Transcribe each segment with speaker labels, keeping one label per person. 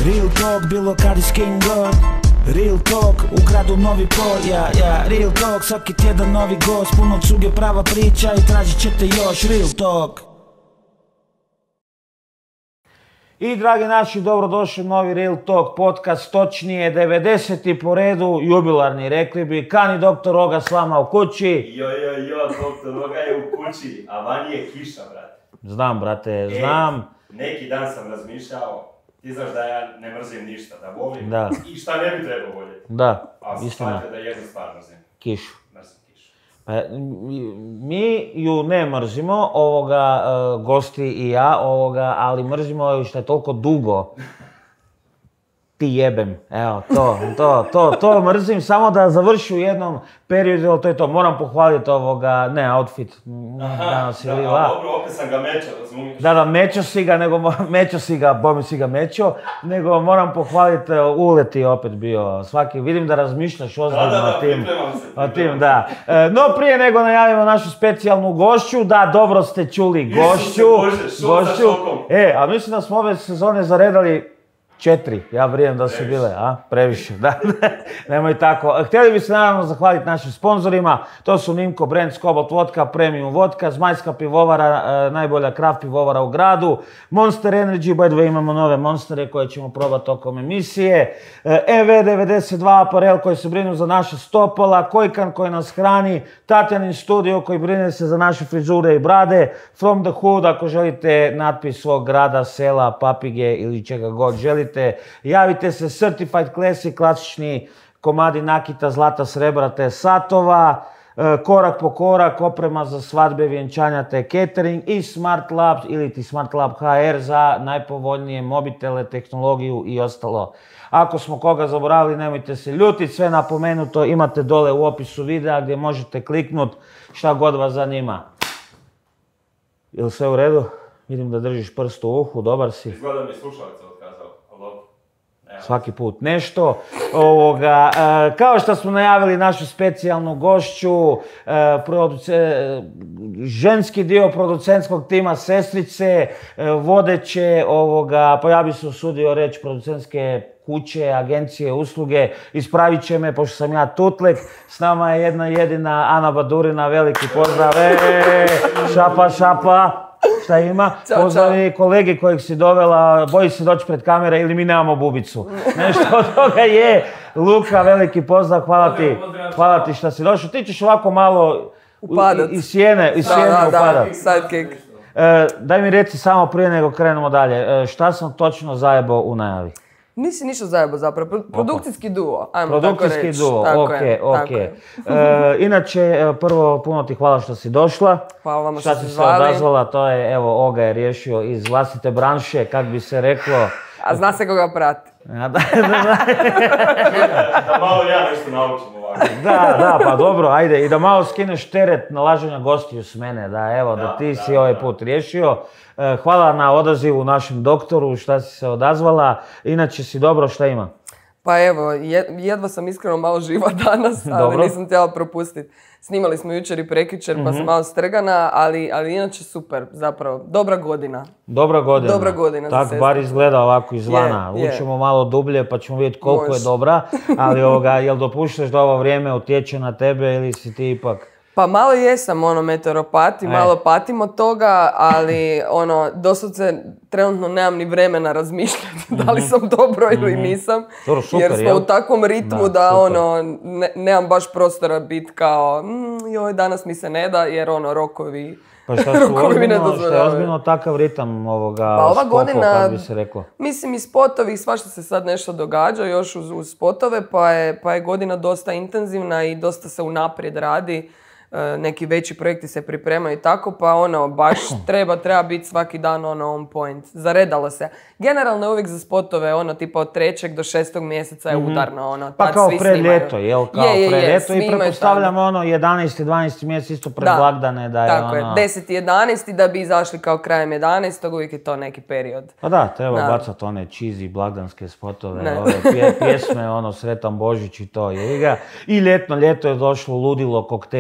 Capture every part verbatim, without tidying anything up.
Speaker 1: Real talk, bilo kad is king god. Real talk, u gradu novi pol, ja, ja. Real talk, svaki tjedan novi gost. Puno cuge, prava priča i tražit ćete još. Real talk. I dragi naši, dobrodošli u novi Real Talk podcast, točnije devedeseti po redu, jubilarni rekli bi. Kani doktor Roga s vama u kući.
Speaker 2: Jo, jo, jo, doktor Roga je u kući, a vani je kiša, brate.
Speaker 1: Znam, brate, znam.
Speaker 2: E, neki dan sam razmišljao, ti znaš da ja ne mrzim ništa, da volim
Speaker 1: da.
Speaker 2: I šta ne bi trebao voljeti.
Speaker 1: Da,
Speaker 2: a
Speaker 1: istina.
Speaker 2: A da jednu stvar mrzim.
Speaker 1: Kišu.
Speaker 2: Mrzim kišu.
Speaker 1: Pa, mi ju ne mrzimo, ovoga, uh, gosti i ja, ovoga, ali mrzimo ju što je toliko dugo. Ti jebem, evo, to, to, to, to mrzim, samo da završi u jednom periodu, to je to, moram pohvaliti ovoga, ne, outfit, danas je lila.
Speaker 2: Da, dobro, opet sam ga mečao, razumiješ?
Speaker 1: Da, da, mečo si ga, nego, mečo si ga, bome si ga mečo, nego moram pohvaliti, ulet je opet bio, svaki, vidim da razmišljaš ozbiljno
Speaker 2: da, da,
Speaker 1: o tim,
Speaker 2: se,
Speaker 1: o tim, da. No, prije nego najavimo našu specijalnu gošću, da, dobro ste čuli gošću,
Speaker 2: Bože, gošću,
Speaker 1: e, a mislim da smo ove sezone zaredali četiri, ja vrijem da su bile, a? Previše, da, nemoj tako. Htjeli bi se naravno zahvaliti našim sponzorima, to su Nimko Brand, Skobalt Vodka, Premium Vodka, Zmajska pivovara, najbolja kraft pivovara u gradu, Monster Energy, by the way imamo nove Monstere koje ćemo probati tokom emisije, E V devedeset dva aparel koji se brinu za naše stopala, Kojkan koji nas hrani, Tatjanin studio koji brine se za naše frizure i brade, From the Hood ako želite natpis svog grada, sela, papige ili čega god želite. Javite se, Certified Classic, klasični komadi nakita, zlata, srebra te satova, korak po korak, oprema za svadbe, vjenčanja te catering i Smart Lab ili ti Smart Lab H R za najpovoljnije mobitele, tehnologiju i ostalo. Ako smo koga zaboravili, nemojte se ljutiti, sve napomenuto imate dole u opisu videa gdje možete kliknuti šta god vas zanima. Je li sve u redu? Vidim da držiš prst u uhu, dobar si.
Speaker 2: Izgleda mi slušalica otkazao, ali
Speaker 1: svaki put nešto. Ovoga, e, kao što smo najavili našu specijalnu gošću, e, produce, ženski dio producentskog tima Sestrice, e, vodeće, ovoga, pa ja bi se usudio reći producentske kuće, agencije, usluge, ispravit će me, pošto sam ja tutlek, s nama je jedna jedina Ana Badurina, veliki pozdrav, e, šapa, šapa. Šta ima? Pozdravi kolege kojeg si dovela, boji se doći pred kamere ili mi nemamo bubicu. Nešto od toga je. Luka, veliki pozdrav, hvala ti. Hvala ti što si došao. Ti ćeš ovako malo
Speaker 3: upadat.
Speaker 1: Iz sjene, iz sjene
Speaker 3: da, da,
Speaker 1: upadat.
Speaker 3: Da, sidekick.
Speaker 1: E, daj mi reci samo prije nego krenemo dalje. E, šta sam točno zajebao u najavi?
Speaker 3: Nisi ništa zajebao zapravo, Pro, produkcijski duo, ajmo
Speaker 1: produkcijski
Speaker 3: tako reći.
Speaker 1: duo, okej, okej. Inače, prvo, puno ti hvala što si došla.
Speaker 3: Hvala vam što
Speaker 1: si
Speaker 3: si
Speaker 1: se
Speaker 3: zvali.
Speaker 1: odazvala, to je, evo, Oga je riješio iz vlastite branše, kak bi se reklo.
Speaker 3: A zna se koga prati.
Speaker 2: Da malo ja nešto naučim ovako.
Speaker 1: Da, da, pa dobro, ajde, i da malo skineš teret nalaženja gostiju s mene, da evo, da, da ti da, si da, ovaj put riješio. Hvala na odazivu našem doktoru, šta si se odazvala, inače si dobro, šta ima?
Speaker 3: Pa evo, jedva sam iskreno malo živa danas, ali dobro. Nisam htjela propustiti. Snimali smo jučer i prekjučer, mm-hmm. pa sam malo strgana, ali, ali inače super, zapravo, dobra godina.
Speaker 1: Dobra godina.
Speaker 3: Dobra godina
Speaker 1: tak
Speaker 3: za
Speaker 1: bar izgleda ovako izvana. Yeah, Ućemo yeah. malo dublje pa ćemo vidjeti koliko Mož. je dobra, ali ovoga, jel dopuštaš da ovo vrijeme utječe na tebe ili si ti ipak...
Speaker 3: Pa malo jesam ono meteoropati, malo patim od toga, ali ono, doslovce trenutno nemam ni vremena razmišljati da li sam dobro ili nisam.
Speaker 1: Dobro, super,
Speaker 3: jer smo
Speaker 1: jel?
Speaker 3: u takvom ritmu da, da ono, ne, nemam baš prostora biti kao mmm, joj, danas mi se ne da, jer ono, rokovi,
Speaker 1: pa šta su ozbiljno, šta je ozbiljno takav ritam ovoga
Speaker 3: pa ova
Speaker 1: spotova,
Speaker 3: godina,
Speaker 1: kako bi se reklo?
Speaker 3: Mislim i spotovi i svašta se sad nešto događa još uz, uz spotove, pa je, pa je godina dosta intenzivna i dosta se unaprijed radi. Neki veći projekti se pripremaju i tako, pa ono, baš treba, treba biti svaki dan ono on point. Zaredalo se. Generalno je uvijek za spotove, ono, tipa od trećeg do šestog mjeseca je udarno, ono,
Speaker 1: pa
Speaker 3: tad
Speaker 1: kao
Speaker 3: svi
Speaker 1: pred
Speaker 3: snimaju.
Speaker 1: ljeto, jel? Kao
Speaker 3: je, je,
Speaker 1: pred
Speaker 3: je,
Speaker 1: ljeto i pretpostavljamo ono jedanaesti dvanaesti mjesec isto pred
Speaker 3: da,
Speaker 1: blagdane da je
Speaker 3: tako
Speaker 1: ono...
Speaker 3: je, deseti jedanaesti da bi izašli kao krajem jedanaestog uvijek je to neki period.
Speaker 1: Pa da, treba
Speaker 3: da.
Speaker 1: bacati one cheesy blagdanske spotove, ne. ove pje, pjesme, ono, Sretan Božić i to je ga. I ljetno, ljeto je došlo ludilo, kokteli i to,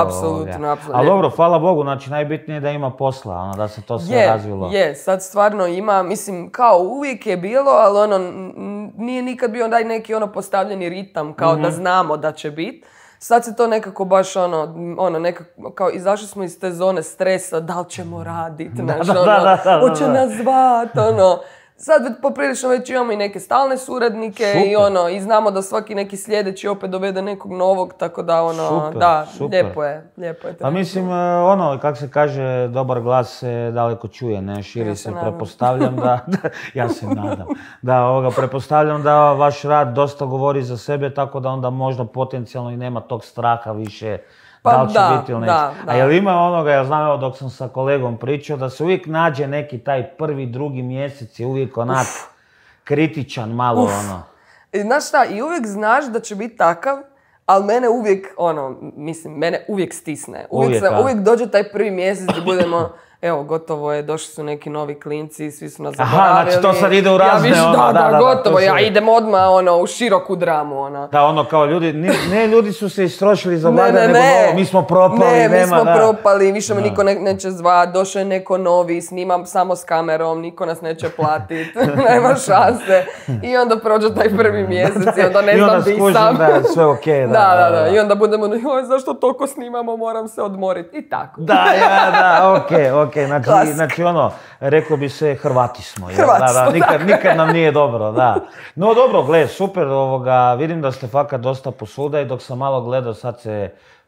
Speaker 3: Apsolutno, apsolutno.
Speaker 1: Ali dobro, hvala Bogu, znači najbitnije je da ima posla, ono, da se to sve
Speaker 3: je,
Speaker 1: razvilo.
Speaker 3: Je, sad stvarno ima, mislim, kao uvijek je bilo, ali ono, nije nikad bio daj neki ono postavljeni ritam, kao mm-hmm. da znamo da će biti. Sad se to nekako baš ono, ono nekako, kao izašli smo iz te zone stresa, da li ćemo raditi,
Speaker 1: da,
Speaker 3: znaš,
Speaker 1: da,
Speaker 3: ono,
Speaker 1: da, da, da,
Speaker 3: hoće nas zvat, ono. Sad poprilično već imamo i neke stalne suradnike. Super. i ono, i znamo da svaki neki sljedeći opet dovede nekog novog, tako da ono,
Speaker 1: super,
Speaker 3: da,
Speaker 1: super.
Speaker 3: lijepo je, lijepo je.
Speaker 1: Pa mislim, ono, kako se kaže, dobar glas se daleko čuje, ne, širi
Speaker 3: ja
Speaker 1: se,
Speaker 3: se
Speaker 1: pretpostavljam da, da, ja se nadam, da, ovoga, pretpostavljam da vaš rad dosta govori za sebe, tako da onda možda potencijalno i nema tog straha više.
Speaker 3: Pa
Speaker 1: da li će
Speaker 3: da,
Speaker 1: biti ili neće.
Speaker 3: da, da.
Speaker 1: A jel ima onoga, ja znam evo dok sam sa kolegom pričao, da se uvijek nađe neki taj prvi, drugi mjesec je uvijek onak Uf. kritičan malo Uf. ono.
Speaker 3: I znaš šta, i uvijek znaš da će biti takav, ali mene uvijek, ono, mislim, mene uvijek stisne. Uvijek,
Speaker 1: uvijek,
Speaker 3: sam, uvijek dođe taj prvi mjesec gdje budemo, evo, gotovo je, došli su neki novi klinci, svi su nas zaboravili.
Speaker 1: Aha, znači to sad ide u razne,
Speaker 3: ja, viš,
Speaker 1: ono,
Speaker 3: da, da, da, gotovo,
Speaker 1: da,
Speaker 3: ja idem odmah, ono, u široku dramu, ono.
Speaker 1: Da, ono, kao ljudi, ne, ne ljudi su se istrošili za blagdan,
Speaker 3: ne, ne,
Speaker 1: nego
Speaker 3: ne.
Speaker 1: Novo, mi smo propali,
Speaker 3: ne,
Speaker 1: nema,
Speaker 3: mi smo
Speaker 1: da.
Speaker 3: propali, više me niko ne, neće zvat, došao je neko novi, snimam samo s kamerom, niko nas neće platiti, nema šanse. I onda prođe taj prvi mjesec i onda ne znam di sam.
Speaker 1: Da, sve okej, okay, da,
Speaker 3: da, da, da. I onda budemo, joj, zašto toliko snimamo, moram se odmoriti. I tako.
Speaker 1: Da, ja, da, okej, okay, okej. Okay. Znači, znači, ono, reklo bi se, Hrvati smo.
Speaker 3: Hrvati
Speaker 1: da, da,
Speaker 3: smo,
Speaker 1: nikad, nikad nam nije dobro, da. No dobro, gle, super, ovoga, vidim da ste fakat dosta posvuda i dok sam malo gledao, sad se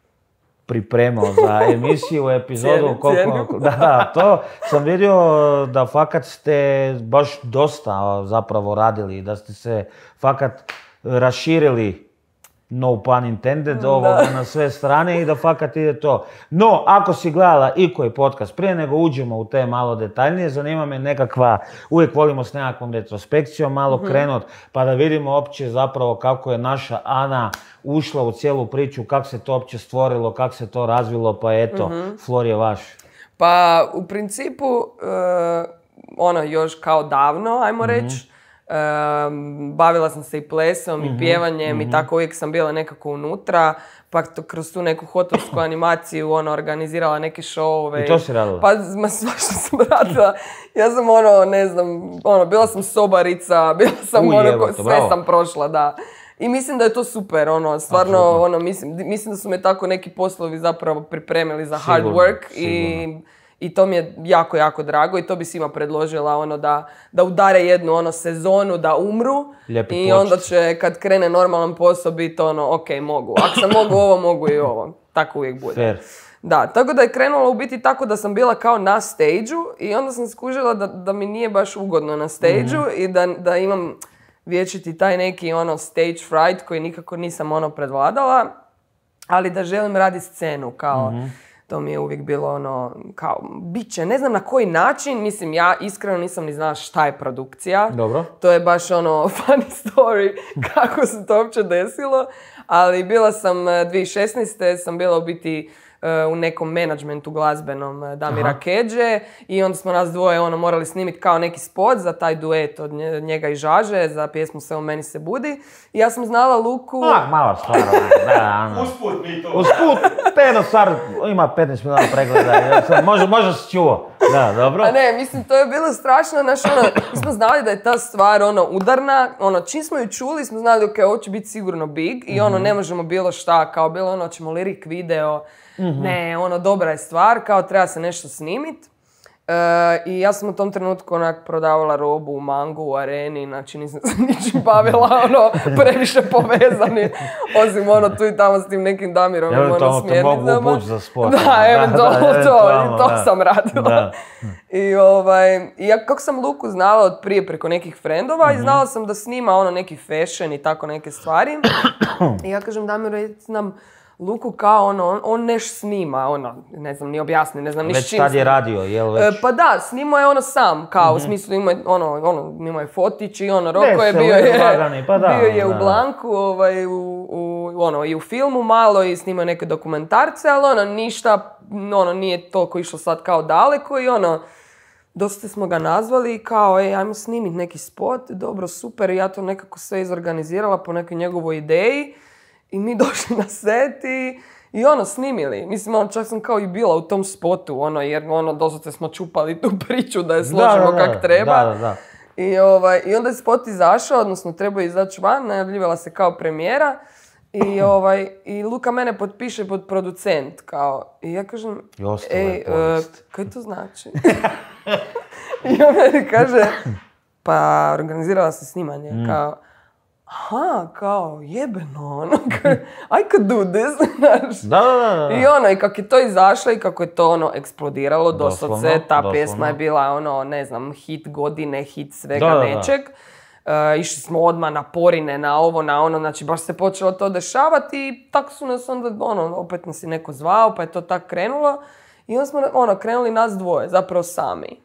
Speaker 1: pripremao za emisiju, epizodu.
Speaker 3: Cijenim,
Speaker 1: koliko,
Speaker 3: cijenim.
Speaker 1: Da, da, to sam vidio da fakat ste baš dosta zapravo radili, da ste se fakat raširili, no pun intended, ovoga na sve strane i da fakat ide to. No, ako si gledala i koji podcast, prije nego uđemo u te malo detaljnije, zanima me nekakva, uvijek volimo s nekakvom retrospekcijom malo mm-hmm. krenut, pa da vidimo opće zapravo kako je naša Ana ušla u cijelu priču, kako se to opće stvorilo, kako se to razvilo, pa eto, mm-hmm. Flor je vaš.
Speaker 3: Pa, u principu, uh, ono, još kao davno, ajmo mm-hmm. reći, Um, bavila sam se i plesom mm-hmm, i pjevanjem mm-hmm. i tako uvijek sam bila nekako unutra, pa to, kroz tu neku hotelsku animaciju ono, organizirala neke šovove.
Speaker 1: I to si radila?
Speaker 3: Pa ma svašta sam radila. Ja sam ono, ne znam, ono, bila sam sobarica, bila sam
Speaker 1: Uj,
Speaker 3: ono,
Speaker 1: evo,
Speaker 3: sve
Speaker 1: bravo.
Speaker 3: sam prošla, da. I mislim da je to super, ono, stvarno, Absolutno. ono, mislim, mislim da su me tako neki poslovi zapravo pripremili za
Speaker 1: sigurno,
Speaker 3: hard work
Speaker 1: sigurno.
Speaker 3: i I to mi je jako, jako drago i to bi svima predložila ono da, da udare jednu ono sezonu, da umru.
Speaker 1: Lijepi
Speaker 3: i
Speaker 1: počet.
Speaker 3: Onda će kad krene normalan posao biti ono ok, mogu. Ako sam mogu ovo, mogu i ovo. Tako uvijek bude.
Speaker 1: Fair.
Speaker 3: Da, tako da je krenulo u biti tako da sam bila kao na stage-u i onda sam skužila da, da mi nije baš ugodno na stage-u mm-hmm. i da, da imam vječiti taj neki ono stage fright koji nikako nisam ono predvladala, ali da želim raditi scenu kao... Mm-hmm. To mi je uvijek bilo ono, kao, bit će, ne znam na koji način, mislim, ja iskreno nisam ni znala šta je produkcija.
Speaker 1: Dobro.
Speaker 3: To je baš ono, funny story, kako se to uopće desilo, ali bila sam dvije tisuće šesnaeste sam bila u biti u nekom menadžmentu glazbenom Damira Aha. Kedže i onda smo nas dvoje ono, morali snimiti kao neki spot za taj duet od njega i Žaže za pjesmu Sve u meni se budi. I ja sam znala Luku...
Speaker 1: Ah, mala stvar, da, ono.
Speaker 2: Usput mi to.
Speaker 1: Usput, te jedna stvar, ima petnaest milijuna pregleda, možda, možda si čuo. Da, dobro.
Speaker 3: A ne, mislim, to je bilo strašno, znaš, ono, mi smo znali da je ta stvar, ono, udarna, ono, čim smo ju čuli, smo znali, ok, ovo će biti sigurno big i ono, ne možemo bilo šta, kao bilo ono, ćemo lirik video, mm-hmm. ne, ono, dobra je stvar, kao treba se nešto snimit. E, I ja sam u tom trenutku onak prodavala robu u Mangu, u Areni, znači nisam se ničim bavila, ono, previše povezani, osim ono tu i tamo s tim nekim Damirom, ono, smjernicama.
Speaker 1: Eventualno te mogu ubući za sport.
Speaker 3: Da, eventualno to, i to
Speaker 1: da.
Speaker 3: sam radila. Da. I ovaj, i ja kako sam Luku znala od prije preko nekih frendova mm-hmm. i znala sam da snima ono neki fashion i tako neke stvari. I ja kažem Damiru, ja znam Luku kao ono, on, on neš snima, ono, ne znam ni objasni, ne znam ni s čim.
Speaker 1: Već tad je radio, jel već?
Speaker 3: E, pa da, snimao je ono sam, kao mm-hmm. u smislu imao je ono, ono, imao je fotić i ono, Roko je bio je, lagani, pa da, bio je da. u Blanku, ovaj, u, u, ono, i u filmu malo i snimao neke dokumentarce, ali ono, ništa, ono, nije toliko išlo sad kao daleko i ono, dosta smo ga nazvali i kao, ej, ajmo snimiti neki spot, dobro, super, i ja to nekako sve izorganizirala po nekoj njegovoj ideji. I mi došli na set i I ono, snimili. Mislim, ono, čak sam kao i bila u tom spotu, ono, jer ono, doslovce smo čupali tu priču da je složimo
Speaker 1: da, da,
Speaker 3: kak treba.
Speaker 1: Da, da, da.
Speaker 3: I, ovaj, I onda je spot izašao, odnosno trebao izaći van, najavljivala se kao premijera. I, ovaj, i Luka mene potpiše pod producent, kao, i ja kažem, ej, uh, kaj to znači? I on meni kaže, pa organizirala se snimanje, mm. kao, aha, kao, jebeno, ono, I could do this, znaš.
Speaker 1: Da, da, da, da.
Speaker 3: I ono, i kako je to izašlo i kako je to, ono, eksplodiralo, doslovce, ta
Speaker 1: doslovno.
Speaker 3: pjesma je bila, ono, ne znam, hit godine, hit svega
Speaker 1: da, da,
Speaker 3: nečeg. Uh, išli smo odmah na porine, na ovo, na ono, znači baš se počelo to dešavati i tako su nas onda, ono, opet nas je neko zvao, pa je to tako krenulo. I onda smo, ono, krenuli nas dvoje, zapravo sami.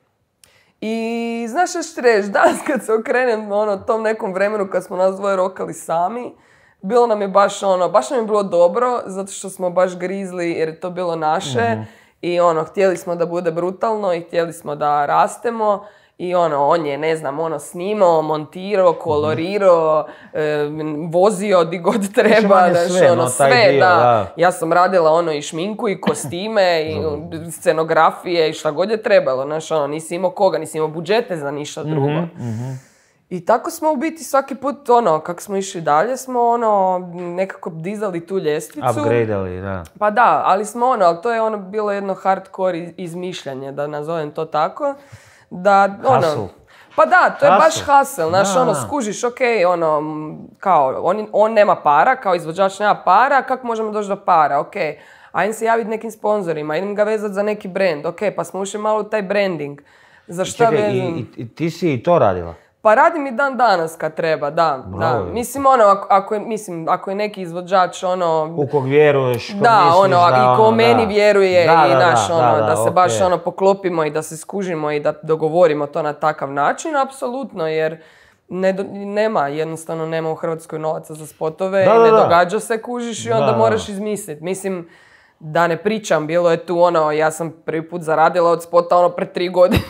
Speaker 3: I znaš što ću reći, danas kad se okrenem, ono, tom nekom vremenu kad smo nas dvoje rokali sami, bilo nam je baš, ono, baš nam je bilo dobro, zato što smo baš grizli jer je to bilo naše. Mm-hmm. I ono, htjeli smo da bude brutalno i htjeli smo da rastemo. I ono, on je, ne znam, ono, snimao, montirao, kolorirao, mm-hmm. e, vozio di god treba, daš,
Speaker 1: sve,
Speaker 3: ono,
Speaker 1: no,
Speaker 3: sve,
Speaker 1: dio,
Speaker 3: da.
Speaker 1: da. Ja
Speaker 3: sam radila, ono, i šminku, i kostime, i scenografije, i šta god je trebalo, znaš, ono, nisi imao koga, nisi imao budžete za ništa drugo.
Speaker 1: Mm-hmm.
Speaker 3: I tako smo u biti svaki put, ono, kako smo išli dalje, smo, ono, nekako dizali tu ljestvicu.
Speaker 1: Upgradeali, da.
Speaker 3: Pa da, ali smo, ono, ali to je, ono, bilo jedno hardcore izmišljanje, da nazovem to tako. Da, ono,
Speaker 1: hustle.
Speaker 3: Pa da, to je
Speaker 1: hustle.
Speaker 3: baš hustle, znaš, ono, skužiš, ok, ono, kao, on, on nema para, kao izvođač nema para, kako možemo doći do para, ok, ajde se javiti nekim sponzorima, idem ga vezati za neki brand, ok, pa smo ušli malo u taj branding. Za šta
Speaker 1: Čekaj,
Speaker 3: vezim?
Speaker 1: i, i ti si i to radila?
Speaker 3: Pa radim i dan danas kad treba, da,
Speaker 1: Bravo.
Speaker 3: da. Mislim, ono, ako, ako, je, mislim, ako je neki izvođač, ono...
Speaker 1: U kog vjeruješ, kog
Speaker 3: da,
Speaker 1: misliš
Speaker 3: ono,
Speaker 1: da,
Speaker 3: i ko
Speaker 1: ono,
Speaker 3: meni
Speaker 1: da.
Speaker 3: vjeruje
Speaker 1: da,
Speaker 3: i
Speaker 1: da,
Speaker 3: naš,
Speaker 1: da,
Speaker 3: ono,
Speaker 1: da,
Speaker 3: da,
Speaker 1: da
Speaker 3: se
Speaker 1: okay.
Speaker 3: baš, ono, poklopimo i da se skužimo i da dogovorimo to na takav način, apsolutno, jer ne, nema, jednostavno nema u Hrvatskoj novaca za spotove
Speaker 1: da,
Speaker 3: i ne
Speaker 1: da, da.
Speaker 3: događa se, kužiš i onda
Speaker 1: da, da.
Speaker 3: moraš izmisliti. Mislim, da ne pričam, bilo je tu ono, ja sam prvi put zaradila od spota ono pred tri godine.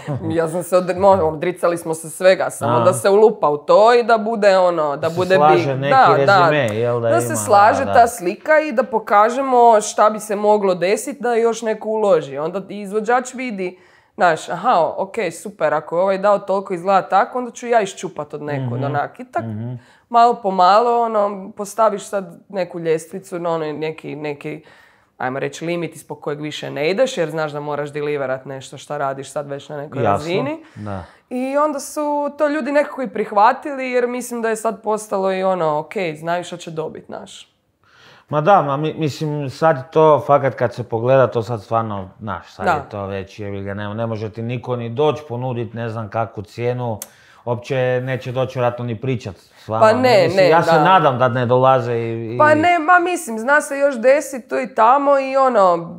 Speaker 3: ja sam se, odri, odricali smo se svega, samo A. da se ulupa u to i da bude ono, da
Speaker 1: se
Speaker 3: bude
Speaker 1: slaže
Speaker 3: big.
Speaker 1: neki
Speaker 3: Da,
Speaker 1: rezime,
Speaker 3: da,
Speaker 1: jel da,
Speaker 3: da
Speaker 1: ima,
Speaker 3: se slaže
Speaker 1: da,
Speaker 3: ta
Speaker 1: da.
Speaker 3: slika i da pokažemo šta bi se moglo desiti da još neko uloži. Onda izvođač vidi, znaš, aha, ok, super, ako je ovaj dao toliko izgleda tako, onda ću ja iščupat od nekog, mm-hmm. onak. I tak, mm-hmm. malo po malo, ono, postaviš sad neku ljestvicu, no, ono, neki, neki, ajmo reći, limit ispod kojeg više ne ideš, jer znaš da moraš deliverat nešto što radiš sad već na nekoj
Speaker 1: Jasno,
Speaker 3: razini.
Speaker 1: Da.
Speaker 3: I onda su to ljudi nekako i prihvatili, jer mislim da je sad postalo i ono, ok, znaju što će dobiti, naš.
Speaker 1: Ma da, ma mi, mislim, sad to, fakat kad se pogleda, to sad stvarno, znaš, sad
Speaker 3: da.
Speaker 1: je to već, jebi ga, ne, ne može ti niko ni doći ponuditi ne znam kakvu cijenu, uopće neće doći vjerojatno ni pričat s vama.
Speaker 3: Pa ne,
Speaker 1: mislim,
Speaker 3: ne,
Speaker 1: ja
Speaker 3: da.
Speaker 1: se nadam da ne dolaze i... i...
Speaker 3: Pa ne, ma mislim, zna se još desiti tu i tamo i ono,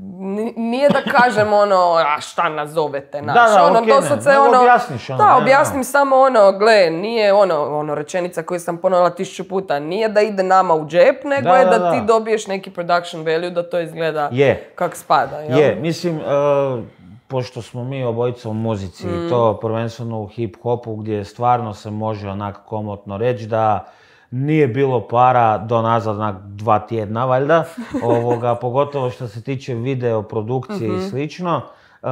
Speaker 3: nije da kažem ono, a šta nazovete, naš,
Speaker 1: da, da,
Speaker 3: ono,
Speaker 1: okay,
Speaker 3: doslovce
Speaker 1: ne,
Speaker 3: ono,
Speaker 1: objasniš ono,
Speaker 3: da,
Speaker 1: ne,
Speaker 3: objasnim
Speaker 1: no.
Speaker 3: samo ono, gle, nije ono, ono, rečenica koju sam ponovila tisuću puta, nije da ide nama u džep, nego
Speaker 1: da,
Speaker 3: je da,
Speaker 1: da
Speaker 3: ti
Speaker 1: da.
Speaker 3: dobiješ neki production value, da to izgleda
Speaker 1: je.
Speaker 3: kak spada, jel?
Speaker 1: Je, mislim, uh, pošto smo mi obojica u muzici, mm. to prvenstveno u hip-hopu gdje stvarno se može onako komotno reći da nije bilo para do nazad onak dva tjedna, valjda, ovoga, pogotovo što se tiče video produkcije mm-hmm. i slično. Uh,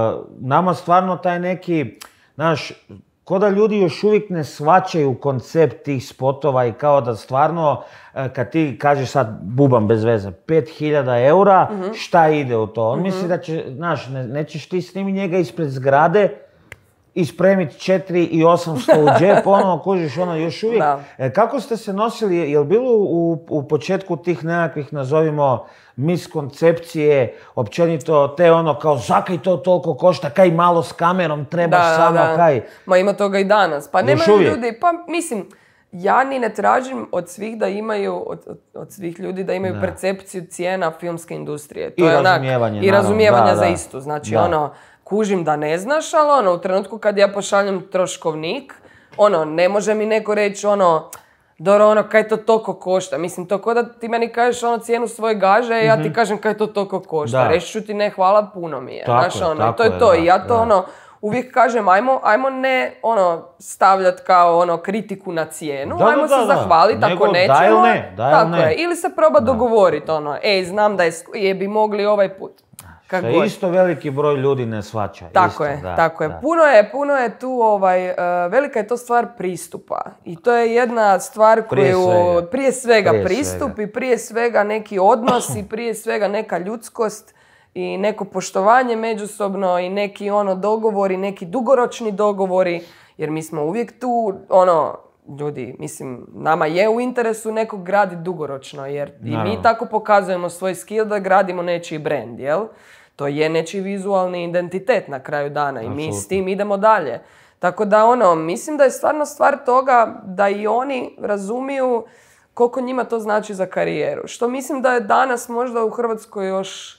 Speaker 1: nama stvarno taj neki, znaš, ko da ljudi još uvijek ne shvaćaju koncept tih spotova i kao da stvarno, kad ti kažeš sad bubam bez veze, pet hiljada eura, mm-hmm. šta ide u to? On mm-hmm. misli da će, znaš, ne, nećeš ti snimi njega ispred zgrade, ispremiti četiri i osamsto u džep, ono, kužiš, ono, još uvijek. Da. E, kako ste se nosili, je li bilo u, u početku tih nekakvih, nazovimo, miskoncepcije, općenito te ono kao zakaj to toliko košta, kaj malo s kamerom trebaš
Speaker 3: da,
Speaker 1: samo,
Speaker 3: da.
Speaker 1: kaj?
Speaker 3: Ma ima toga i danas. Pa nemaju ljudi, pa mislim, ja ni ne tražim od svih da imaju, od, od, od svih ljudi da imaju da. percepciju cijena filmske industrije. To
Speaker 1: I
Speaker 3: je
Speaker 1: razumijevanje,
Speaker 3: onak, i razumijevanja
Speaker 1: da,
Speaker 3: za
Speaker 1: da.
Speaker 3: istu. Znači
Speaker 1: da.
Speaker 3: ono, kužim da ne znaš, ali ono, u trenutku kad ja pošaljem troškovnik, ono, ne može mi neko reći ono, dobro, ono, kaj to toliko košta. Mislim, to ko da ti meni kažeš ono cijenu svoje gaže, mm-hmm. ja ti kažem kaj to toliko košta. Reći ću ti ne, hvala, puno mi je.
Speaker 1: Tako
Speaker 3: Znaš,
Speaker 1: je,
Speaker 3: ono,
Speaker 1: tako
Speaker 3: to je
Speaker 1: je,
Speaker 3: to.
Speaker 1: da,
Speaker 3: I ja to
Speaker 1: da.
Speaker 3: ono, uvijek kažem, ajmo, ajmo ne ono, stavljati kao ono, kritiku na cijenu,
Speaker 1: Da,
Speaker 3: ajmo
Speaker 1: da,
Speaker 3: se
Speaker 1: da, da.
Speaker 3: zahvaliti ako
Speaker 1: Nego
Speaker 3: nećemo.
Speaker 1: da ili ne, da ili
Speaker 3: tako
Speaker 1: ne.
Speaker 3: je. Ili se proba dogovoriti, ono, ej, znam da je, sk- je bi mogli ovaj put. Kak
Speaker 1: Što
Speaker 3: god.
Speaker 1: isto veliki broj ljudi ne shvaća.
Speaker 3: Tako
Speaker 1: isto,
Speaker 3: je,
Speaker 1: da,
Speaker 3: tako je.
Speaker 1: da.
Speaker 3: Puno je, puno je tu, ovaj, uh, velika je to stvar pristupa. I to je jedna stvar
Speaker 1: Prije
Speaker 3: koju,
Speaker 1: svega.
Speaker 3: prije svega
Speaker 1: Prije
Speaker 3: pristup
Speaker 1: svega.
Speaker 3: i prije svega neki odnos i prije svega neka ljudskost i neko poštovanje međusobno i neki ono dogovori, neki dugoročni dogovori, jer mi smo uvijek tu, ono, ljudi, mislim, nama je u interesu nekog graditi dugoročno, jer i
Speaker 1: Naravno.
Speaker 3: mi tako pokazujemo svoj skill da gradimo nečiji brand, jel? To je nečiji vizualni identitet na kraju dana i mi
Speaker 1: Apsolutno.
Speaker 3: s tim idemo dalje. Tako da ono, mislim da je stvarno stvar toga da i oni razumiju koliko njima to znači za karijeru. Što mislim da je danas možda u Hrvatskoj još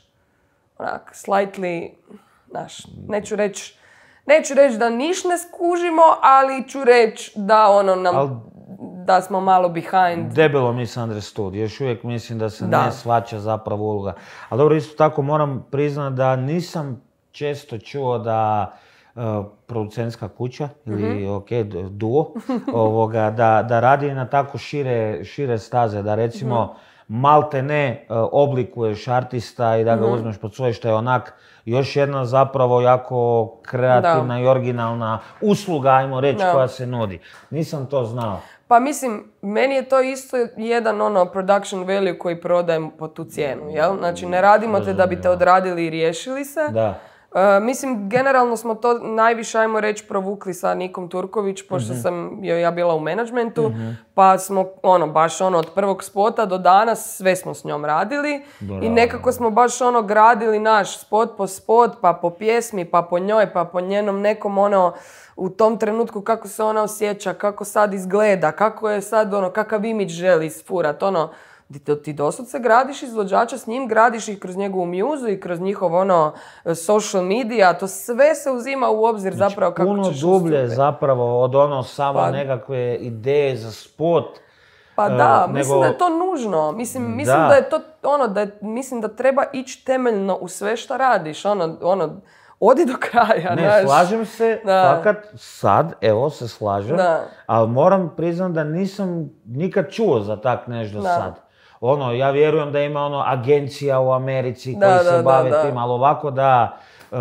Speaker 3: onak, slightly, znaš, neću reći neću reći da niš ne skužimo, ali ću reći da ono nam,
Speaker 1: Al-
Speaker 3: da smo malo behind.
Speaker 1: Debelo misunderstood. Još uvijek mislim da se
Speaker 3: Da.
Speaker 1: ne shvaća zapravo uloga. Ali dobro, isto tako moram priznati da nisam često čuo da uh, producentska kuća ili ok, d- duo ovoga, da, da radi na tako šire, šire staze, da recimo malte ne uh, oblikuješ artista i da ga uzmeš pod svoje, što je onak još jedna zapravo jako kreativna i originalna usluga, ajmo reći,
Speaker 3: Da.
Speaker 1: koja se nudi. Nisam to znao.
Speaker 3: Pa mislim, meni je to isto jedan ono production value koji prodajem po tu cijenu, jel? Znači ne radimo te da bi te odradili i riješili se.
Speaker 1: Da.
Speaker 3: E, mislim, generalno smo to najviše, ajmo reći, provukli sa Nikom Turković, pošto sam joj ja bila u menadžmentu, pa smo, ono, baš ono, od prvog spota do danas sve smo s njom radili i nekako smo baš ono gradili naš spot po spot, pa po pjesmi, pa po njoj, pa po njenom nekom ono, u tom trenutku kako se ona osjeća, kako sad izgleda, kako je sad ono, kakav imidž želi isfurat, ono, ti, ti doslovce gradiš izvođača, s njim gradiš ih kroz njegovu muzu i kroz njihov ono social media, to sve se uzima u obzir zapravo kako
Speaker 1: Puno
Speaker 3: ćeš
Speaker 1: dublje
Speaker 3: nastupiti.
Speaker 1: zapravo od ono samo
Speaker 3: Pa-
Speaker 1: nekakve ideje za spot.
Speaker 3: Pa
Speaker 1: e,
Speaker 3: da,
Speaker 1: nego-
Speaker 3: mislim da je to nužno. Mislim, mislim
Speaker 1: Da.
Speaker 3: da. je to ono, da je, mislim da treba ići temeljno u sve što radiš. Ono, ono, odi do kraja,
Speaker 1: Ne,
Speaker 3: znaš.
Speaker 1: slažem se,
Speaker 3: Da.
Speaker 1: fakat sad, evo se slažem,
Speaker 3: Da.
Speaker 1: ali moram priznat da nisam nikad čuo za tak nešto
Speaker 3: Da.
Speaker 1: sad. Ono, ja vjerujem da ima ono agencija u Americi
Speaker 3: Da,
Speaker 1: koji
Speaker 3: da,
Speaker 1: se
Speaker 3: da,
Speaker 1: bave
Speaker 3: da.
Speaker 1: tim, ali ovako da e,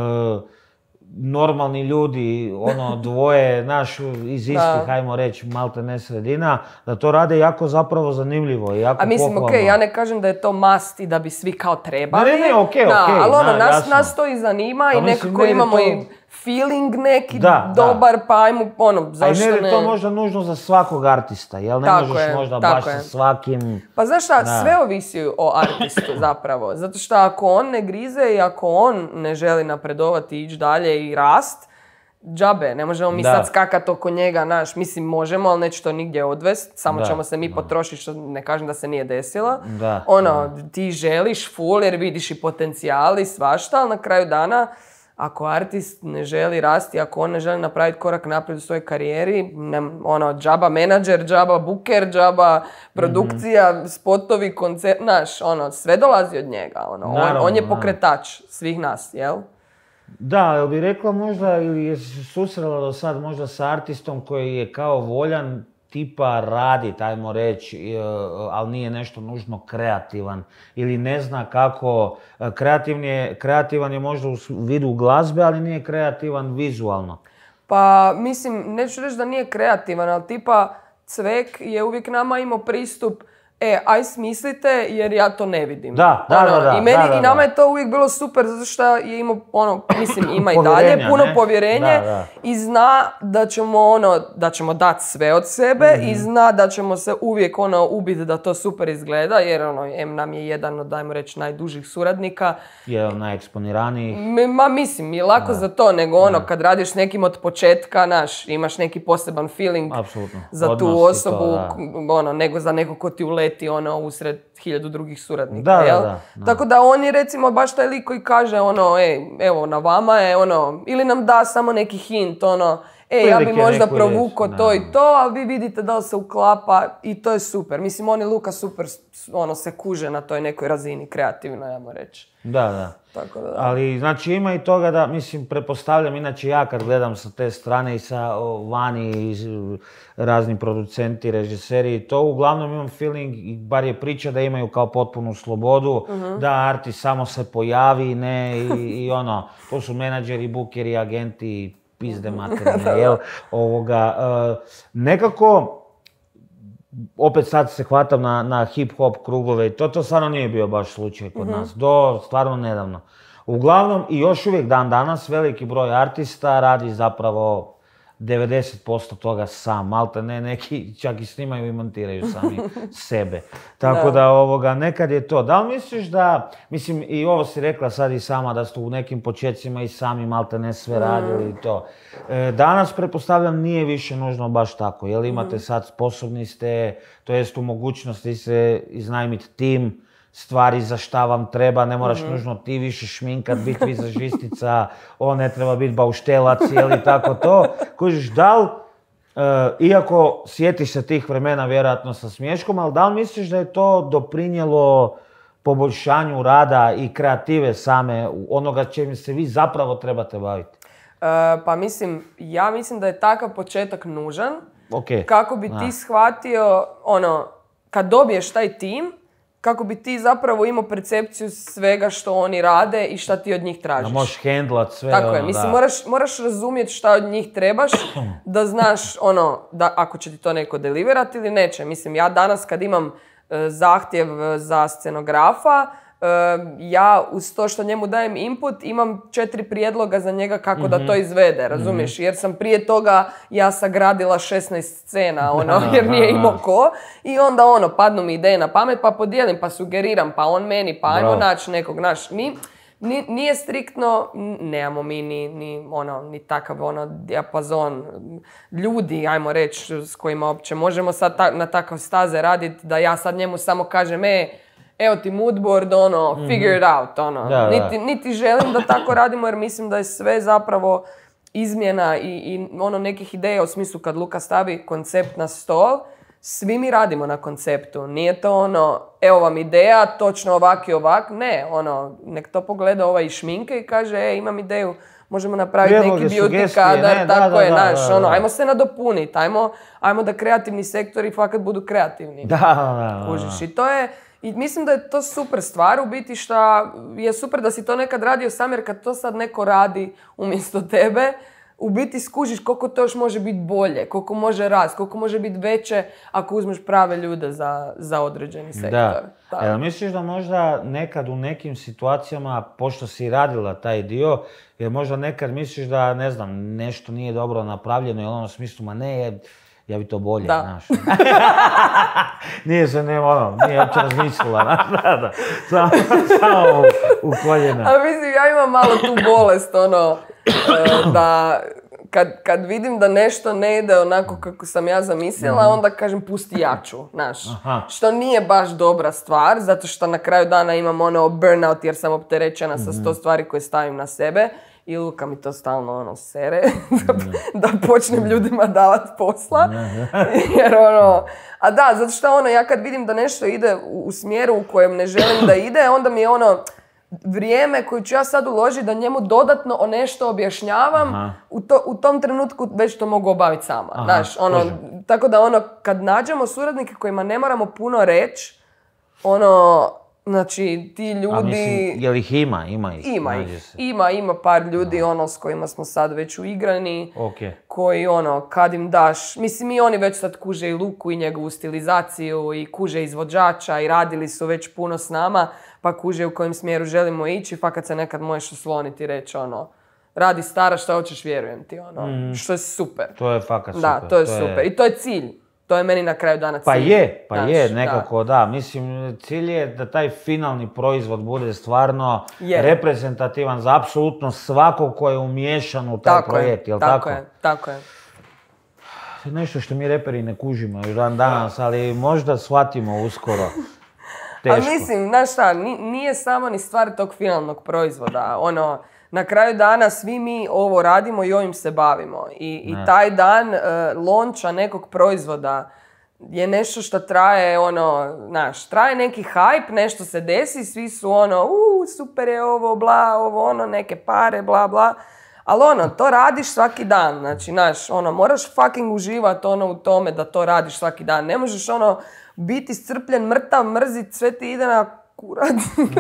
Speaker 1: normalni ljudi, ono dvoje, naš iz istih,
Speaker 3: Da.
Speaker 1: hajmo reći, malte ne sredina, da to rade jako zapravo zanimljivo i jako
Speaker 3: A mislim,
Speaker 1: pohvalno.
Speaker 3: ok, ja ne kažem da je to must i da bi svi kao trebali.
Speaker 1: Ne, ne, ne, okej,
Speaker 3: Da,
Speaker 1: okej,
Speaker 3: ali ono,
Speaker 1: da,
Speaker 3: nas,
Speaker 1: jasno.
Speaker 3: nas to i zanima
Speaker 1: Pa
Speaker 3: i
Speaker 1: mislim,
Speaker 3: nekako
Speaker 1: meni
Speaker 3: imamo
Speaker 1: to-
Speaker 3: i feeling neki
Speaker 1: Da, da.
Speaker 3: dobar, pa ajmo, ono,
Speaker 1: A i
Speaker 3: zašto
Speaker 1: ne
Speaker 3: ne?
Speaker 1: je li to možda nužno za svakog artista, jel ne
Speaker 3: Tako
Speaker 1: možeš
Speaker 3: je,
Speaker 1: možda
Speaker 3: tako
Speaker 1: baš
Speaker 3: je.
Speaker 1: sa svakim...
Speaker 3: Pa znaš šta,
Speaker 1: Da.
Speaker 3: sve ovisi o artistu zapravo. Zato što ako on ne grize i ako on ne želi napredovati i ići dalje i rast, džabe, ne možemo mi
Speaker 1: Da.
Speaker 3: sad skakati oko njega, naš, mislim možemo, ali neće to nigdje odvest, samo
Speaker 1: Da,
Speaker 3: ćemo se mi
Speaker 1: da.
Speaker 3: potrošiti, što ne kažem da se nije desilo.
Speaker 1: Da,
Speaker 3: Ono, ti želiš full jer vidiš i potencijal i svašta, ali na kraju dana, ako artist ne želi rasti, ako on ne želi napraviti korak naprijed u svojoj karijeri, ne, ono, džaba menadžer, džaba booker, džaba produkcija, spotovi, koncert, znaš, ono, sve dolazi od njega, ono, on,
Speaker 1: Naravno,
Speaker 3: on je
Speaker 1: naravno.
Speaker 3: pokretač svih nas, jel?
Speaker 1: Da, jel bi rekla možda, ili je se susrela do sad možda sa artistom koji je kao voljan tipa radi, tajmo reći, i, e, ali nije nešto nužno kreativan ili ne zna kako, e, kreativni je, kreativan je možda u s- vidu glazbe, ali nije kreativan vizualno.
Speaker 3: Pa, mislim, neću reći da nije kreativan, ali tipa Cvek je uvijek nama imao pristup, e, aj smislite jer ja to ne vidim.
Speaker 1: Da, da,
Speaker 3: Ono,
Speaker 1: da, da,
Speaker 3: I, meni,
Speaker 1: da, da,
Speaker 3: i nama
Speaker 1: da.
Speaker 3: je to uvijek bilo super zato što je imao, ono, mislim, ima i dalje
Speaker 1: Povjerenja,
Speaker 3: puno
Speaker 1: ne?
Speaker 3: povjerenje
Speaker 1: Da, da.
Speaker 3: i zna da ćemo, ono, da ćemo dati sve od sebe
Speaker 1: Mhm.
Speaker 3: i zna da ćemo se uvijek, ono, ubiti da to super izgleda, jer, ono, em nam je jedan od, dajmo reći, najdužih suradnika.
Speaker 1: Je najeksponiraniji.
Speaker 3: M- Ma mislim, je lako za to, nego ono, kad radiš s nekim od početka, naš, imaš neki poseban feeling
Speaker 1: Apsolutno.
Speaker 3: za tu
Speaker 1: Odnos i to,
Speaker 3: osobu,
Speaker 1: da.
Speaker 3: k- ono, nego za nekog ko ti uleti, ono, usred hiljadu drugih suradnika,
Speaker 1: Da, da,
Speaker 3: jel?
Speaker 1: da, da.
Speaker 3: Tako da on je, recimo, baš taj lik koji kaže, ono, ej, evo, na vama je, ono, ili nam da samo neki hint, ono, e, ja bi
Speaker 1: Prilike
Speaker 3: možda
Speaker 1: neku
Speaker 3: provuko
Speaker 1: ideju,
Speaker 3: to
Speaker 1: da.
Speaker 3: i to, a vi vidite da li se uklapa i to je super. Mislim, on i Luka super ono, se kuže na toj nekoj razini, kreativno, ajmo reći.
Speaker 1: Da, da.
Speaker 3: Tako da, da.
Speaker 1: Ali, znači, ima i toga da, mislim, pretpostavljam, inače ja kad gledam sa te strane i sa o, vani i razni producenti, režiseri, to uglavnom imam feeling, i bar je priča da imaju kao potpunu slobodu, uh-huh. da artist samo se pojavi, ne, i, i ono, to su menadžeri, bukeri, agenti, pizde materine, jel, ovoga, uh, nekako, opet sad se hvatam na, na hip-hop krugove i to, to stvarno nije bio baš slučaj kod mm-hmm. nas, do stvarno nedavno. Uglavnom, i još uvijek dan danas, veliki broj artista radi zapravo devedeset posto toga sam, malte ne, neki čak i snimaju i montiraju sami sebe. Tako da. da ovoga, nekad je to. Da li misliš da, mislim i ovo si rekla sad i sama da ste u nekim početcima i sami malte ne sve radili i to. E, danas pretpostavljam nije više nužno baš tako, jel imate sad sposobni ste, to jest u mogućnosti se iznajmiti tim, stvari za šta vam treba, ne moraš mm-hmm. nužno ti više šminkat, biti vizažistica, on ne treba biti bauštelac ili tako to. Kužiš, da li, uh, iako sjetiš se tih vremena vjerojatno sa smiješkom, ali da li misliš da je to doprinijelo poboljšanju rada i kreative same, onoga čim se vi zapravo trebate baviti?
Speaker 3: Uh, pa mislim, ja mislim da je takav početak nužan,
Speaker 1: okay.
Speaker 3: kako bi ti shvatio, ono, kad dobiješ taj tim, kako bi ti zapravo imao percepciju svega što oni rade i šta ti od njih tražiš.
Speaker 1: Da možeš hendlat sve.
Speaker 3: Tako
Speaker 1: ono,
Speaker 3: je, mislim,
Speaker 1: da.
Speaker 3: moraš, moraš razumjeti šta od njih trebaš, da znaš ono, da ako će ti to neko deliverati ili neće. Mislim, ja danas kad imam e, zahtjev za scenografa, e, ja uz to što njemu dajem input imam četiri prijedloga za njega kako mm-hmm. da to izvede, razumiješ? Mm-hmm. Jer sam prije toga ja sagradila šesnaest scena, ono, jer nije imao ko. I onda ono, padnu mi ideje na pamet, pa podijelim, pa sugeriram, pa on meni, pa ajmo naći nekog, naš. Mi, ni, nije striktno, nemamo mi ni, ni, ono, ni takav ono, dijapazon ljudi, ajmo reći, s kojima uopće možemo sad ta, na takav staze raditi, da ja sad njemu samo kažem, e, evo ti moodboard, ono, mm-hmm. figure it out, ono. Da, niti, da. niti želim da tako radimo, jer mislim da je sve zapravo izmjena i, i ono nekih ideja u smislu kad Luka stavi koncept na stol, svi mi radimo na konceptu. Nije to ono, evo vam ideja, točno ovak i ovak. Ne, ono, nek to pogleda ovaj iz šminke i kaže, e, imam ideju, možemo napraviti
Speaker 1: Prijedloge,
Speaker 3: neki beauty kadar, tako da, je, da, naš, da, da, ono, ajmo se nadopuniti, ajmo, ajmo da kreativni sektori fakat budu kreativni.
Speaker 1: Da, da, da.
Speaker 3: Kužiš, i to je, i mislim da je to super stvar, u biti šta je super da si to nekad radio sam, jer kad to sad neko radi umjesto tebe, u biti skužiš koliko to još može biti bolje, koliko može rast, koliko može biti veće ako uzmeš prave ljude za, za određeni sektor.
Speaker 1: Da. Da. Jel misliš da možda nekad u nekim situacijama, pošto si radila taj dio, jer možda nekad misliš da, ne znam, nešto nije dobro napravljeno, jel ono u smislu, ma ne, ja bi to bolje, da. Znaš. Nije se, ne, ono, nije uopće razmislila, znaš, da, da. Samo, samo u, u koljena.
Speaker 3: A mislim, ja imam malo tu bolest, ono, da kad, kad vidim da nešto ne ide onako kako sam ja zamislila, mm. onda kažem pusti jaču, znaš. Aha. Što nije baš dobra stvar, zato što na kraju dana imam ono burnout jer sam opterećena mm. sa sto stvari koje stavim na sebe. I Luka mi to stalno ono sere, da, da počnem ljudima davati posla. Jer ono, a da, zato što ono, ja kad vidim da nešto ide u, u smjeru u kojem ne želim da ide, onda mi je ono vrijeme koje ću ja sad uložiti da njemu dodatno o nešto objašnjavam, u, to, u tom trenutku već to mogu obaviti sama. Aha, znaš, ono, tako da ono, kad nađemo suradnike kojima ne moramo puno reći, ono, znači, ti ljudi... A
Speaker 1: mislim, je li ih ima? Ima ih.
Speaker 3: Ima ih. Ima, ima par ljudi, ono, s kojima smo sad već uigrani.
Speaker 1: Okay.
Speaker 3: Koji, ono, kad im daš... Mislim, i oni već sad kuže i Luku i njegovu stilizaciju i kuže izvođača i radili su već puno s nama, pa kuže u kojem smjeru želimo ići, pa kad se nekad možeš osloniti i reći, ono, radi stara, šta hoćeš, vjerujem ti, ono, mm. što je super.
Speaker 1: To je fakat super.
Speaker 3: Da, to je to super. Je... I to je cilj. To je meni na kraju dana cilj.
Speaker 1: Pa je, pa Znaš, je, nekako da. da. Mislim, cilj je da taj finalni proizvod bude stvarno je. reprezentativan za apsolutno svakog ko je umiješan u taj tako projekt, je, jel tako?
Speaker 3: Tako je, tako je.
Speaker 1: Nešto što mi reperi ne kužimo još dan danas, ali možda shvatimo uskoro. Teško.
Speaker 3: Ali mislim, znaš šta, nije samo ni stvar tog finalnog proizvoda. Ono, na kraju dana svi mi ovo radimo i ovim se bavimo. I, i taj dan uh, launcha nekog proizvoda je nešto što traje, ono, znaš, traje neki hype, nešto se desi, svi su ono, u, super je ovo, bla, ovo, ono, neke pare, bla, bla. Ali ono, to radiš svaki dan, znači, znaš, ono, moraš fucking uživati ono u tome da to radiš svaki dan. Ne možeš, ono, biti iscrpljen, mrtav, mrzit, sve ti ide na kurac.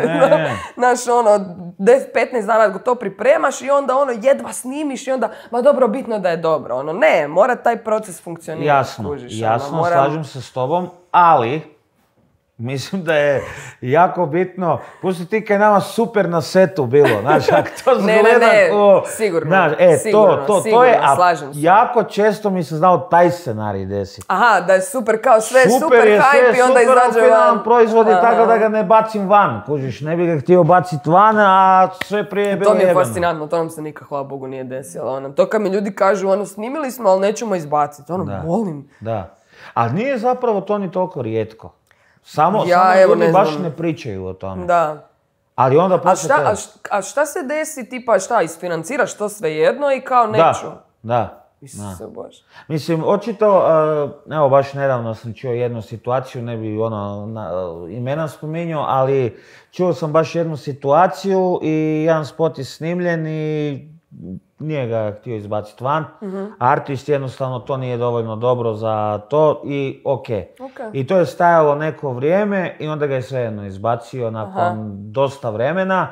Speaker 3: Znaš, ono, deset petnaest dana go to pripremaš i onda, ono, jedva snimiš i onda, ma dobro, bitno da je dobro. Ono, ne, mora taj proces funkcionirati.
Speaker 1: Jasno,
Speaker 3: kužiš,
Speaker 1: jasno,
Speaker 3: ono, moram...
Speaker 1: slažem se s tobom, ali... Mislim da je jako bitno, pusti ti kaj nama super na setu bilo, znaš, ako to
Speaker 3: ne,
Speaker 1: zgleda
Speaker 3: ne, ne,
Speaker 1: ko...
Speaker 3: sigurno,
Speaker 1: znaš, e,
Speaker 3: sigurno,
Speaker 1: to, to,
Speaker 3: sigurno,
Speaker 1: to je, a
Speaker 3: slažem se.
Speaker 1: jako često mi se znao taj scenarij desiti.
Speaker 3: Aha, da je super, kao sve super,
Speaker 1: super je,
Speaker 3: hype i onda izađe van.
Speaker 1: Finalan proizvod i tako da ga ne bacim van, kužiš, ne bi ga htio baciti van, a sve prije je bilo
Speaker 3: To mi je
Speaker 1: jebeno.
Speaker 3: fascinantno, to nam se nikad, hvala Bogu, nije desilo. Ono. To kad mi ljudi kažu, ono, snimili smo, ali nećemo izbaciti, ono,
Speaker 1: Da.
Speaker 3: molim.
Speaker 1: Da, a nije zapravo to ni toliko rijetko. Samo,
Speaker 3: Ja,
Speaker 1: samo
Speaker 3: evo,
Speaker 1: ljudi
Speaker 3: ne
Speaker 1: baš
Speaker 3: znam.
Speaker 1: ne pričaju o tome.
Speaker 3: Da.
Speaker 1: Ali onda
Speaker 3: A
Speaker 1: poslije
Speaker 3: šta,
Speaker 1: te-
Speaker 3: a, šta, a šta se desi, tipa, šta, isfinanciraš to sve jedno i kao neću?
Speaker 1: Da, da.
Speaker 3: Isuse Bože.
Speaker 1: Mislim, očito, uh, evo baš nedavno sam čuo jednu situaciju, ne bi ono na, uh, imena spominjao, ali čuo sam baš jednu situaciju i jedan spot je snimljen i nije ga htio izbaciti van.
Speaker 3: Mm-hmm.
Speaker 1: Artist jednostavno to nije dovoljno dobro za to i ok.
Speaker 3: Ok.
Speaker 1: I to je stajalo neko vrijeme i onda ga je svejedno izbacio nakon
Speaker 3: Aha.
Speaker 1: dosta vremena.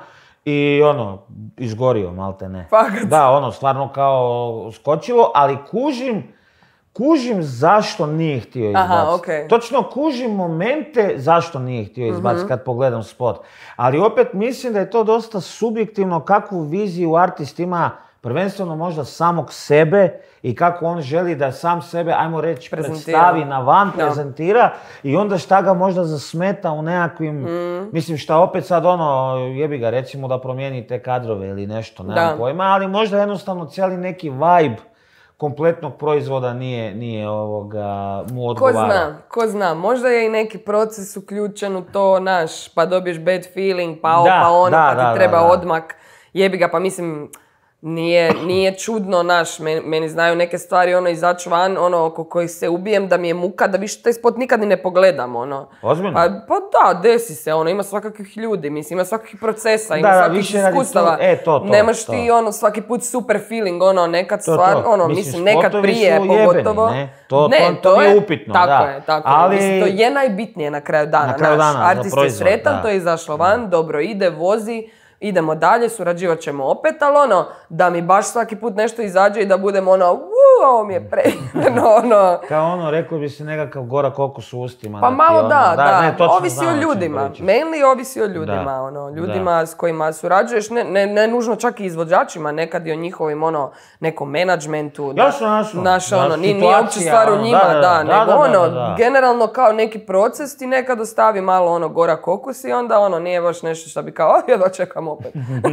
Speaker 1: I ono, izgorio malte ne.
Speaker 3: Fakat.
Speaker 1: Da, ono, stvarno kao skočilo, ali kužim, kužim zašto nije htio izbaciti.
Speaker 3: Aha, okej.
Speaker 1: Točno kužim momente zašto nije htio izbaciti
Speaker 3: Mhm.
Speaker 1: kad pogledam spot. Ali opet mislim da je to dosta subjektivno kakvu viziju artist ima, prvenstveno možda samog sebe i kako on želi da sam sebe, ajmo reći,
Speaker 3: Prezentira.
Speaker 1: predstavi na van,
Speaker 3: Da.
Speaker 1: prezentira i onda šta ga možda zasmeta u nekakvim,
Speaker 3: Mm.
Speaker 1: mislim šta opet sad ono, jebi ga, recimo da promijeni te kadrove ili nešto, nemam
Speaker 3: Da.
Speaker 1: pojma, ali možda jednostavno cijeli neki vibe kompletnog proizvoda nije, nije ovoga, mu
Speaker 3: Ko
Speaker 1: odgovara.
Speaker 3: zna, ko zna, možda je i neki proces uključen u to, naš, pa dobiješ bad feeling, pa ovo,
Speaker 1: Da,
Speaker 3: pa ono,
Speaker 1: da,
Speaker 3: pa ti
Speaker 1: da,
Speaker 3: treba
Speaker 1: da, da.
Speaker 3: odmak, jebi ga, pa mislim, nije, nije čudno, naš, meni, meni znaju neke stvari, ono, izaći van, ono, oko kojih se ubijem, da mi je muka, da više taj spot nikad ni ne pogledam, ono.
Speaker 1: Ozbiljno?
Speaker 3: Pa, pa da, desi se, ono, ima svakakvih ljudi, mislim, ima svakakvih procesa, ima
Speaker 1: Da, da,
Speaker 3: svakakvih
Speaker 1: više radi
Speaker 3: iskustava.
Speaker 1: to- e, to, to,
Speaker 3: Nemaš
Speaker 1: to.
Speaker 3: ti, ono, svaki put super feeling, ono, nekad
Speaker 1: To,
Speaker 3: stvar,
Speaker 1: to.
Speaker 3: ono,
Speaker 1: Mislim,
Speaker 3: mislim, nekad
Speaker 1: spotovi
Speaker 3: prije,
Speaker 1: su jebeni,
Speaker 3: pogotovo.
Speaker 1: ne? To- to- to nije upitno,
Speaker 3: tako
Speaker 1: da.
Speaker 3: je, tako
Speaker 1: Ali-
Speaker 3: je. Mislim, to je najbitnije na kraju dana.
Speaker 1: Na kraju
Speaker 3: Naš
Speaker 1: dana, za
Speaker 3: artist je
Speaker 1: proizvod,
Speaker 3: sretan,
Speaker 1: da.
Speaker 3: to je izašlo van, dobro ide, vozi, idemo dalje, surađivat ćemo opet, ali ono, da mi baš svaki put nešto izađe i da budem ono, uuu, ovo mi je prejedno, ono.
Speaker 1: Kao ono, reklo bi se nekakav gorak okus u ustima.
Speaker 3: Pa
Speaker 1: ti
Speaker 3: malo
Speaker 1: ono-
Speaker 3: da, da,
Speaker 1: ne, točno
Speaker 3: ovisi
Speaker 1: znam
Speaker 3: o
Speaker 1: o čemu
Speaker 3: ljudima,
Speaker 1: pričaš.
Speaker 3: mainly ovisi o ljudima,
Speaker 1: Da,
Speaker 3: ono, ljudima s kojima surađuješ, ne, ne, ne nužno čak i izvođačima, nekad i o njihovim, ono, nekom menadžmentu, da,
Speaker 1: Jasno, jasno.
Speaker 3: naša,
Speaker 1: Da,
Speaker 3: ono, nije, nije
Speaker 1: situacija,
Speaker 3: uopće stvar u
Speaker 1: ono,
Speaker 3: njima,
Speaker 1: da,
Speaker 3: da,
Speaker 1: da, da,
Speaker 3: nego
Speaker 1: da, da,
Speaker 3: ono,
Speaker 1: da, da.
Speaker 3: generalno kao neki proces ti nekad ostavi malo, ono, gorak okus i onda, ono, nije baš nešto što bi kao, oh, jedva čekam opet.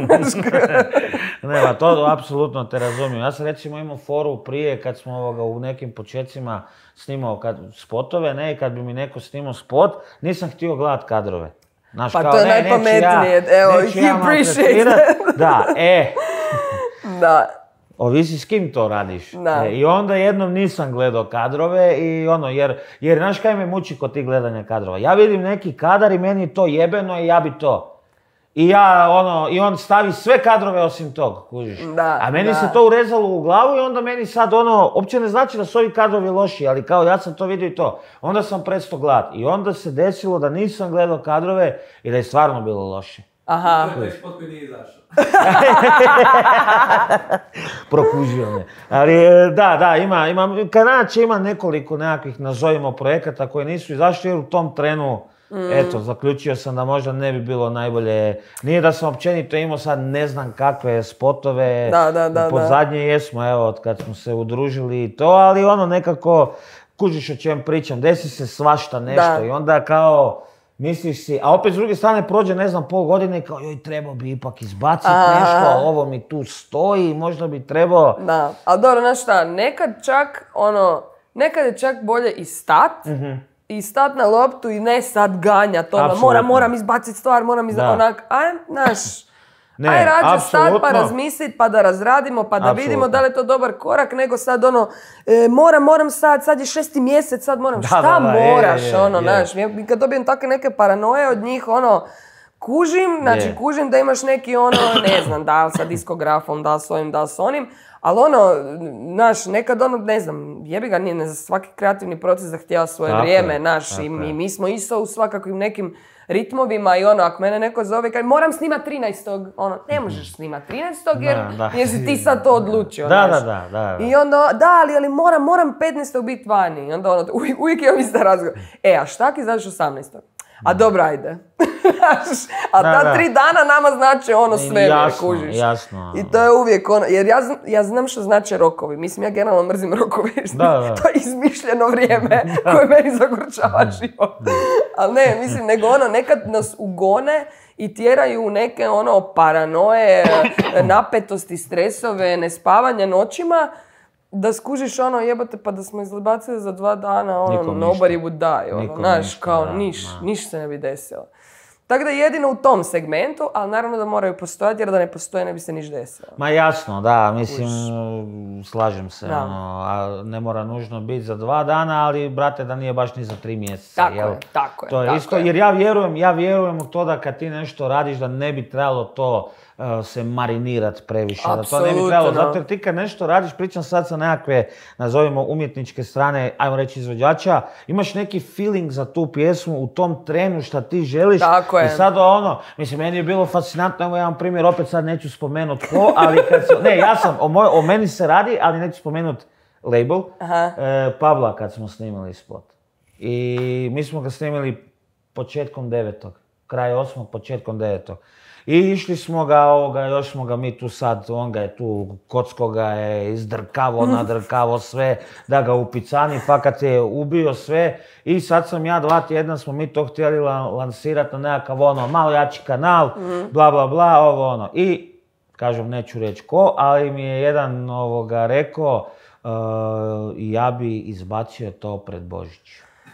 Speaker 1: Ne, ba, to apsolutno te razumijem. Ja sam recimo imao foru prije kad smo ovoga u nekim početcima snimao kad, spotove, ne, i kad bi mi neko snimao spot, nisam htio gledat kadrove. Znaš,
Speaker 3: Pa
Speaker 1: kao,
Speaker 3: to je
Speaker 1: ne, neću
Speaker 3: najpametnije,
Speaker 1: ja,
Speaker 3: evo,
Speaker 1: neću
Speaker 3: he
Speaker 1: ja
Speaker 3: appreciates
Speaker 1: maltretirat. Da, e,
Speaker 3: Da.
Speaker 1: ovisi s kim to radiš.
Speaker 3: Da.
Speaker 1: E, I onda jednom nisam gledao kadrove i ono, jer, jer znaš kaj me muči kod tih gledanja kadrova? Ja vidim neki kadar i meni je to jebeno i ja bi to. I ja, ono, i on stavi sve kadrove osim tog, kužiš.
Speaker 3: Da,
Speaker 1: A meni
Speaker 3: da.
Speaker 1: se to urezalo u glavu i onda meni sad ono, uopće ne znači da su ovi kadrovi loši, ali kao ja sam to vidio i to. Onda sam prestao gledat. I onda se desilo da nisam gledao kadrove i da je stvarno bilo loše.
Speaker 3: Aha.
Speaker 4: To je taj spot koji nije izašao.
Speaker 1: Prokužio me. Ali e, da, da, ima, ima, Kanad ima nekoliko nekakvih, nazovimo, projekata koji nisu izašli jer u tom trenu,
Speaker 3: Mm.
Speaker 1: eto, zaključio sam da možda ne bi bilo najbolje. Nije da sam općenito imao sad ne znam kakve spotove.
Speaker 3: Da, da, da,
Speaker 1: pod
Speaker 3: da.
Speaker 1: zadnje jesmo, evo, od kad smo se udružili i to, ali ono nekako, kužiš o čem pričam, desi se svašta nešto
Speaker 3: Da.
Speaker 1: i onda kao, misliš si, a opet s druge strane prođe, ne znam, pol godine i kao, joj, trebao bi ipak izbaciti
Speaker 3: Aha.
Speaker 1: nešto, a ovo mi tu stoji, možda bi trebao.
Speaker 3: Da, ali dobro, znaš šta, nekad čak, ono, nekad je čak bolje i stat, i stat na loptu i ne sad ganjat, ono,
Speaker 1: Apsolutno.
Speaker 3: moram, moram izbaciti stvar, moram izbaciti,
Speaker 1: Da.
Speaker 3: onak, aj, znaš,
Speaker 1: Ne,
Speaker 3: aj rađe
Speaker 1: apsolutno.
Speaker 3: stati pa razmisliti, pa da razradimo, pa da
Speaker 1: Apsolutno.
Speaker 3: vidimo da li je to dobar korak, nego sad ono, e, moram, moram sad, sad je šesti mjesec, sad moram,
Speaker 1: Da,
Speaker 3: šta
Speaker 1: da, da,
Speaker 3: moraš,
Speaker 1: je, je,
Speaker 3: ono,
Speaker 1: je.
Speaker 3: znaš, ja kad dobijem takve neke paranoje od njih, ono, kužim, znači
Speaker 1: Je.
Speaker 3: kužim da imaš neki ono, ne znam, da li sa diskografom, da li s ovim, da li s onim, ali ono, znaš, nekad ono, ne znam, jebi ga, nije, ne znam, svaki kreativni proces zahtijeva svoje
Speaker 1: Tako
Speaker 3: vrijeme,
Speaker 1: je,
Speaker 3: znaš,
Speaker 1: tako
Speaker 3: i,
Speaker 1: je.
Speaker 3: i mi smo isto u svakakvim nekim ritmovima i ono, ako mene neko zove, kaže, moram snimat trinaestog ono, ne možeš snimat trinaestog jer
Speaker 1: Da, da.
Speaker 3: jer si ti sad to odlučio,
Speaker 1: Da,
Speaker 3: znaš.
Speaker 1: da, da, da, da.
Speaker 3: I onda, da, ali, ali moram, moram petnaestog biti vani. I onda ono, uvijek, uvijek imam isto razgovor. E, a šta ki znaš osamnaestog A dobro, ajde. Znaš, a
Speaker 1: Da,
Speaker 3: ta
Speaker 1: da.
Speaker 3: tri dana nama znači ono sve,
Speaker 1: Jasno,
Speaker 3: kužiš.
Speaker 1: jasno.
Speaker 3: I to je uvijek ono, jer ja, zn- ja znam što znače rokovi. Mislim, ja generalno mrzim rokove.
Speaker 1: Da, da.
Speaker 3: To je izmišljeno vrijeme koje meni zagorčava život. Ali ne, mislim, nego ono, nekad nas ugone i tjeraju u neke ono paranoje, napetosti, stresove, nespavanje noćima, da skužiš ono, jebate, pa da smo izbacili za dva dana, ono,
Speaker 1: Nikom
Speaker 3: nobody
Speaker 1: ništa.
Speaker 3: would die, ono,
Speaker 1: Nikom
Speaker 3: znaš,
Speaker 1: ništa,
Speaker 3: kao
Speaker 1: da,
Speaker 3: niš,
Speaker 1: da.
Speaker 3: niš se ne bi desilo. Tako da jedino u tom segmentu, ali naravno da moraju postojati, jer da ne postoje ne bi se niš desilo.
Speaker 1: Ma jasno, da, mislim, slažem se,
Speaker 3: Da.
Speaker 1: ono, a ne mora nužno biti za dva dana, ali, brate, da nije baš ni za tri mjeseca,
Speaker 3: Tako
Speaker 1: jel?
Speaker 3: je, tako je,
Speaker 1: To je
Speaker 3: tako
Speaker 1: isto,
Speaker 3: je.
Speaker 1: jer ja vjerujem, ja vjerujem u to da kad ti nešto radiš, da ne bi trebalo to uh, se marinirat previše, da to ne bi trebalo,
Speaker 3: Apsolutno.
Speaker 1: zato jer ti kad nešto radiš, pričam sad sa nekakve, nazovimo, umjetničke strane, ajmo reći izvođača, imaš neki feeling za tu pjesmu u tom trenu šta ti želiš.
Speaker 3: Tako je.
Speaker 1: I sad ono, mislim, meni je bilo fascinantno, evo jedan primjer, opet sad neću spomenut ko, ali kad se, ne, ja sam, o, moj, o meni se radi, ali neću spomenut label,
Speaker 3: Aha.
Speaker 1: e, Pavla kad smo snimali spot. I mi smo ga snimili početkom devetog, kraj osmog, početkom devetog. I išli smo ga, ovoga, još smo ga mi tu sad, on ga je tu, Kocko ga je izdrkavo, nadrkavo sve, da ga upicani, fakat je ubio sve. I sad sam ja, dva tjedna smo mi to htjeli la- lansirati na nekakav ono, malo jači kanal, bla bla bla, ovo ono. I, kažem, neću reći ko, ali mi je jedan ovoga rekao, uh, ja bi izbacio to pred Božić.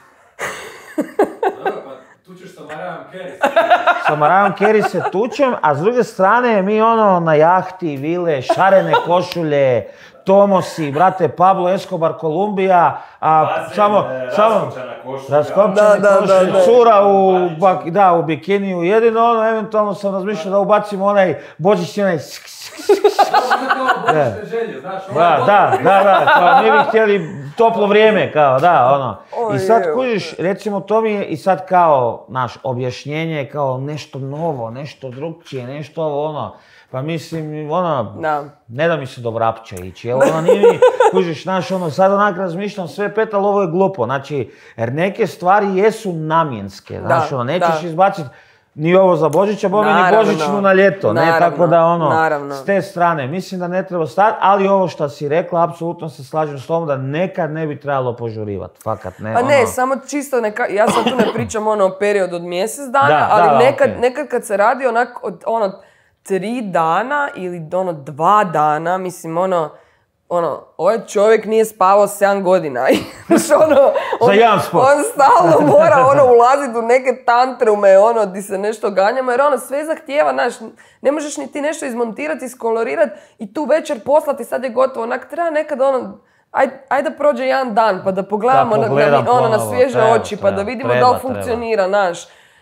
Speaker 4: Dobro, pa tu ćeš sa Marijanom Carey.
Speaker 1: Sa Mariahom Carey se tučem, a s druge strane mi ono na jahti, vile, šarene košulje, Tomosi, brate, Pablo Escobar, Kolumbija, a
Speaker 2: Bazen,
Speaker 1: samo,
Speaker 2: e,
Speaker 1: samo,
Speaker 2: raskopčana košulja.
Speaker 1: raskopčane
Speaker 3: Da, da,
Speaker 1: košulje,
Speaker 3: da, da.
Speaker 1: cura u,
Speaker 2: Banić.
Speaker 1: bak- da, u bikiniju, jedino ono, eventualno sam razmišljao da ubacimo onaj božićni, onaj sk- sk-
Speaker 4: Možda kao božićne želje, znaš, ovo je
Speaker 1: Da, da, da, da, kao mi bi htjeli toplo vrijeme, kao da, ono. I
Speaker 3: Oj,
Speaker 1: sad
Speaker 3: evo.
Speaker 1: kužiš, recimo to mi je i sad kao, naš, objašnjenje kao nešto novo, nešto drugčije, nešto ovo, ono. Pa mislim, ono,
Speaker 3: Da.
Speaker 1: ne da mi se do vrapća ići, jel ono nije mi, kužiš, znaš, ono, sad onak razmišljam sve pet, ali ovo je glupo, znači, jer neke stvari jesu namjenske, znaš,
Speaker 3: Da,
Speaker 1: ono, nećeš
Speaker 3: da.
Speaker 1: izbaciti ni ovo za Božića, bome ni
Speaker 3: Naravno,
Speaker 1: Božićnu na ljeto, ne,
Speaker 3: naravno,
Speaker 1: tako da ono,
Speaker 3: naravno.
Speaker 1: s te strane, mislim da ne treba stati, ali ovo što si rekla, apsolutno se slažem s tom da nekad ne bi trebalo požurivati, fakat, ne,
Speaker 3: Pa ne,
Speaker 1: ono.
Speaker 3: samo čisto neka, ja sad tu ne pričam ono o periodu od mjesec dana,
Speaker 1: Da,
Speaker 3: ali
Speaker 1: da, da,
Speaker 3: nekad,
Speaker 1: okej.
Speaker 3: nekad kad se radi onak od ono tri dana ili ono dva dana, mislim ono, ono, ovaj čovjek nije spavao sedam godina. I, znaš, ono, on,
Speaker 1: Za jedan spot.
Speaker 3: on stalno mora ono ulaziti u neke tantrume, ono, di se nešto ganjamo, jer ono sve zahtijeva, znaš, ne možeš ni ti nešto izmontirati, iskolorirat i tu večer poslati, sad je gotovo, onak treba nekad ono, ajde aj da prođe jedan dan pa da pogledamo
Speaker 1: Da
Speaker 3: na,
Speaker 1: pogledam
Speaker 3: na, ono, na
Speaker 1: ponovo,
Speaker 3: svježe
Speaker 1: treba,
Speaker 3: oči pa da
Speaker 1: treba,
Speaker 3: vidimo
Speaker 1: treba,
Speaker 3: da li
Speaker 1: treba.
Speaker 3: funkcionira, znaš.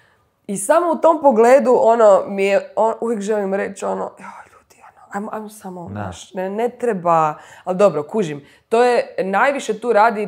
Speaker 3: I samo u tom pogledu, ono, mi je, on, uvijek želim reći, ono, joj, ljudi, ono, ajmo, ajmo samo,
Speaker 1: Da.
Speaker 3: znaš, ne, ne treba, ali dobro, kužim, to je, najviše tu radi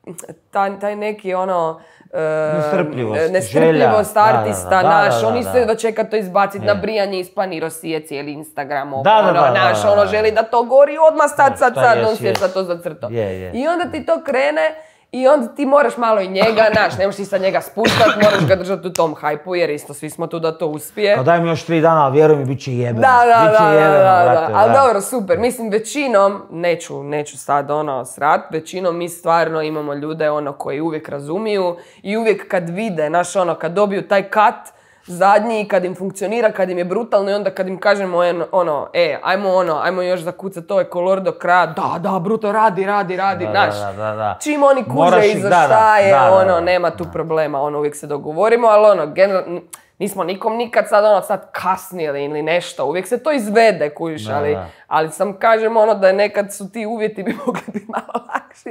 Speaker 3: taj, taj neki, ono, e,
Speaker 1: Nestrpljivost,
Speaker 3: nestrpljivost
Speaker 1: želja. Da, da,
Speaker 3: artista,
Speaker 1: da, da,
Speaker 3: naš,
Speaker 1: da,
Speaker 3: on
Speaker 1: da,
Speaker 3: isto
Speaker 1: da.
Speaker 3: da čeka to izbaciti na
Speaker 1: Je.
Speaker 3: brijanje, ispani rosije cijeli Instagram, ovo,
Speaker 1: Da, da,
Speaker 3: ono,
Speaker 1: da, da,
Speaker 3: naš,
Speaker 1: da,
Speaker 3: ono,
Speaker 1: da.
Speaker 3: želi da to gori odmah sad, sad,
Speaker 1: Šta
Speaker 3: sad,
Speaker 1: jest,
Speaker 3: on si je
Speaker 1: jest.
Speaker 3: sad to zacrtao.
Speaker 1: Je, je.
Speaker 3: I onda ti to krene i onda ti moraš malo i njega, znaš, ne možeš ti sad njega spustati, moraš ga držati u tom hajpu, jer isto svi smo tu da to uspije.
Speaker 1: Pa daj mi još tri dana, ali vjeruj mi, bit će jebeno.
Speaker 3: Da, da,
Speaker 1: Bit će
Speaker 3: da,
Speaker 1: jebeno,
Speaker 3: da, da,
Speaker 1: brate,
Speaker 3: ali
Speaker 1: da.
Speaker 3: dobro, super, mislim većinom, neću, neću sad ono srat, većinom mi stvarno imamo ljude ono koji uvijek razumiju i uvijek kad vide, znaš ono, kad dobiju taj kat zadnji, kad im funkcionira, kad im je brutalno i onda kad im kažemo en- ono, e, ajmo ono, ajmo još zakucati ovaj kolor do kraja, da, da, bruto, radi, radi, radi,
Speaker 1: Da,
Speaker 3: znaš.
Speaker 1: da, da, da.
Speaker 3: Čim oni kuže
Speaker 1: Moraš ih-
Speaker 3: iza
Speaker 1: da, da,
Speaker 3: šta je,
Speaker 1: da, da,
Speaker 3: ono,
Speaker 1: da.
Speaker 3: nema tu problema, ono, uvijek se dogovorimo, ali ono, generalno, nismo nikom nikad sad ono sad kasnili ili nešto, uvijek se to izvede, kužiš,
Speaker 1: Da,
Speaker 3: ali,
Speaker 1: da.
Speaker 3: ali sam kažem ono da je nekad su ti uvjeti bi mogli biti malo lakši.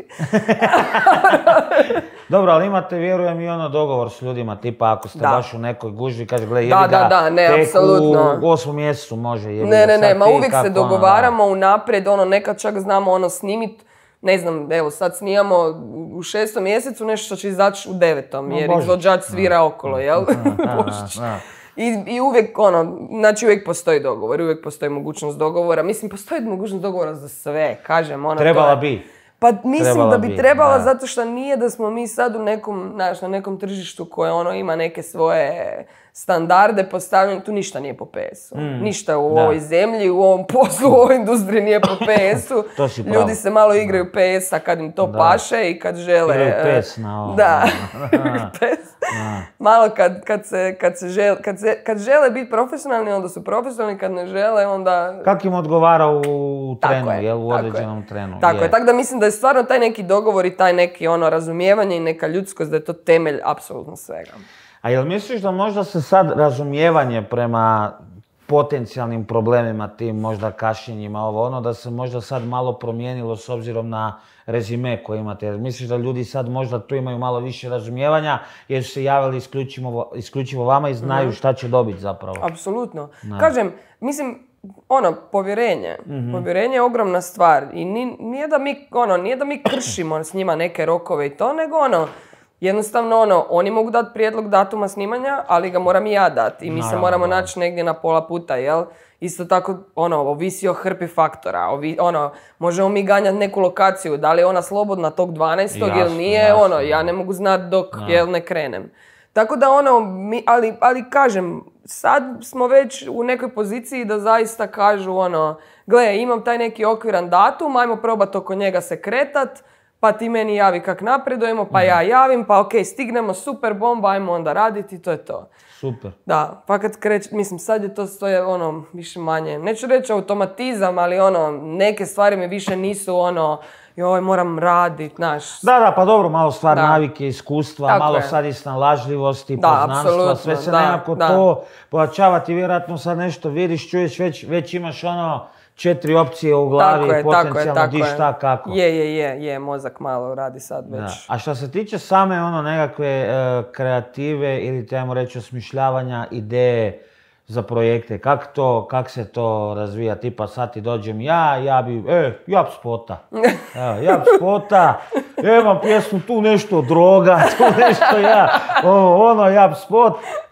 Speaker 1: Dobro, ali imate, vjerujem, i ono dogovor s ljudima, tipa ako ste
Speaker 3: Da.
Speaker 1: baš u nekoj gužvi, kaže, gledaj,
Speaker 3: Da,
Speaker 1: jebi ga,
Speaker 3: da, da, ne,
Speaker 1: tek
Speaker 3: apsolutno.
Speaker 1: u osmom mjesecu može, jebi
Speaker 3: Ne,
Speaker 1: ga,
Speaker 3: ne, ne,
Speaker 1: sad
Speaker 3: ma
Speaker 1: ti
Speaker 3: uvijek se
Speaker 1: kako, ono,
Speaker 3: dogovaramo unaprijed, ono, nekad čak znamo ono snimit, ne znam, evo sad snijamo u šestom mjesecu nešto što će izaći u devetom,
Speaker 1: No,
Speaker 3: jer
Speaker 1: Božić.
Speaker 3: izvođač svira okolo, jel?
Speaker 1: Da, da,
Speaker 3: Božić.
Speaker 1: da.
Speaker 3: I, I uvijek, ono, znači uvijek postoji dogovor, uvijek postoji mogućnost dogovora. Mislim, postoji mogućnost dogovora za sve, kažem, ono, to
Speaker 1: Trebala
Speaker 3: je-
Speaker 1: bi.
Speaker 3: Pa mislim
Speaker 1: Trebala
Speaker 3: da bi
Speaker 1: bi,
Speaker 3: trebala
Speaker 1: da.
Speaker 3: zato što nije da smo mi sad u nekom, znaš, na nekom tržištu koje ono ima neke svoje standarde postavljene, tu ništa nije po P S-u. Ništa u
Speaker 1: da.
Speaker 3: ovoj zemlji, u ovom poslu, u ovoj industriji nije po P S-u.
Speaker 1: To si pravo.
Speaker 3: Ljudi se malo igraju P S-a kad im to
Speaker 1: Da.
Speaker 3: paše i kad žele...
Speaker 1: Igraju
Speaker 3: e,
Speaker 1: pes na ovo.
Speaker 3: Da,
Speaker 1: Da.
Speaker 3: igraju pes. Malo kad, kad, se, kad, se žele, kad, se, kad žele biti profesionalni, onda su profesionalni, kad ne žele, onda...
Speaker 1: Kak im odgovara u
Speaker 3: Tako
Speaker 1: trenu,
Speaker 3: je,
Speaker 1: jel, u
Speaker 3: tako je.
Speaker 1: određenom trenu.
Speaker 3: Tako je, tako da mislim da je stvarno taj neki dogovor i taj neki ono razumijevanje i neka ljudskost, da je to temelj apsolutno svega.
Speaker 1: A jel misliš da možda se sad razumijevanje prema potencijalnim problemima, tim možda kašnjenjima, ovo ono, da se možda sad malo promijenilo s obzirom na rezime koje imate? Jer misliš da ljudi sad možda tu imaju malo više razumijevanja jer su se javili isključivo, isključivo vama i znaju šta će dobiti zapravo?
Speaker 3: Apsolutno. Kažem, mislim, ono, povjerenje. Povjerenje je ogromna stvar i ni- nije da mi, ono, nije da mi kršimo s njima neke rokove i to, nego ono, jednostavno ono, oni mogu dati prijedlog datuma snimanja, ali ga moram i ja dati i mi se
Speaker 1: Naravno,
Speaker 3: moramo
Speaker 1: da.
Speaker 3: naći negdje na pola puta, jel? Isto tako, ono, ovisi o hrpi faktora, ovi, ono, možemo mi ganjati neku lokaciju, da li je ona slobodna tog dvanaestog ili
Speaker 1: Jasno,
Speaker 3: nije,
Speaker 1: jasno,
Speaker 3: ono, ja
Speaker 1: da.
Speaker 3: ne mogu znati dok, jel, ne krenem. Tako da ono, mi, ali, ali kažem, sad smo već u nekoj poziciji da zaista kažu ono, gle, imam taj neki okviran datum, ajmo probat oko njega se kretat, pa ti meni javi kak napredujemo, pa ja javim, pa ok, stignemo, super bomba, ajmo onda raditi i to je to.
Speaker 1: Super.
Speaker 3: Da, pa kad kreće, mislim, sad je to stoje ono, više manje, neću reći automatizam, ali ono, neke stvari mi više nisu ono, joj, moram radit, znaš.
Speaker 1: Da, da, pa dobro, malo stvar
Speaker 3: Da.
Speaker 1: navike, iskustva,
Speaker 3: Tako
Speaker 1: malo
Speaker 3: je.
Speaker 1: sad i snalažljivosti,
Speaker 3: Da,
Speaker 1: poznanstva,
Speaker 3: apsolutno,
Speaker 1: sve se
Speaker 3: da,
Speaker 1: nekako
Speaker 3: da.
Speaker 1: to pojačava, ti vjerojatno sad nešto vidiš, čuješ, već, već imaš ono četiri opcije u glavi,
Speaker 3: Tako je, tako je,
Speaker 1: potencijalno
Speaker 3: tako
Speaker 1: di
Speaker 3: je.
Speaker 1: šta kako.
Speaker 3: Je, je, je, je, mozak malo radi sad
Speaker 1: Da.
Speaker 3: već.
Speaker 1: A što se tiče same ono nekakve e, kreative ili trebamo reći osmišljavanja ideje za projekte, kak to, kak se to razvija, tipa sad ti dođem ja, ja bi, e, ja bi spota, evo, ja bi spota, imam pjesmu tu nešto droga, tu nešto ja, ovo, ono, ja bi spot.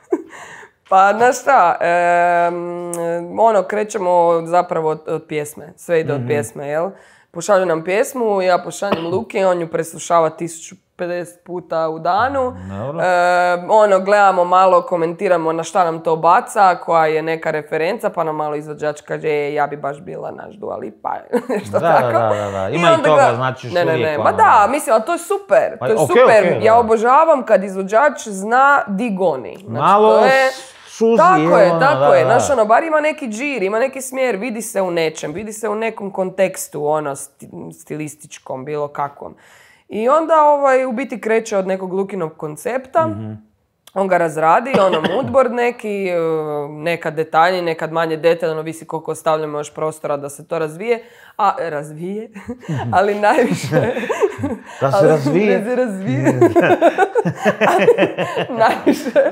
Speaker 3: Pa, znaš šta, em, ono, krećemo zapravo od, od pjesme, sve ide od pjesme, jel? Pošalju nam pjesmu, ja pošaljem Luki, on ju preslušava tisuću pedeset puta u danu.
Speaker 1: Dobro.
Speaker 3: E, ono, gledamo malo, komentiramo na šta nam to baca, koja je neka referenca, pa nam malo izvođač kaže, e, ja bi baš bila naš Dua Lipa, nešto
Speaker 1: Da, da,
Speaker 3: tako.
Speaker 1: da, da, da. Ima i
Speaker 3: onda
Speaker 1: toga,
Speaker 3: gleda-
Speaker 1: znači, još
Speaker 3: Ne, ne,
Speaker 1: uvijek,
Speaker 3: ne,
Speaker 1: ono,
Speaker 3: ma da, mislim, ali to je super,
Speaker 1: Pa,
Speaker 3: to je
Speaker 1: okej,
Speaker 3: super.
Speaker 1: okej,
Speaker 3: Ja
Speaker 1: da.
Speaker 3: obožavam kad izvođač zna di goni. Znači,
Speaker 1: Malo
Speaker 3: to je...
Speaker 1: suzi,
Speaker 3: Tako je,
Speaker 1: ono,
Speaker 3: tako
Speaker 1: da,
Speaker 3: je.
Speaker 1: da.
Speaker 3: Znaš, ono, bar ima neki džir, ima neki smjer, vidi se u nečem, vidi se u nekom kontekstu, ono, sti- stilističkom, bilo kakvom. I onda, ovaj, u biti kreće od nekog Lukinog koncepta, on ga razradi, ono, moodboard neki, e, nekad detaljniji, nekad manje detaljno, visi koliko ostavljamo još prostora da se to razvije, a, razvije, ali najviše...
Speaker 1: Da se
Speaker 3: ali-
Speaker 1: razvije.
Speaker 3: Da se razvije. Ali najviše...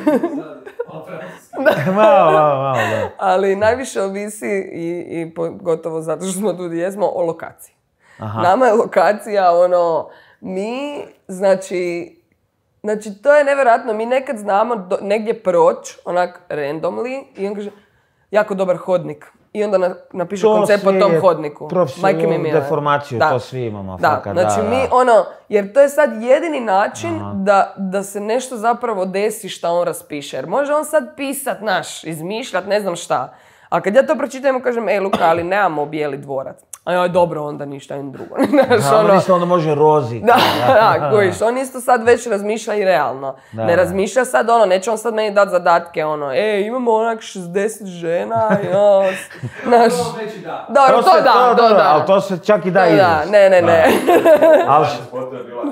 Speaker 1: Malo, malo, malo, da.
Speaker 3: Ali najviše ovisi i, i pogotovo zato što smo tu gdje jesmo o lokaciji. Nama je lokacija ono, mi, znači, znači to je nevjerojatno, mi nekad znamo do, negdje proći, onak randomly i on kaže, jako dobar hodnik. I onda na, napiše
Speaker 1: To
Speaker 3: koncept o
Speaker 1: svi
Speaker 3: tom
Speaker 1: je
Speaker 3: hodniku.
Speaker 1: profesionalnu
Speaker 3: Majke mi mile.
Speaker 1: deformaciju,
Speaker 3: Da.
Speaker 1: to svi imamo,
Speaker 3: Da,
Speaker 1: fakat,
Speaker 3: znači
Speaker 1: da,
Speaker 3: mi
Speaker 1: da.
Speaker 3: ono, jer to je sad jedini način da, da se nešto zapravo desi šta on raspiše. Jer može on sad pisat, naš, izmišljat, ne znam šta. A kad ja to pročitam, kažem, ej Luka, ali nemamo bijeli dvorac. A joj, dobro, onda ništa, jedno drugo. Znaš,
Speaker 1: Da,
Speaker 3: ono,
Speaker 1: isto onda može Rozi.
Speaker 3: da, da, kojiš, on isto sad već razmišlja i realno.
Speaker 1: Da.
Speaker 3: Ne razmišlja sad ono, neće on sad meni dati zadatke, ono, e, imamo onak šezdeset žena, jos, znaš,
Speaker 4: To već i da.
Speaker 3: dobro, to,
Speaker 1: se-
Speaker 3: da, to,
Speaker 1: dobro,
Speaker 3: da.
Speaker 1: ali to se čak i da
Speaker 3: To da,
Speaker 1: izvesti.
Speaker 3: ne, ne, ne.
Speaker 1: Ali,
Speaker 2: Spot je bila.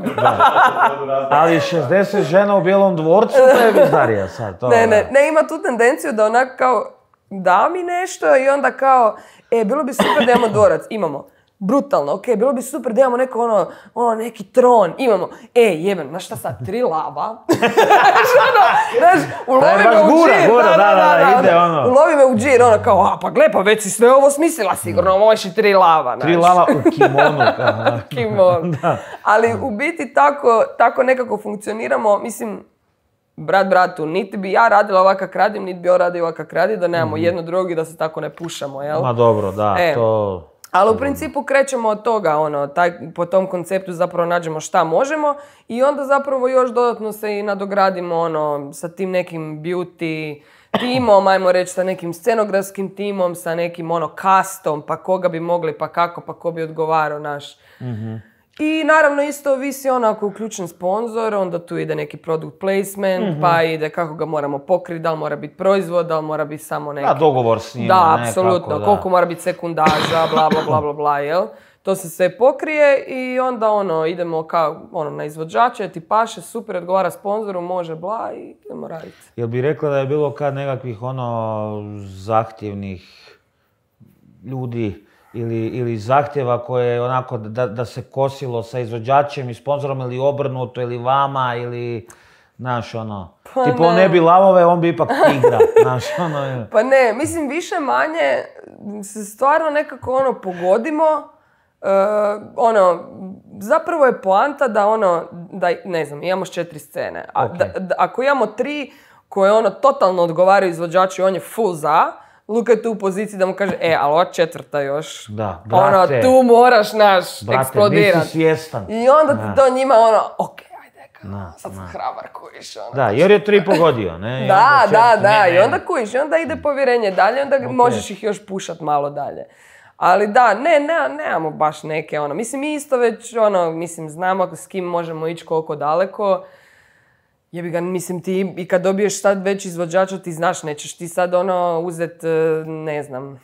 Speaker 1: ali šezdeset žena u Bijelom dvorcu, to je bizarija sad. To,
Speaker 3: Ne, ne,
Speaker 1: da.
Speaker 3: ne, ima tu tendenciju da onak kao da mi nešto i onda kao, e, bilo bi super da imamo dvorac, imamo. Brutalno, ok, bilo bi super da imamo neko ono, ono, neki tron, imamo. E, jebem, znaš šta sad, tri lava? Znaš, ono, znaš, ulovi
Speaker 1: baš
Speaker 3: me u
Speaker 1: gura,
Speaker 3: džir,
Speaker 1: gura, da, da, da, ide ono.
Speaker 3: Ulovi me u džir, ono kao, a pa gle, pa već si sve ovo smislila sigurno, možeš i tri lava,
Speaker 1: Tri
Speaker 3: znaš.
Speaker 1: lava u kimonu. kao,
Speaker 3: Kimon. Ali u biti tako, tako nekako funkcioniramo, mislim, brat bratu, niti bi ja radila ovak kak radim, niti bi on radio ovak kak radi, da nemamo jedno drugi, da se tako ne pušamo, jel?
Speaker 1: Ma dobro, da,
Speaker 3: E.
Speaker 1: to...
Speaker 3: Ali u principu krećemo od toga, ono, taj, po tom konceptu zapravo nađemo šta možemo i onda zapravo još dodatno se i nadogradimo, ono, sa tim nekim beauty timom, ajmo reći, sa nekim scenografskim timom, sa nekim, ono, castom, pa koga bi mogli, pa kako, pa ko bi odgovarao naš. I naravno isto ovisi ono ako je uključen sponzor, onda tu ide neki product placement, pa ide kako ga moramo pokriti, da li mora biti proizvod, da li mora biti samo neki...
Speaker 1: Da, dogovor s njima.
Speaker 3: Da,
Speaker 1: ne,
Speaker 3: apsolutno.
Speaker 1: kako, da.
Speaker 3: Koliko mora biti sekundaža, bla, bla, bla, bla, bla, jel? To se sve pokrije i onda ono, idemo kao, ono, na izvođače, ti paše, super, odgovara sponzoru, može, bla, i idemo raditi.
Speaker 1: Jel bi rekla da je bilo kad nekakvih ono zahtjevnih ljudi ili, ili zahtjeva koje onako da, da se kosilo sa izvođačem i sponzorom ili obrnuto ili vama ili znaš ono,
Speaker 3: Pa
Speaker 1: tipo on
Speaker 3: ne.
Speaker 1: ne bi lavove, on bi ipak tigra, znaš ono. je.
Speaker 3: Pa ne, mislim, više manje se stvarno nekako ono pogodimo. E, ono, zapravo je poanta da ono, da ne znam, imamo četiri scene. A,
Speaker 1: Ok.
Speaker 3: da, da, ako imamo tri koje ono totalno odgovaraju izvođaču i on je full za, Luka je tu u poziciji da mu kaže, e, ali ova četvrta još.
Speaker 1: Da,
Speaker 3: Ono,
Speaker 1: brate,
Speaker 3: tu moraš, naš,
Speaker 1: brate,
Speaker 3: eksplodirat.
Speaker 1: nisi svjestan.
Speaker 3: I onda
Speaker 1: Da.
Speaker 3: ti to njima ono, ok, ajde, kao,
Speaker 1: Da,
Speaker 3: sad sam
Speaker 1: da.
Speaker 3: hrabar kojiš, ono.
Speaker 1: Da, jer je tri pogodio, ne? I
Speaker 3: Da,
Speaker 1: onda
Speaker 3: da,
Speaker 1: četiri-
Speaker 3: da,
Speaker 1: ne,
Speaker 3: i
Speaker 1: ne.
Speaker 3: onda kujiš, i onda ide povjerenje dalje, onda možeš ih još pušat malo dalje. Ali da, ne, ne, nemamo baš neke, ono, mislim, mi isto već, ono, mislim, znamo s kim možemo ići koliko daleko. Jebi ga, mislim, ti i kad dobiješ sad već izvođača, ti znaš, nećeš ti sad, ono, uzet, e, ne znam,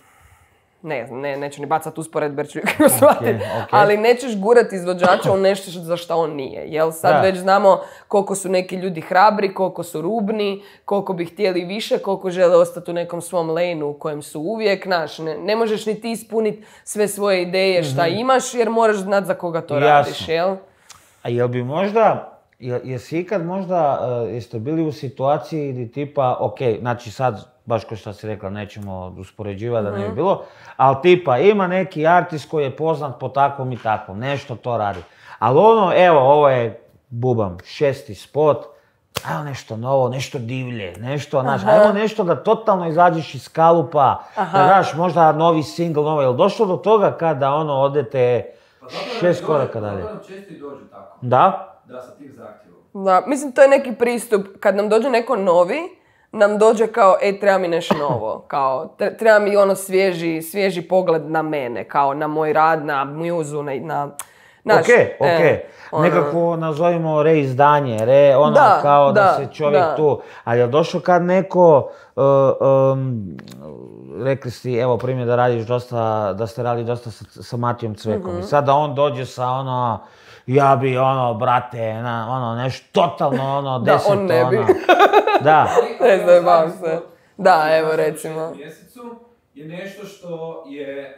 Speaker 3: ne znam, ne, neću ni bacat usporedbe jer ću kako shvatit,
Speaker 1: ok.
Speaker 3: ali nećeš gurat izvođača u nešto za što on nije, jel? Sad
Speaker 1: Da.
Speaker 3: već znamo koliko su neki ljudi hrabri, koliko su rubni, koliko bi htjeli više, koliko žele ostati u nekom svom lejnu u kojem su uvijek, znaš, ne, ne možeš ni ti ispuniti sve svoje ideje šta imaš jer moraš znat za koga to
Speaker 1: Jasno.
Speaker 3: radiš, jel?
Speaker 1: A jel bi možda, jel, jesi ikad možda, uh, jeste bili u situaciji ili tipa, ok, znači sad, baš kao što si rekla, nećemo uspoređivati da ne bi bilo, ali tipa ima neki artist koji je poznat po takvom i takvom, nešto to radi. Ali ono, evo, ovo je, bubam, šesti spot, ajmo nešto novo, nešto divlje, nešto, znaš, ajmo nešto da totalno izađeš iz kalupa, da daš možda novi single, novo, jel došlo do toga kada ono odete
Speaker 4: Pa zato nam
Speaker 1: šest
Speaker 4: dođe-
Speaker 1: koraka dalje?
Speaker 4: zato nam često i dođe tako,
Speaker 1: Da?
Speaker 4: da sa tim zahtjevom.
Speaker 3: Da, mislim, to je neki pristup, kad nam dođe neko novi, nam dođe kao, e, treba mi nešto novo, kao, tre- treba mi ono svježi, svježi pogled na mene, kao na moj rad, na muzu, na, na znaš,
Speaker 1: Ok, ok.
Speaker 3: e, ono,
Speaker 1: Nekako nazovimo reizdanje, re, ono
Speaker 3: Da,
Speaker 1: kao da,
Speaker 3: da,
Speaker 1: se čovjek
Speaker 3: da.
Speaker 1: tu... Ali je došlo kad neko, uh, um, rekli si, evo primjer da radiš dosta, da ste radili dosta sa, sa Matijom Cvekom. I sad da on dođe sa ono, ja bi ono, brate, na, ono, nešto totalno ono,
Speaker 3: Da,
Speaker 1: deseto,
Speaker 3: on ne bi.
Speaker 1: ono. Da,
Speaker 3: Ne
Speaker 4: Ali,
Speaker 3: zajebavam
Speaker 4: zadnji
Speaker 3: se.
Speaker 4: spot,
Speaker 3: Da,
Speaker 4: koji
Speaker 3: evo,
Speaker 4: sam u
Speaker 3: recimo.
Speaker 4: šestom mjesecu je nešto što je,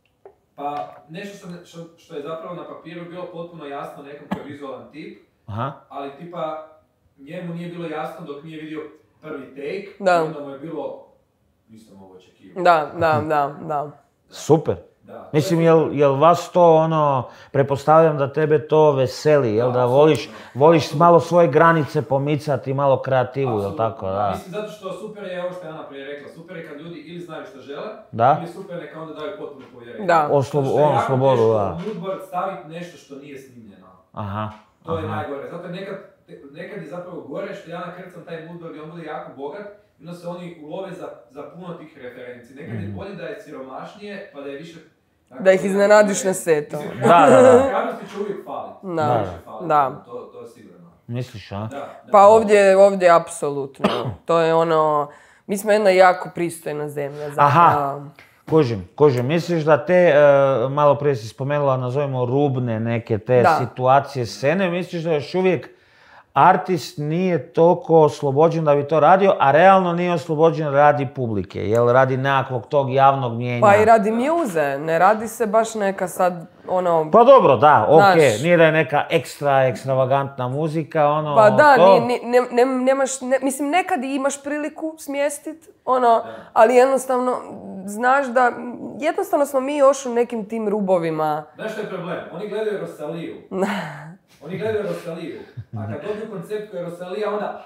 Speaker 4: pa nešto što, ne- što, što je zapravo na papiru bilo potpuno jasno nekom koji je vizualan tip,
Speaker 1: aha,
Speaker 4: ali tipa njemu nije bilo jasno dok nije vidio prvi take,
Speaker 3: Da.
Speaker 4: i onda mu je bilo, nisam ovo očekivao.
Speaker 3: Da, da, da, da.
Speaker 1: super.
Speaker 4: Da, to
Speaker 1: Mislim,
Speaker 4: je-
Speaker 1: jel, jel vas to ono, pretpostavljam da tebe to veseli, jel da
Speaker 4: Da,
Speaker 1: voliš,
Speaker 4: apsolutno.
Speaker 1: voliš malo svoje granice pomicati, malo kreativu, jel
Speaker 4: Apsolutno,
Speaker 1: tako, da.
Speaker 4: Mislim, zato što super je ovo što je Ana prije rekla, super je kad ljudi ili znaju što žele,
Speaker 1: Da.
Speaker 4: ili super neka onda daju potpuno povjerenje.
Speaker 3: Da.
Speaker 1: O
Speaker 4: Zato
Speaker 1: slo-
Speaker 4: što je
Speaker 1: ovom
Speaker 4: jako
Speaker 1: slobodu,
Speaker 4: teško
Speaker 1: da.
Speaker 4: u moodboard staviti nešto što nije snimljeno.
Speaker 1: Aha,
Speaker 4: To je
Speaker 1: aha.
Speaker 4: najgore. Zato je nekad, nekad je zapravo gore što ja nakrcam taj moodboard i on bude jako bogat, i onda se oni ulove za, za puno tih referenci. Nekad je bolje da je siromašnije, pa da je više
Speaker 3: Da ih iznenadiš na setu.
Speaker 4: Mislim,
Speaker 1: Da, da, da.
Speaker 4: hrabrosti će uvijek faliti.
Speaker 3: Da,
Speaker 4: Uvijek će faliti,
Speaker 3: da.
Speaker 4: To, to je sigurno.
Speaker 1: Misliš, a?
Speaker 4: Da, da.
Speaker 3: Pa ovdje, ovdje apsolutno. To je ono, mi smo jedna jako pristojna zemlja. Zapravo.
Speaker 1: Aha. Kužim, kužim. Misliš da te, e, malo prije si spomenula, nazovimo rubne neke te
Speaker 3: Da.
Speaker 1: situacije, scene, misliš da još uvijek artist nije toliko oslobođen da bi to radio, a realno nije oslobođen radi publike, jel radi nekakvog tog javnog mnijenja?
Speaker 3: Pa i radi mjuze, ne radi se baš neka sad ono...
Speaker 1: Pa dobro, da, ok,
Speaker 3: Znaš.
Speaker 1: nije da je neka ekstra, ekstravagantna muzika, ono,
Speaker 3: Pa da,
Speaker 1: to...
Speaker 3: ni, ni, ne, ne, nemaš, ne, mislim nekad i imaš priliku smjestit, ono, ali jednostavno znaš da, jednostavno smo mi još u nekim tim rubovima.
Speaker 4: Znaš što je problem? Oni gledaju Rosaliju. Oni gledaju Rosaliju. A kad dobiju koncept koji je Rosalija, onda...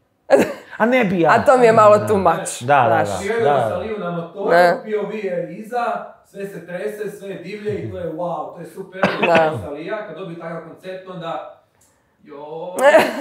Speaker 1: A ne bi ja.
Speaker 3: A to mi je malo too much.
Speaker 1: Da, da,
Speaker 3: znaš.
Speaker 1: da.
Speaker 4: Sviraju Rosaliju na motoru,
Speaker 3: Ne.
Speaker 4: P O V je iza, sve se trese, sve je divlje i to je wow, to je super.
Speaker 3: Da.
Speaker 4: Rosalija, kad dobiju takav koncept, onda... Joj,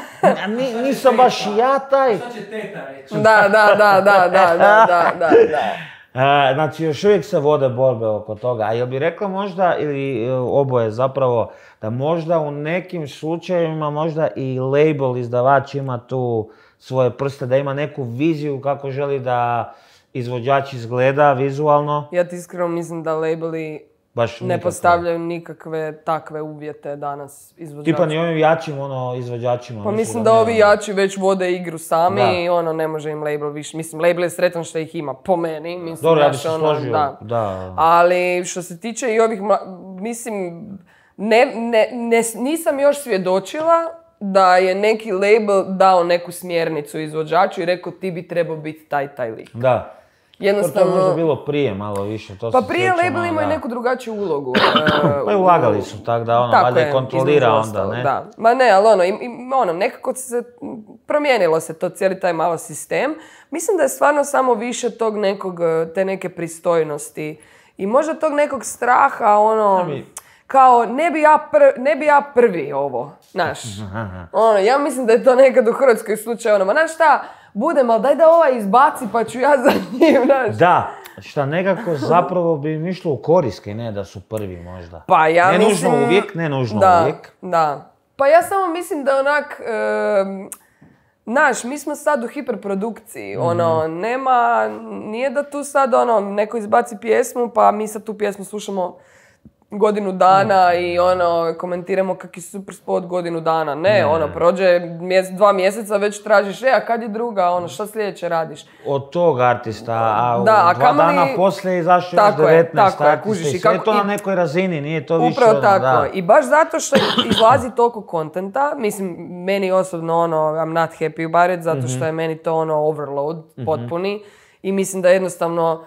Speaker 1: A ni- nisam baš ja taj.
Speaker 4: šta će teta reći?
Speaker 3: Da, da, da, da, da, da, da, da, da.
Speaker 1: E, znači, još uvijek se vode borbe oko toga. A jel bi rekla možda, ili e, oboje zapravo, da možda u nekim slučajevima možda i label izdavač ima tu svoje prste, da ima neku viziju kako želi da izvođač izgleda vizualno?
Speaker 3: Ja ti iskreno mislim da labeli
Speaker 1: Baš
Speaker 3: ne
Speaker 1: nikako.
Speaker 3: postavljaju nikakve takve uvjete danas izvođačima.
Speaker 1: Tipa ni ovim jačim ono, izvođačima.
Speaker 3: Pa mislim
Speaker 1: da
Speaker 3: da
Speaker 1: ne-
Speaker 3: ovi jači već vode igru sami
Speaker 1: Da.
Speaker 3: i ono ne može im label više. Mislim, label je sretan što ih ima, po meni. Mislim,
Speaker 1: Dobro, ja bi
Speaker 3: znaš,
Speaker 1: se
Speaker 3: ono,
Speaker 1: složio.
Speaker 3: da.
Speaker 1: Da.
Speaker 3: Ali što se tiče i ovih, mla- mislim, ne, ne, ne, nisam još svjedočila da je neki label dao neku smjernicu izvođaču i rekao ti bi trebao biti taj, taj lik.
Speaker 1: Da. To je
Speaker 3: Jednostavno...
Speaker 1: možda bilo prije malo više. To
Speaker 3: Pa
Speaker 1: se
Speaker 3: prije
Speaker 1: sjećam,
Speaker 3: label
Speaker 1: ono,
Speaker 3: imaju
Speaker 1: da.
Speaker 3: neku drugačiju ulogu.
Speaker 1: Pa i ulagali su tak da ono,
Speaker 3: Tako
Speaker 1: valjda
Speaker 3: je,
Speaker 1: i kontrolira
Speaker 3: između
Speaker 1: onda,
Speaker 3: ostalog,
Speaker 1: ne?
Speaker 3: Da. Ma ne, ali ono, im, im- ono, nekako se promijenilo se to, cijeli taj malo sistem. Mislim da je stvarno samo više tog nekog, te neke pristojnosti i možda tog nekog straha, ono,
Speaker 1: Ja bi-
Speaker 3: kao ne bi, ja pr- ne bi ja prvi ovo, znaš. Ono, ja mislim da je to nekad u Hrvatskoj slučaj, ono, ma znaš šta, budem, ali daj da ovaj izbaci pa ću ja za njim, znaš.
Speaker 1: Da, šta nekako zapravo bi im išlo u korist, kaj ne da su prvi možda.
Speaker 3: Pa ja
Speaker 1: ne
Speaker 3: mislim...
Speaker 1: nužno uvijek, ne nužno
Speaker 3: da,
Speaker 1: uvijek.
Speaker 3: Da. Pa ja samo mislim da onak... em, Znaš, mi smo sad u hiperprodukciji, ono, nema, nije da tu sad, ono, neko izbaci pjesmu, pa mi sad tu pjesmu slušamo godinu dana i ono, komentiramo kak je super spot godinu dana. Ne, ono, prođe mjese, dva mjeseca, već tražiš, e, a kad je druga, ono, šta sljedeće radiš?
Speaker 1: Od tog artista, a
Speaker 3: Da, a
Speaker 1: dva
Speaker 3: kamoli-
Speaker 1: dana poslije izašao još
Speaker 3: Tako je,
Speaker 1: devetnaest
Speaker 3: tako je,
Speaker 1: artista
Speaker 3: kužiš,
Speaker 1: i
Speaker 3: i
Speaker 1: sve je
Speaker 3: kako-
Speaker 1: to na
Speaker 3: i-
Speaker 1: nekoj razini, nije to više
Speaker 3: Upravo
Speaker 1: ono,
Speaker 3: tako.
Speaker 1: da.
Speaker 3: I baš zato što izlazi toliko kontenta, mislim, meni osobno ono, I'm not happy about it, zato
Speaker 1: Mhm.
Speaker 3: što je meni to ono overload, potpuni. I mislim da jednostavno,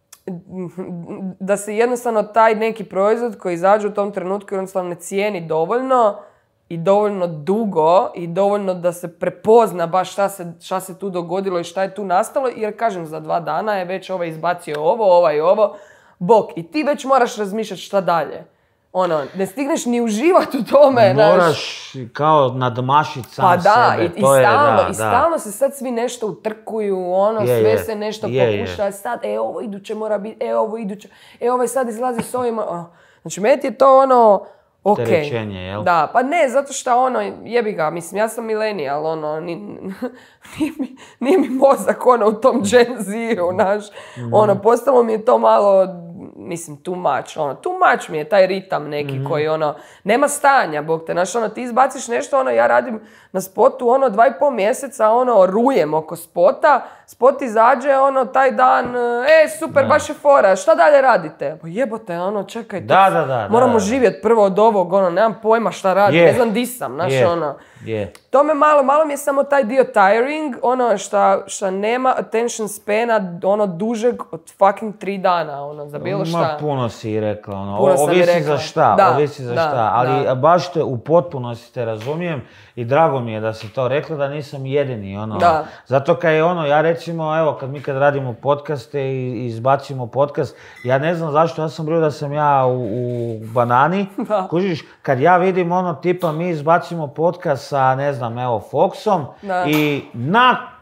Speaker 3: da se jednostavno taj neki proizvod koji izađe u tom trenutku jednostavno ne cijeni dovoljno i dovoljno dugo i dovoljno da se prepozna baš šta se, šta se tu dogodilo i šta je tu nastalo, jer kažem, za dva dana je već ovaj izbacio ovo, ovaj ovo, bok. I ti već moraš razmišljati šta dalje. Ono, ne stigneš ni uživati u tome, znaš.
Speaker 1: Moraš kao nadmašiti sam
Speaker 3: Pa da,
Speaker 1: sebe.
Speaker 3: i, i
Speaker 1: to je,
Speaker 3: stalno,
Speaker 1: da,
Speaker 3: i
Speaker 1: da.
Speaker 3: stalno se sad svi nešto utrkuju, ono,
Speaker 1: Je,
Speaker 3: sve
Speaker 1: je.
Speaker 3: se nešto
Speaker 1: Je, je.
Speaker 3: pokuša, sad, e, ovo iduće mora biti, e, ovo iduće, e, ovaj sad izlazi s ovim, oh. Znači, meni je to ono, okej.
Speaker 1: Opterećenje, jel?
Speaker 3: Da, pa ne, zato što ono, jebi ga, mislim, ja sam milenijal, ono, ni, nije, mi, nije mi mozak, ono, u tom Gen Z-u, znaš,
Speaker 1: Mhm.
Speaker 3: ono, postalo mi je to malo, mislim, too much, ono, too much mi je taj ritam neki
Speaker 1: Mhm.
Speaker 3: koji, ono, nema stanja, bog te, znaš, ono, ti izbaciš nešto, ono, ja radim na spotu, ono, dva i pol mjeseca, ono, rujem oko spota, spot izađe, ono, taj dan, e, super, baš je fora, šta dalje radite? Pa jebote, ono, čekaj,
Speaker 1: Da, da, da,
Speaker 3: moramo
Speaker 1: da, da.
Speaker 3: živjeti prvo od ovog, ono, nemam pojma šta radim,
Speaker 1: Je.
Speaker 3: ne znam di sam, znaš,
Speaker 1: Je.
Speaker 3: ono.
Speaker 1: Je.
Speaker 3: To me malo, malo mi je samo taj dio tiring, ono šta, šta nema attention spana, ono, dužeg od fucking tri dana, ono, za bilo šta.
Speaker 1: Ma puno si rekla, ono,
Speaker 3: Puno
Speaker 1: o-
Speaker 3: sam i
Speaker 1: ovisi
Speaker 3: rekla.
Speaker 1: za šta,
Speaker 3: Da,
Speaker 1: ovisi za
Speaker 3: da,
Speaker 1: šta, ali
Speaker 3: da.
Speaker 1: baš te u potpunosti te razumijem i drago mi je da si to rekla da nisam jedini, ono,
Speaker 3: Da.
Speaker 1: zato kad je ono, ja recimo, evo, kad mi kad radimo podcaste i, i izbacimo podcast, ja ne znam zašto, ja sam bio da sam ja u, u banani,
Speaker 3: Da.
Speaker 1: kužiš, kad ja vidim ono, tipa mi izbacimo podcast sa, ne znam, evo, Foxom
Speaker 3: Da.
Speaker 1: i na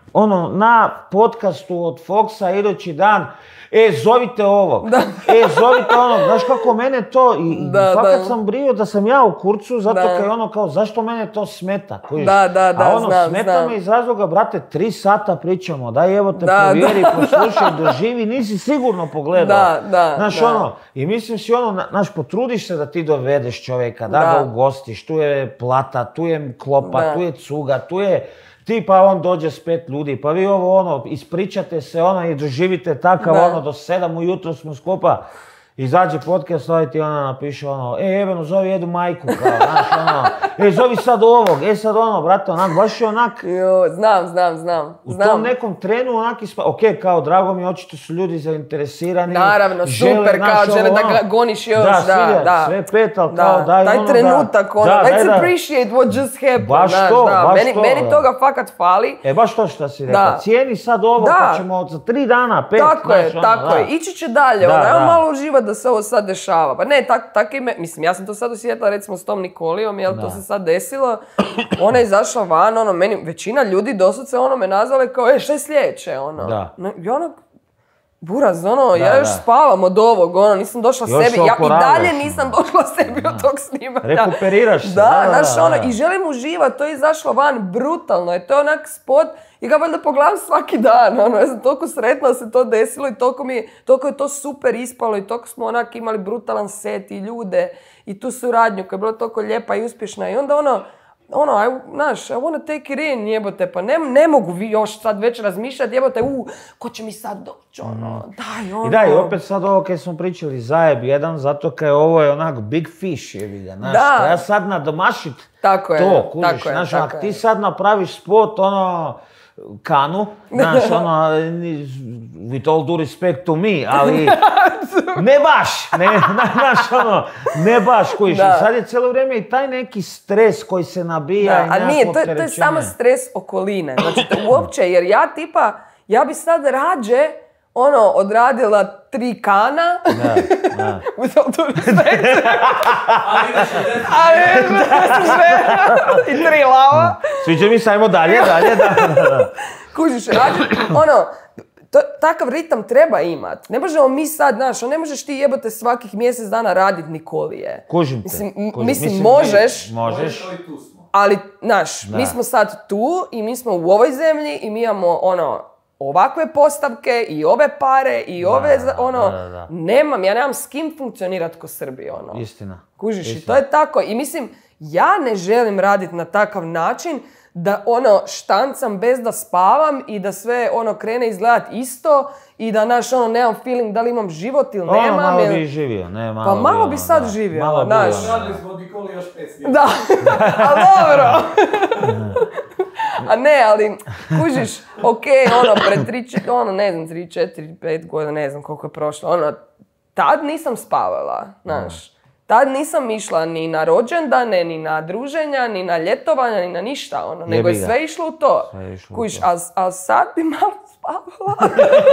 Speaker 1: ono, na podcastu od Foxa idući dan, e, zovite ovog,
Speaker 3: Da.
Speaker 1: e, zovite onog, znaš kako mene to, i, i
Speaker 3: Da,
Speaker 1: fakat
Speaker 3: da.
Speaker 1: sam brio da sam ja u kurcu, zato
Speaker 3: Da.
Speaker 1: kaj je ono kao, zašto mene to smeta, kužiš?
Speaker 3: Da, da, da,
Speaker 1: A ono,
Speaker 3: znam,
Speaker 1: smeta
Speaker 3: znam.
Speaker 1: me iz razloga, brate, tri sata pričamo, daj evo te
Speaker 3: Da,
Speaker 1: provjeri,
Speaker 3: da.
Speaker 1: poslušaj, doživi, nisi sigurno pogledao.
Speaker 3: Da, da,
Speaker 1: Znaš,
Speaker 3: da.
Speaker 1: ono, i mislim si ono, na- znaš, potrudiš se da ti dovedeš čovjeka, da,
Speaker 3: Da.
Speaker 1: ga ugostiš, tu je plata, tu je klopa,
Speaker 3: Da.
Speaker 1: tu je cuga, tu je ti, pa on dođe s pet ljudi, pa vi ovo ono, ispričate se ono i doživite takav
Speaker 3: Da.
Speaker 1: ono, do sedam ujutro smo skupa. Izađe podcast, ovaj ti ona napiše ono, e, Eveno, zovi Edu majku, kao, znaš, ono, e, zovi sad ovog, e, sad ono, brate, onak, baš je onak,
Speaker 3: Jo, znam, znam, znam.
Speaker 1: u
Speaker 3: znam.
Speaker 1: tom nekom trenu onak ispa... Ok, kao, drago mi, očito su ljudi zainteresirani.
Speaker 3: Naravno,
Speaker 1: žele,
Speaker 3: super,
Speaker 1: znaš,
Speaker 3: kao, žele
Speaker 1: ovo,
Speaker 3: da
Speaker 1: ono.
Speaker 3: ga goniš još,
Speaker 1: da,
Speaker 3: da,
Speaker 1: svilja,
Speaker 3: da.
Speaker 1: sve pet, ali
Speaker 3: Da,
Speaker 1: kao, daj
Speaker 3: taj
Speaker 1: ono da-
Speaker 3: trenutak, ono,
Speaker 1: da, daj
Speaker 3: let's
Speaker 1: da-
Speaker 3: appreciate what just happened,
Speaker 1: Baš
Speaker 3: znaš,
Speaker 1: to,
Speaker 3: da.
Speaker 1: baš
Speaker 3: meni,
Speaker 1: to,
Speaker 3: meni
Speaker 1: da.
Speaker 3: toga fakat fali.
Speaker 1: E, baš to što si rekao,
Speaker 3: Da.
Speaker 1: cijeni sad ovo,
Speaker 3: Da.
Speaker 1: pa ćemo za tri dana, pet,
Speaker 3: Tako
Speaker 1: znaš,
Speaker 3: je,
Speaker 1: ono,
Speaker 3: tako
Speaker 1: da.
Speaker 3: je. Ići će dalje,
Speaker 1: Da,
Speaker 3: ono, ajmo
Speaker 1: da.
Speaker 3: malo uživati da se ovo sad dešava. Pa ne, tak, tak ime, mislim, ja sam to sad osjetila recimo s tom Nikolijom, jel to
Speaker 1: Da.
Speaker 3: se sad desilo. Ona je izašla van, ono, meni, većina ljudi doslovce ono me nazvale kao, e, šta je sljedeće, ono.
Speaker 1: Da.
Speaker 3: No, I ono, buraz, ono,
Speaker 1: Da,
Speaker 3: ja još
Speaker 1: da.
Speaker 3: spavam od ovog, ono, nisam došla
Speaker 1: Još
Speaker 3: sebi,
Speaker 1: se
Speaker 3: ja i
Speaker 1: oporavljaš,
Speaker 3: dalje nisam došla sebi od tog snimanja.
Speaker 1: Rekuperiraš se,
Speaker 3: Da,
Speaker 1: da, da,
Speaker 3: znaš,
Speaker 1: da,
Speaker 3: ono,
Speaker 1: da.
Speaker 3: i želim uživati, to je izašlo van, brutalno je, to je onak spot, i ga valjda pogledam svaki dan, ono, ja sam toliko sretna da se to desilo i toliko mi je, toliko je to super ispalo i toliko smo onak imali brutalan set i ljude i tu suradnju koja je bila toliko lijepa i uspješna i onda ono, ono, I, znaš, I wanna take it in, jebote, pa ne, ne mogu vi još sad već razmišljati, jebote, u, ko će mi sad doći, ono, daj, ono.
Speaker 1: I da, i opet sad ovo kaj smo pričali, zajeb jedan, zato kaj ovo je onak big fish, je vidio, znaš,
Speaker 3: Da.
Speaker 1: treba sad nadomašit
Speaker 3: Tako je,
Speaker 1: to, kužiš,
Speaker 3: tako je,
Speaker 1: znaš,
Speaker 3: tako
Speaker 1: ako
Speaker 3: je.
Speaker 1: ti sad napraviš spot, ono, kanu, znaš, ono, ni- with all due respect to me, ali ne baš, ne, znaš, ono, ne baš, kužiš,
Speaker 3: Da.
Speaker 1: i sad je cijelo vrijeme i taj neki stres koji se nabija
Speaker 3: Da,
Speaker 1: i
Speaker 3: a
Speaker 1: nekako
Speaker 3: nije, to, je- to je
Speaker 1: opterećenje.
Speaker 3: samo stres okoline. Znači, to uopće, jer ja tipa, ja bi sad rađe, ono, odradila tri kana,
Speaker 1: Da, da.
Speaker 3: with all due respect,
Speaker 4: Ali ideš u deset.
Speaker 3: ali i tri lava.
Speaker 1: Sviđa mi se, ajmo dalje, dalje, da, da, da.
Speaker 3: Kužiš, rađe, ono, to, takav ritam treba imat. Ne možemo mi sad, znaš, ne možeš ti jebote svakih mjesec dana radit Nikolije.
Speaker 1: Kužim te.
Speaker 3: Mislim, m-
Speaker 1: kužim.
Speaker 3: mislim,
Speaker 1: mi-
Speaker 3: možeš,
Speaker 1: Možeš.
Speaker 4: Ali tu smo.
Speaker 3: ali, znaš,
Speaker 1: Da.
Speaker 3: mi smo sad tu i mi smo u ovoj zemlji i mi imamo, ono, ovakve postavke i ove pare i ove, za- ono,
Speaker 1: da, da, da.
Speaker 3: nemam, ja nemam s kim funkcionirat ko Srbi, ono.
Speaker 1: Istina.
Speaker 3: Kužiš, i
Speaker 1: Istina.
Speaker 3: to je tako. I mislim, ja ne želim raditi na takav način da ono štancam bez da spavam i da sve ono krene izgledat isto i da naš ono nemam feeling da li imam život ili
Speaker 1: Ono,
Speaker 3: nemam.
Speaker 1: malo
Speaker 3: ili-
Speaker 1: bi živio, ne, malo
Speaker 3: Pa malo
Speaker 1: bi,
Speaker 3: bi
Speaker 1: ono,
Speaker 3: sad
Speaker 1: da.
Speaker 3: živio,
Speaker 1: Malo bi,
Speaker 3: znaš.
Speaker 1: ono,
Speaker 4: Radili smo od Nikoli još pet snimaka.
Speaker 3: Da, ali dobro. A ne, ali kužiš, ok, ono, pred tri, čet- ono, ne znam, tri, četiri, pet godina, ne znam koliko je prošlo, ono, tad nisam spavala, znaš. Tad nisam išla ni na rođendane, ni na druženja, ni na ljetovanja, ni na ništa, ono, nego je
Speaker 1: Jebi ga.
Speaker 3: sve išlo u to.
Speaker 1: Sve je išlo u
Speaker 3: Kužiš,
Speaker 1: to.
Speaker 3: a, a sad bi malo spavala.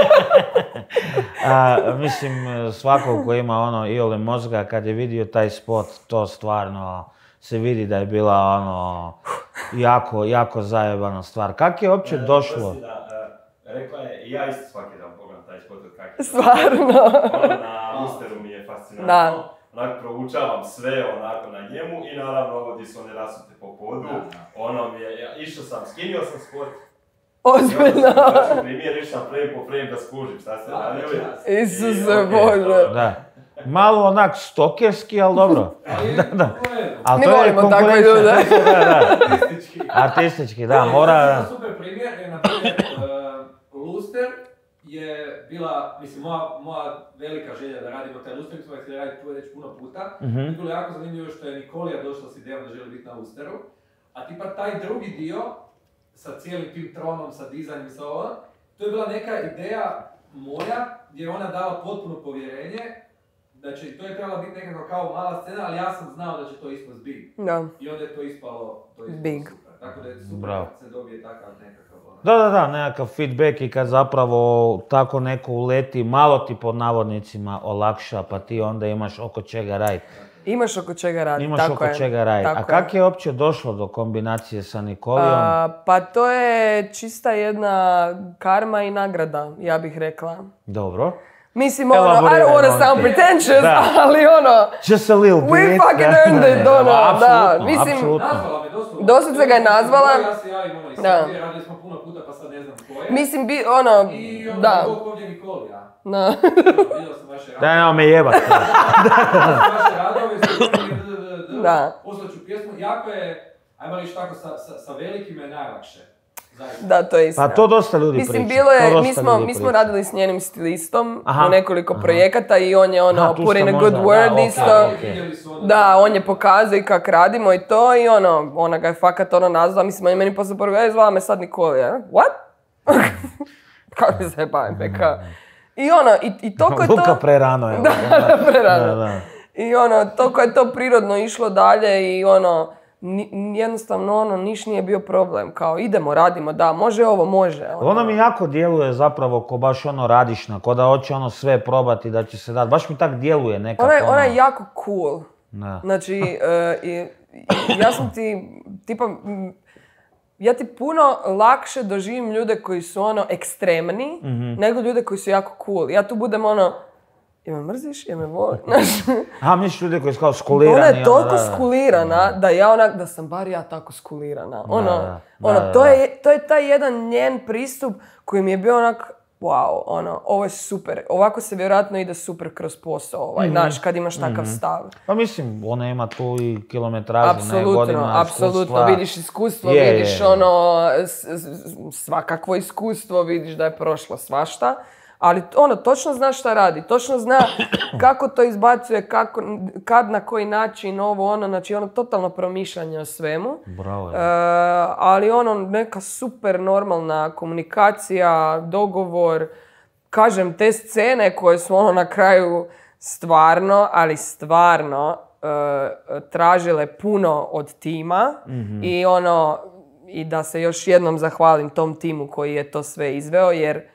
Speaker 1: A, mislim, svako ko ima ono iole mozga, kad je vidio taj spot, to stvarno se vidi da je bila ono jako, jako zajebana stvar. Kak je uopće došlo?
Speaker 2: Prosti da, e, rekla je, i ja isto svaki dan pogledam taj spot od kak je.
Speaker 3: Stvarno.
Speaker 2: Ono na Lusteru mi je fascinantno.
Speaker 3: Da.
Speaker 2: Onak proučavam sve onako na njemu i naravno ovo gdje su one rasute po podu. Ono mi je, ja, išao sam, skinio sam spot.
Speaker 3: Ozbiljno.
Speaker 2: Znači, primjer, išao sam frame po frame da skužim šta se radili.
Speaker 3: Isuse Bože.
Speaker 1: Da. Malo onak stokerski, ali dobro.
Speaker 4: Ali,
Speaker 1: Da, da.
Speaker 4: pogledaj,
Speaker 1: Ali
Speaker 3: Mi
Speaker 1: to je
Speaker 3: volimo takve
Speaker 1: konkurencija.
Speaker 3: ljude.
Speaker 1: Da, da.
Speaker 4: artistički.
Speaker 1: Artistički, da,
Speaker 4: Ali
Speaker 1: mora...
Speaker 4: to je super primjer, jer na primjer, uh, Luster je bila, mislim, moja, moja velika želja da radimo taj Luster, mi smo ga htjeli raditi tu već puno puta.
Speaker 1: Mhm.
Speaker 4: Je bilo jako zanimljivo što je Nikolija došla s idejom da želi biti na Lusteru, a tipa taj drugi dio, sa cijelim tim tronom, sa dizajnom i sa ovo, to je bila neka ideja moja, gdje je ona dala potpuno povjerenje, da će, to je trebala biti nekako kao mala scena, ali ja sam znao da će to ispast big.
Speaker 3: Da.
Speaker 4: I onda je to ispalo, to je ispalo
Speaker 3: Big.
Speaker 4: super. Tako da je super
Speaker 1: Bravo.
Speaker 4: kad se dobije takav nekakav ono.
Speaker 1: Da, da, da, nekakav feedback i kad zapravo tako neko uleti, malo ti pod navodnicima olakša, pa ti onda imaš oko čega raditi.
Speaker 3: Imaš oko čega raditi,
Speaker 1: Imaš
Speaker 3: tako
Speaker 1: oko
Speaker 3: je.
Speaker 1: čega raditi. A
Speaker 3: Tako
Speaker 1: kako
Speaker 3: je.
Speaker 1: je uopće došlo do kombinacije sa Nikolijom?
Speaker 3: A, pa to je čista jedna karma i nagrada, ja bih rekla.
Speaker 1: Dobro.
Speaker 3: Mislim, ono, I don't
Speaker 1: Elaboriraj,
Speaker 3: wanna
Speaker 1: molim
Speaker 3: sound
Speaker 1: te.
Speaker 3: pretentious,
Speaker 1: Da.
Speaker 3: ali ono,
Speaker 1: Just a little bit.
Speaker 3: we fucking
Speaker 1: da.
Speaker 3: earned it, ono, da.
Speaker 1: Apsolutno,
Speaker 3: Mislim,
Speaker 1: apsolutno.
Speaker 4: Nazvala me doslovno.
Speaker 3: Doslovce ga je nazvala.
Speaker 4: Ja se javim ono iz
Speaker 3: Da.
Speaker 4: Srbije, radili smo puno puta pa sad ne znam ko je.
Speaker 3: mislim, bi, ono,
Speaker 4: I ono,
Speaker 3: da.
Speaker 4: Bog ovdje Nikolija.
Speaker 3: Da.
Speaker 4: Vidio sam vaše
Speaker 1: Da,
Speaker 4: radove.
Speaker 1: nema me jebat.
Speaker 4: vaše radove,
Speaker 3: Da.
Speaker 4: poslaću pjesmu. Jako je, ajmo reći tako, sa, sa, sa velikim je najlakše. Zaista.
Speaker 3: Da, to je istina.
Speaker 1: Pa to dosta ljudi
Speaker 3: Mislim,
Speaker 1: priča.
Speaker 3: bilo
Speaker 1: To
Speaker 3: je,
Speaker 1: dosta
Speaker 3: mi smo,
Speaker 1: ljudi
Speaker 3: mi smo
Speaker 1: priča.
Speaker 3: radili s njenim stilistom
Speaker 1: Aha,
Speaker 3: u nekoliko
Speaker 1: aha.
Speaker 3: projekata i on je ono,
Speaker 1: Aha, tu
Speaker 3: put in
Speaker 1: ste
Speaker 3: a good
Speaker 1: možda,
Speaker 3: word
Speaker 1: da, ok,
Speaker 3: isto.
Speaker 1: ok.
Speaker 4: Vidjeli su ono-
Speaker 3: Da, on je pokazao i kak radimo i to i ono, ona ga je fakat ono nazvala, mislim, on je meni poslije poruka, ej, zvala me sad Nikolija. What? Kako se bavim, peka. I ono, i, i toliko je to...
Speaker 1: Luka prerano je.
Speaker 3: Da, da, prerano.
Speaker 1: Da, da.
Speaker 3: I ono, toliko je to prirodno išlo dalje i ono, ni- jednostavno ono, niš nije bio problem. Kao, idemo, radimo, da, može ovo, može. Ono.
Speaker 1: Ono mi jako djeluje zapravo ko baš ono radišna, ko da hoće ono sve probati da će se dati. Baš mi tak djeluje nekako.
Speaker 3: Ona je, ona je
Speaker 1: ono.
Speaker 3: jako cool.
Speaker 1: Da.
Speaker 3: Znači, e, i, i ja sam ti, tipa, m, ja ti puno lakše doživim ljude koji su ono ekstremni, nego ljude koji su jako cool. Ja tu budem ono, jel me mrziš, jel me voli, znaš.
Speaker 1: Aha, misliš ljude koji su kao skulirani.
Speaker 3: Ona je
Speaker 1: ono,
Speaker 3: toliko
Speaker 1: da, da.
Speaker 3: skulirana da ja onak, da sam bar ja tako skulirana. Ono,
Speaker 1: da, da,
Speaker 3: ono,
Speaker 1: da,
Speaker 3: to,
Speaker 1: da.
Speaker 3: je, to je taj jedan njen pristup koji mi je bio onak, wow, ono, ovo je super. Ovako se vjerojatno ide super kroz posao, ovaj, znaš, kad imaš takav stav.
Speaker 1: Pa mislim, ona ima tu i kilometražu, ne,
Speaker 3: Apsolutno,
Speaker 1: godina
Speaker 3: apsolutno,
Speaker 1: iskustva.
Speaker 3: vidiš iskustvo,
Speaker 1: Je, je,
Speaker 3: vidiš
Speaker 1: je.
Speaker 3: ono, s- s- svakakvo iskustvo, vidiš da je prošla svašta, ali ono, točno zna šta radi, točno zna kako to izbacuje, kako, kad, na koji način, ovo, ono, znači ono, totalno promišljanje o svemu.
Speaker 1: Bravo je.
Speaker 3: E, ali ono, neka super normalna komunikacija, dogovor, kažem, te scene koje su ono na kraju stvarno, ali stvarno e, tražile puno od tima i ono, i da se još jednom zahvalim tom timu koji je to sve izveo, jer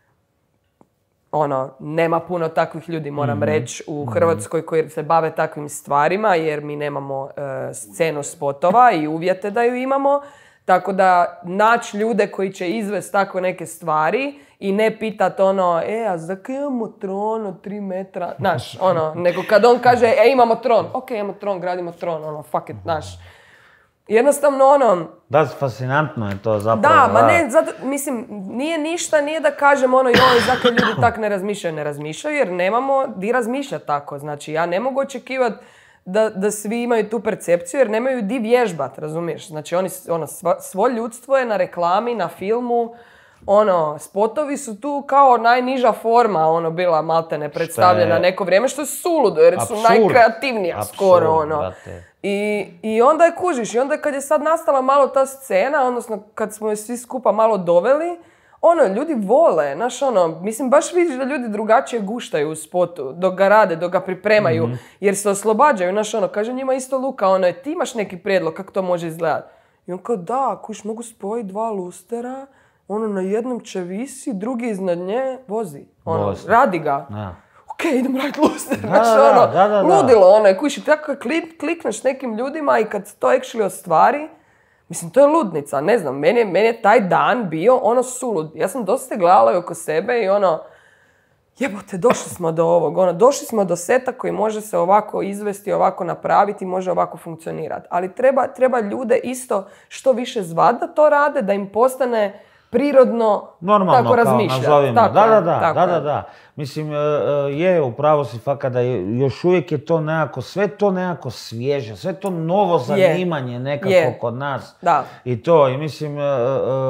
Speaker 3: ono, nema puno takvih ljudi, moram reći, u Hrvatskoj koji se bave takvim stvarima, jer mi nemamo e, scenu spotova i uvjete da ju imamo. Tako da naći ljude koji će izvesti tako neke stvari i ne pitat ono, e, a zakaj imamo tron od tri metra, znaš, ono, nego kad on kaže, e, imamo tron, ok, imamo tron, gradimo tron, ono, fuck it, znaš. Jednostavno, ono,
Speaker 1: Da, fascinantno je to zapravo.
Speaker 3: da, ma ne, zato, mislim, nije ništa, nije da kažem ono, joj, zakaj ljudi tak ne razmišljaju, ne razmišljaju, jer nemamo di razmišljati tako, znači, ja ne mogu očekivati da, da svi imaju tu percepciju, jer nemaju di vježbat, razumiješ? Znači, oni, ono, sva, svo ljudstvo je na reklami, na filmu, ono, spotovi su tu kao najniža forma, ono, bila maltene predstavljena
Speaker 1: je-
Speaker 3: neko vrijeme, što je suludo, jer su
Speaker 1: Apsurd.
Speaker 3: najkreativnija
Speaker 1: Apsurd,
Speaker 3: skoro, ono.
Speaker 1: brate.
Speaker 3: I, I onda je kužiš, i onda kad je sad nastala malo ta scena, odnosno kad smo je svi skupa malo doveli, ono, ljudi vole, znaš, ono, mislim, baš vidiš da ljudi drugačije guštaju u spotu, dok ga rade, dok ga pripremaju, jer se oslobađaju, znaš, ono, kaže njima isto Luka, ono, ti imaš neki prijedlog kako to može izgledati. I on kao, da, kuš, mogu spojiti dva lustera, ono, na jednom će visi, drugi iznad nje, vozi, ono,
Speaker 1: Vozi.
Speaker 3: radi ga.
Speaker 1: Da.
Speaker 3: Ok, idem raditi luster,
Speaker 1: Da,
Speaker 3: znaš,
Speaker 1: da,
Speaker 3: ono,
Speaker 1: da, da, da.
Speaker 3: ludilo, ono, kuši, tako kad klik, klikneš nekim ljudima i kad to actually ostvari, mislim, to je ludnica, ne znam, meni je, meni je taj dan bio ono sulud. Ja sam dosta gledala oko sebe i ono, jebote, došli smo do ovog, ono, došli smo do seta koji može se ovako izvesti, ovako napraviti, može ovako funkcionirati. Ali treba, treba ljude isto što više zvat da to rade, da im postane prirodno
Speaker 1: Normalno,
Speaker 3: tako
Speaker 1: kao
Speaker 3: razmišljati.
Speaker 1: nazovimo.
Speaker 3: Tako
Speaker 1: Da,
Speaker 3: je,
Speaker 1: da, da,
Speaker 3: tako
Speaker 1: da, da,
Speaker 3: je.
Speaker 1: da. Mislim, e, e, je, upravo si fakat da je, još uvijek je to nekako, sve to nekako svježe, sve to novo zanimanje nekako
Speaker 3: Je.
Speaker 1: kod nas.
Speaker 3: Da.
Speaker 1: I to, i mislim, e, e,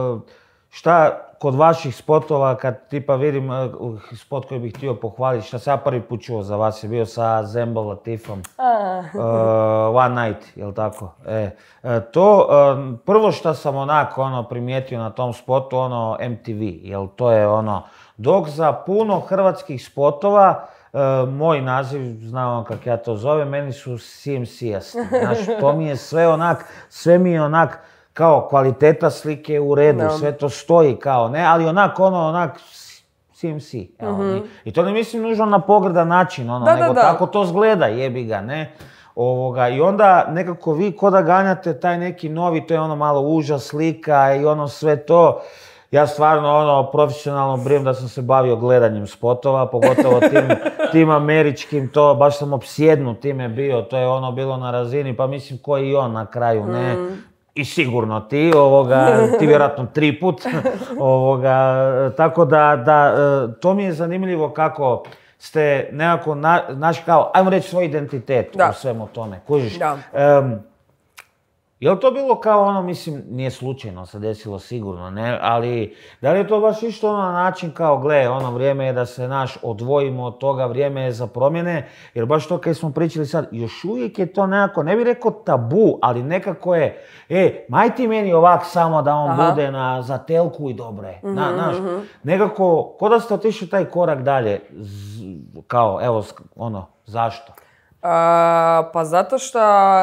Speaker 1: šta kod vaših spotova, kad tipa vidim e, spot koji bih htio pohvaliti, šta sam ja prvi put čuo za vas je bio sa Zembo Latifom.
Speaker 3: A,
Speaker 1: Uh, One Night, jel tako? E, e, to, e, prvo što sam onako ono primijetio na tom spotu, ono M T V, jel to je ono, dok za puno hrvatskih spotova, e, moj naziv, znam kak ja to zovem, meni su C M C-asti, znaš, to mi je sve onak, sve mi je onak, kao kvaliteta slike je u redu,
Speaker 3: Da.
Speaker 1: sve to stoji kao, ne, ali onak, ono, onak, C M C. Evo, i, I to ne mislim nužno na pogrdan način, ono,
Speaker 3: Da, da,
Speaker 1: nego
Speaker 3: da.
Speaker 1: tako to zgleda, jebi ga, ne. Ovoga, i onda nekako vi ko da ganjate taj neki novi, to je ono malo uža slika i ono sve to. Ja stvarno ono profesionalno brijem da sam se bavio gledanjem spotova, pogotovo tim, tim američkim, to baš sam opsjednut time bio, to je ono bilo na razini, pa mislim ko i on na kraju, ne? Mm. I sigurno ti, ovoga, ti vjerojatno tri put, ovoga, tako da, da, to mi je zanimljivo kako ste nekako, na, naš kao, ajmo reći svoj identitet da. U svemu tome, kužiš. Da. Um, je li to bilo kao ono, mislim, nije slučajno se desilo sigurno, ne, ali da li je to baš isto ono na način kao, gle, ono vrijeme je da se naš odvojimo od toga, vrijeme je za promjene, jer baš to kad smo pričali sad, još uvijek je to nekako, ne bih rekao tabu, ali nekako je, e, maj ti meni ovak samo da on Aha. bude na zatelku i dobro je, na, znaš, nekako, ko da ste otišli taj korak dalje, z, kao, evo, ono, zašto?
Speaker 3: A, pa zato što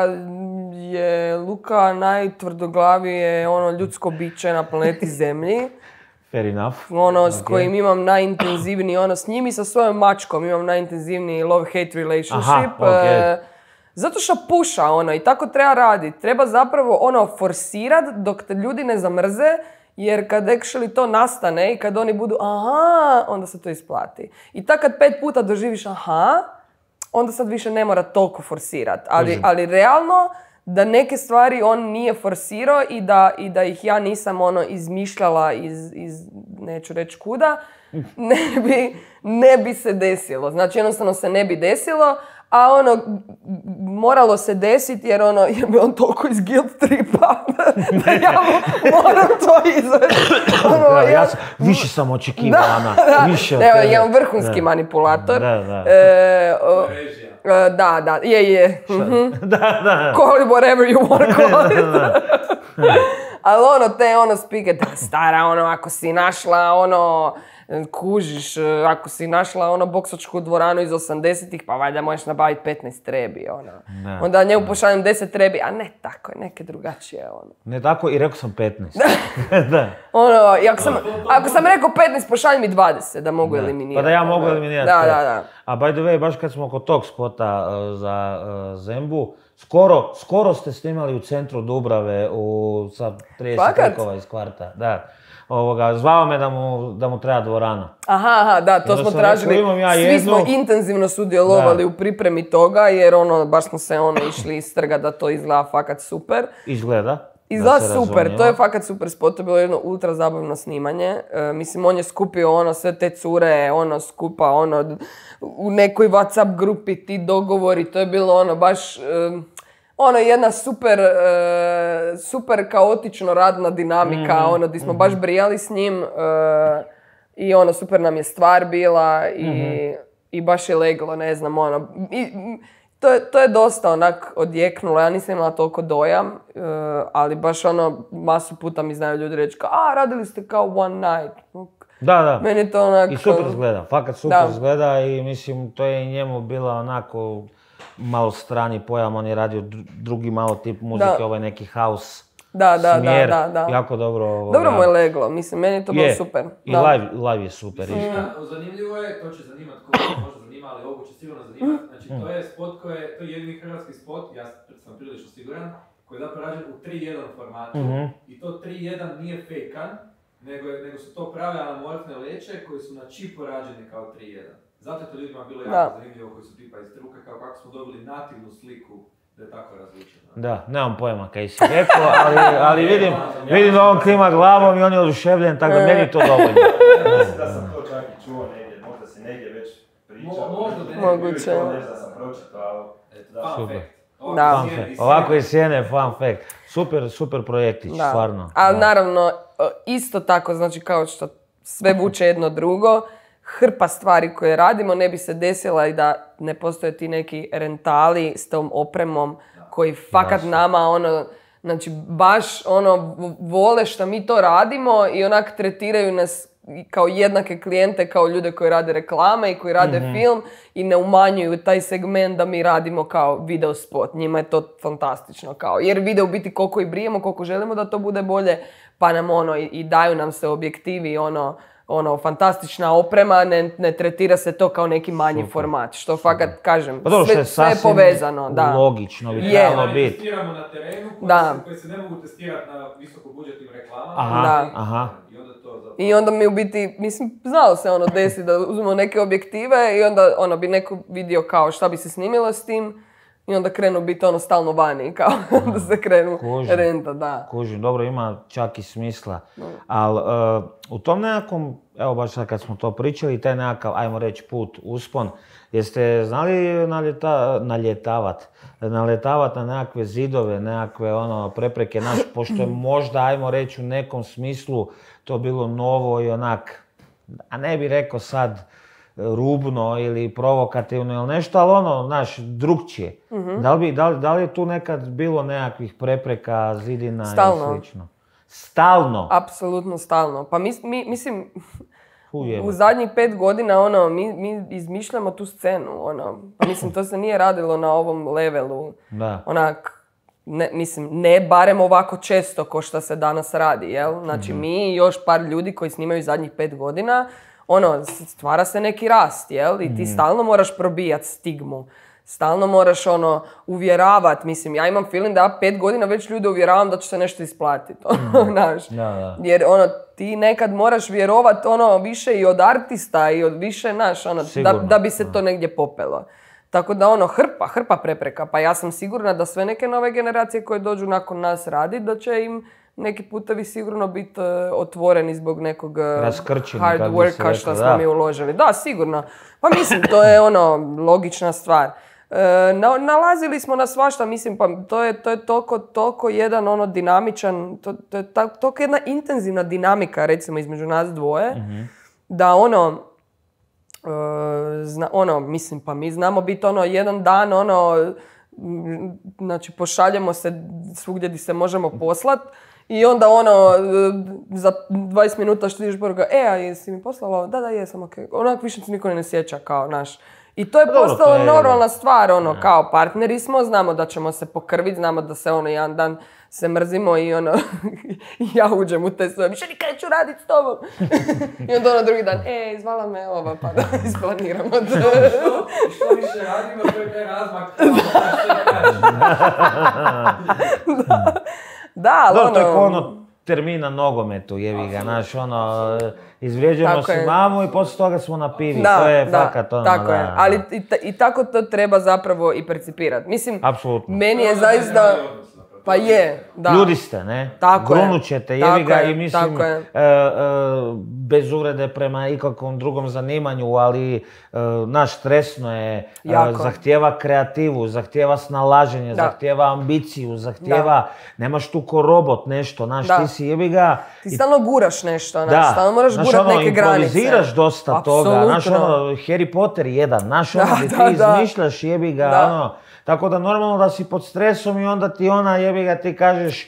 Speaker 3: je Luka najtvrdoglavije ono ljudsko biće na planeti Zemlji.
Speaker 1: Fair enough.
Speaker 3: Ono s okay. kojim imam najintenzivniji, ono s njim i sa svojom mačkom imam najintenzivniji love-hate relationship. Aha, okay. e, zato što puša ono i tako treba raditi. Treba zapravo ono forsirat dok te ljudi ne zamrze. Jer kad actually to nastane i kad oni budu aha, onda se to isplati. I tako kad pet puta doživiš aha, onda sad više ne mora toliko forsirati. Ali, ali realno da neke stvari on nije forsirao i da, i da ih ja nisam ono izmišljala iz, iz neću reći kuda, ne bi, ne bi se desilo. Znači jednostavno se ne bi desilo, a ono, moralo se desiti jer ono, jer bi on toliko iz guilt tripa da ja moram to izvesti. Ono,
Speaker 1: da, ja, ja sam, više sam očekivala, Ana.
Speaker 3: Da,
Speaker 1: više
Speaker 3: da, ja sam vrhunski da. manipulator.
Speaker 1: Da, da.
Speaker 3: E, o, da, da, je, je. Mm-hmm.
Speaker 1: Da, da.
Speaker 3: Call it whatever you want to call it. Ali ono, te ono spike, da stara, ono, ako si našla, ono, kužiš, ako si našla ono boksačku dvoranu iz osamdesetih, pa valjda možeš nabaviti petnaest trebi, ono. Ne, onda njemu pošaljem deset trebi, a ne tako je, neke drugačije, ono.
Speaker 1: Ne tako i rekao sam petnaest. Da.
Speaker 3: Ono, i ako sam, ako sam rekao petnaest, pošalj mi dvadeset da mogu da. eliminirati.
Speaker 1: Pa da ja mogu eliminirati.
Speaker 3: Da, da, da.
Speaker 1: A by the way, baš kad smo oko tog spota uh, za uh, Zembu, skoro, skoro ste snimali u centru Dubrave u, sa trideset tekova iz kvarta. Da. Ovoga, zvao me da mu, da mu treba dvorana.
Speaker 3: Aha, aha, da, to smo tražili. Rekao, ja Svi jednu... smo intenzivno sudjelovali da. u pripremi toga, jer ono, baš smo se ono išli istrga da to izgleda fakat super.
Speaker 1: Izgleda.
Speaker 3: Izgleda super, razumijemo. To je fakat super spot, to je bilo jedno ultra zabavno snimanje. E, mislim, on je skupio ono, sve te cure, ono, skupa, ono, u nekoj WhatsApp grupi ti dogovori, to je bilo ono, baš... E, ono jedna super, uh, super kaotično radna dinamika, mm-hmm. ono, di smo mm-hmm. baš brijali s njim uh, i ono, super nam je stvar bila i, mm-hmm. i baš je leglo, ne znam, ono, i, to, je, to je dosta onak odjeknulo, ja nisam imala toliko dojam, uh, ali baš ono, masu puta mi znaju ljudi reći kao, a, radili ste kao one night.
Speaker 1: Da, da.
Speaker 3: Meni to onak...
Speaker 1: I super izgleda, fakat super da. izgleda i mislim, to je i njemu bila onako... malo strani pojam, on je radio drugi malo tip muzike, da. ovaj neki house
Speaker 3: da, da,
Speaker 1: smjer,
Speaker 3: da, da, da.
Speaker 1: jako dobro. Ovoga.
Speaker 3: Dobro mu je leglo, mislim, meni je to bilo super.
Speaker 1: I da. live, live je super.
Speaker 4: Mm. Zanimljivo je, to će zanimat koga možda zanima, ali ovo će sigurno zanimat. Znači, to je spot koji je, to je jedini hrvatski spot, ja sam prilično siguran, koji je zapravo rađen u tri jedan formatu. Mm-hmm. I to tri jedan nije fejkan, nego, nego su to prave anamorfne leće koji su na čipu rađene kao tri jedan. Zato je to ljudima bilo jako da. zanimljivo koji su tipa iz struke, kao kako smo dobili nativnu sliku da je tako različeno.
Speaker 1: Da, nemam pojma kaj si rekao, ali, ali vidim, vidim da on klima glavom i on je oduševljen, tako da meni je to dovoljno.
Speaker 2: Ja mislim da sam to čak i čuo negdje, možda si negdje već pričao.
Speaker 4: Mo, možda da
Speaker 3: Moguće.
Speaker 2: Možda sam pročitao.
Speaker 1: Super. Da. Fun fact. Ovako je sjene, fun fact. Super, super projektić, da. stvarno.
Speaker 3: Ali
Speaker 1: da.
Speaker 3: naravno, isto tako, znači kao što sve vuče jedno drugo, hrpa stvari koje radimo ne bi se desila i da ne postoje ti neki rentali s tom opremom koji fakat Jasno. nama ono, znači baš ono vole što mi to radimo i onak tretiraju nas kao jednake klijente kao ljude koji rade reklame i koji rade mm-hmm. film i ne umanjuju taj segment da mi radimo kao video spot. Njima je to fantastično kao, jer vide u biti koliko i brijemo, koliko želimo da to bude bolje, pa nam ono i, i daju nam se objektivi ono ono, fantastična oprema, ne, ne tretira se to kao neki manji
Speaker 1: Super.
Speaker 3: format. Što fakat, kažem,
Speaker 1: Pa dobro, što
Speaker 3: sve,
Speaker 1: je
Speaker 3: sve je
Speaker 1: sasvim
Speaker 3: povezano. Da.
Speaker 1: logično bi
Speaker 3: Je.
Speaker 1: trebalo
Speaker 4: Mi
Speaker 1: biti.
Speaker 4: testiramo na terenu koji,
Speaker 3: Da.
Speaker 4: se, koji se ne mogu testirati na visokobudžetnim reklamama.
Speaker 1: Aha,
Speaker 3: Da.
Speaker 1: aha.
Speaker 4: I onda to zapravo...
Speaker 3: I onda mi u biti, mislim, znalo se ono desi da uzmemo neke objektive i onda ono bi neko vidio kao šta bi se snimilo s tim i onda krenu biti ono stalno vani, kao da se krenu
Speaker 1: Kužim.
Speaker 3: renta, da.
Speaker 1: Kužim, dobro, ima čak i smisla. Ali uh, u tom nekakvom, evo baš sad kad smo to pričali, taj nekakav, ajmo reći, put, uspon, jeste znali naljeta, naljetavati, naletavati na nekakve zidove, nekakve ono, prepreke, naš, pošto je možda, ajmo reći, u nekom smislu to bilo novo i onak, a ne bi rekao sad rubno ili provokativno ili nešto, ali ono, znaš, drugčije.
Speaker 3: Mhm.
Speaker 1: Da li, bi, da, li, da li je tu nekad bilo nekakvih prepreka, zidina
Speaker 3: Stalno.
Speaker 1: i slično? Stalno?
Speaker 3: Apsolutno stalno. Pa mi, mi, mislim,
Speaker 1: Ujebo.
Speaker 3: u zadnjih pet godina ono, mi, mi izmišljamo tu scenu. Ono. Pa mislim, to se nije radilo na ovom levelu.
Speaker 1: Da.
Speaker 3: Onak, ne, mislim, ne barem ovako često ko što se danas radi, jel? Znači, mi i još par ljudi koji snimaju zadnjih pet godina, ono, stvara se neki rast, jel? I ti stalno moraš probijati stigmu. Stalno moraš, ono, uvjeravat. Mislim, ja imam feeling da ja pet godina već ljude uvjeravam da će se nešto isplatiti. Ono, znaš.
Speaker 1: Da, da.
Speaker 3: Jer, ono, ti nekad moraš vjerovat, ono, više i od artista i od više, znaš, ono, da,
Speaker 1: Sigurno,
Speaker 3: da bi se to negdje popelo. Tako da, ono, hrpa, hrpa prepreka. Pa ja sam sigurna da sve neke nove generacije koje dođu nakon nas radi, da će im neki putevi sigurno biti uh, otvoreni zbog nekog uh,
Speaker 1: Raskrčeni,
Speaker 3: hard
Speaker 1: kak bi se
Speaker 3: worka
Speaker 1: reklo,
Speaker 3: što smo
Speaker 1: da.
Speaker 3: mi uložili. Da, sigurno. Pa mislim, to je ono, logična stvar. Uh, na, nalazili smo na svašta, mislim, pa to je, to je toliko, toliko jedan ono dinamičan, to, to je ta, toliko jedna intenzivna dinamika, recimo, između nas dvoje,
Speaker 1: Mhm.
Speaker 3: da ono, uh, zna, ono, mislim, pa mi znamo biti ono, jedan dan, ono, m, znači, pošaljemo se svugdje gdje se možemo poslat, i onda ono, za dvadeset minuta što tiđeš poruka, e, a jesi mi poslala? Da, da, jesam, okej. Onak više se niko ne sjeća, kao, naš. I to je
Speaker 1: dobro,
Speaker 3: postalo
Speaker 1: to je-
Speaker 3: normalna stvar, ono, kao partneri smo, znamo da ćemo se pokrviti, znamo da se ono, jedan dan se mrzimo i ono, ja uđem u te svoje, više nikad neću radit s tobom. I onda ono drugi dan, e, zvala me ova, pa da isplaniramo to.
Speaker 4: Što, što više radimo, to je taj razmak.
Speaker 3: Da, ali
Speaker 1: Dobro, to je kao
Speaker 3: ono,
Speaker 1: ono termin na nogometu, jevi ga, znaš, ono, izvrijeđujemo
Speaker 3: Tako
Speaker 1: si
Speaker 3: je.
Speaker 1: mamu i poslije toga smo na pivi,
Speaker 3: da,
Speaker 1: to je
Speaker 3: da,
Speaker 1: fakat ono,
Speaker 3: tako
Speaker 1: da,
Speaker 3: je.
Speaker 1: da.
Speaker 3: Ali i, ta- i tako to treba zapravo i percipirati. Mislim,
Speaker 1: Apsolutno.
Speaker 3: meni je zaista, pa je, da.
Speaker 1: Ljudi ste, ne?
Speaker 3: Tako je.
Speaker 1: Grunut ćete,
Speaker 3: Tako
Speaker 1: jevi ga
Speaker 3: je,
Speaker 1: i mislim,
Speaker 3: tako je.
Speaker 1: e, e, bez uvrede prema ikakvom drugom zanimanju, ali e, naš stresno je, e,
Speaker 3: Jako.
Speaker 1: zahtijeva kreativu, zahtijeva snalaženje,
Speaker 3: Da.
Speaker 1: zahtijeva ambiciju, zahtijeva, nemaš tu ko robot nešto, znaš,
Speaker 3: Da.
Speaker 1: ti si jebi ga,
Speaker 3: Ti
Speaker 1: i
Speaker 3: stalno guraš nešto, znaš,
Speaker 1: da,
Speaker 3: stalno moraš
Speaker 1: znaš,
Speaker 3: gurat
Speaker 1: ono,
Speaker 3: neke granice.
Speaker 1: improviziraš dosta toga, znaš,
Speaker 3: Apsolutno.
Speaker 1: ono, Harry Potter jedan, znaš, ono,
Speaker 3: Da,
Speaker 1: gdje
Speaker 3: da,
Speaker 1: ti
Speaker 3: da.
Speaker 1: izmišljaš, jebi ga,
Speaker 3: Da.
Speaker 1: ono, tako da normalno da si pod stresom i onda ti ona, jebi ga, ti kažeš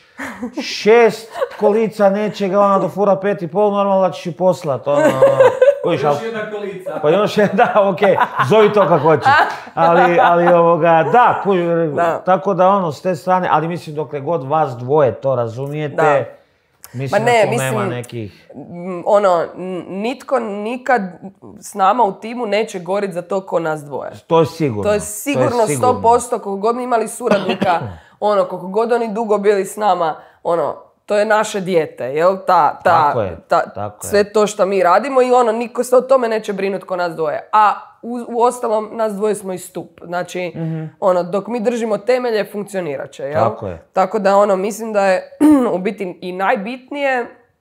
Speaker 1: šest kolica nečega, ona do fura pet i pol, normalno da ćeš ju poslat, ono, kojiš,
Speaker 4: Još
Speaker 1: ali,
Speaker 4: jedna kolica.
Speaker 1: pa još je, da, okej, zovi to kako hoćeš, ali, ali ovoga, da, kuž-
Speaker 3: Da.
Speaker 1: tako da ono, s te strane, ali mislim dokle god vas dvoje to razumijete,
Speaker 3: Da.
Speaker 1: mislim
Speaker 3: Ma ne,
Speaker 1: da tu
Speaker 3: mislim-
Speaker 1: nema nekih...
Speaker 3: Mm, ono, n- nitko nikad s nama u timu neće gorit za to ko nas dvoje.
Speaker 1: To je sigurno.
Speaker 3: To je sigurno sto posto, koliko god mi imali suradnika, ono, koliko god oni dugo bili s nama, ono, to je naše dijete, jel? Ta, ta,
Speaker 1: Tako je,
Speaker 3: ta,
Speaker 1: tako je.
Speaker 3: sve to što mi radimo i ono, niko se o tome neće brinuti ko nas dvoje. A u, u ostalom, nas dvoje smo i stup. Znači, ono, dok mi držimo temelje, funkcionirat će, jel?
Speaker 1: Tako je.
Speaker 3: Tako da, ono, mislim da je u biti i najbitnije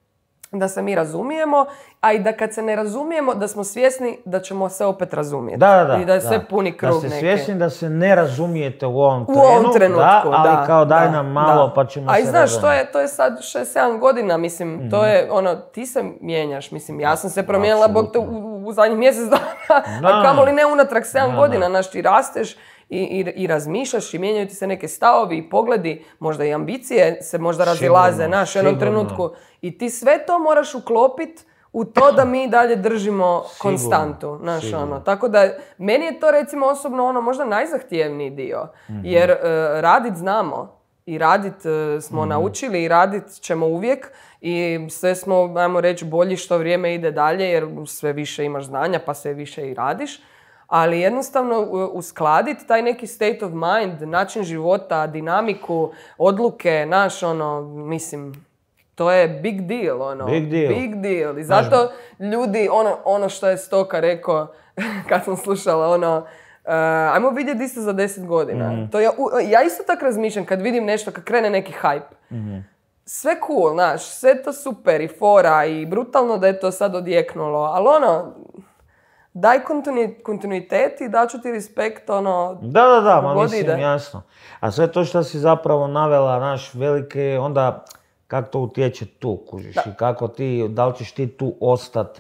Speaker 3: da se mi razumijemo, a i da kad se ne razumijemo, da smo svjesni da ćemo se opet razumjeti.
Speaker 1: Da, da, da.
Speaker 3: I da je
Speaker 1: da.
Speaker 3: sve puni krug
Speaker 1: Da ste
Speaker 3: neki.
Speaker 1: svjesni da se ne razumijete u ovom
Speaker 3: U
Speaker 1: trenu,
Speaker 3: ovom trenutku,
Speaker 1: da, ali
Speaker 3: da,
Speaker 1: kao daj
Speaker 3: da,
Speaker 1: nam malo
Speaker 3: da.
Speaker 1: pa ćemo
Speaker 3: A
Speaker 1: se
Speaker 3: i znaš, to
Speaker 1: razumjeti.
Speaker 3: je, to je sad šest sedam godina, mislim, to je ono, ti se mijenjaš, mislim, ja sam se promijenila, bog te, u, u zadnjih mjesec dana,
Speaker 1: Da.
Speaker 3: a kamoli ne unatrag sedam
Speaker 1: Da,
Speaker 3: godina,
Speaker 1: da.
Speaker 3: znaš, ti rasteš i, i, i razmišljaš i mijenjaju ti se neke stavovi i pogledi, možda i ambicije se možda razilaze,
Speaker 1: Sigurno,
Speaker 3: znaš, u jednom
Speaker 1: sigurno.
Speaker 3: trenutku. I ti sve to moraš uklopiti u to da mi dalje držimo konstantu, znaš,
Speaker 1: sigurno.
Speaker 3: ono. Tako da, meni je to recimo osobno ono možda najzahtjevniji dio, jer e, radit znamo. i radit uh, smo mm. naučili i radit ćemo uvijek i sve smo, ajmo reći, bolji što vrijeme ide dalje jer sve više imaš znanja pa sve više i radiš. Ali jednostavno uskladiti taj neki state of mind, način života, dinamiku, odluke, naš ono, mislim, to je big deal, ono.
Speaker 1: Big deal.
Speaker 3: Big deal. I zato ljudi, ono, ono što je Stoka rekao kad sam slušala, ono, uh, ajmo vidjeti di ste za deset godina. Mm-hmm. To ja, ja isto tako razmišljam kad vidim nešto, kad krene neki hype. Mm-hmm. Sve cool, znaš, sve to super i fora i brutalno da je to sad odjeknulo, ali ono, daj kontinu, kontinuitet i daću ti respekt, ono...
Speaker 1: Da, da, da, ma mislim, ide. Jasno. A sve to što si zapravo navela, naš velike, onda kako to utječe tu, kužiš, da. I kako ti, da li ćeš ti tu ostat,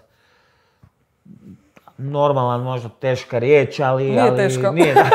Speaker 1: normalan, možda teška riječ, ali...
Speaker 3: Nije
Speaker 1: ali,
Speaker 3: teško.
Speaker 1: Nije, da,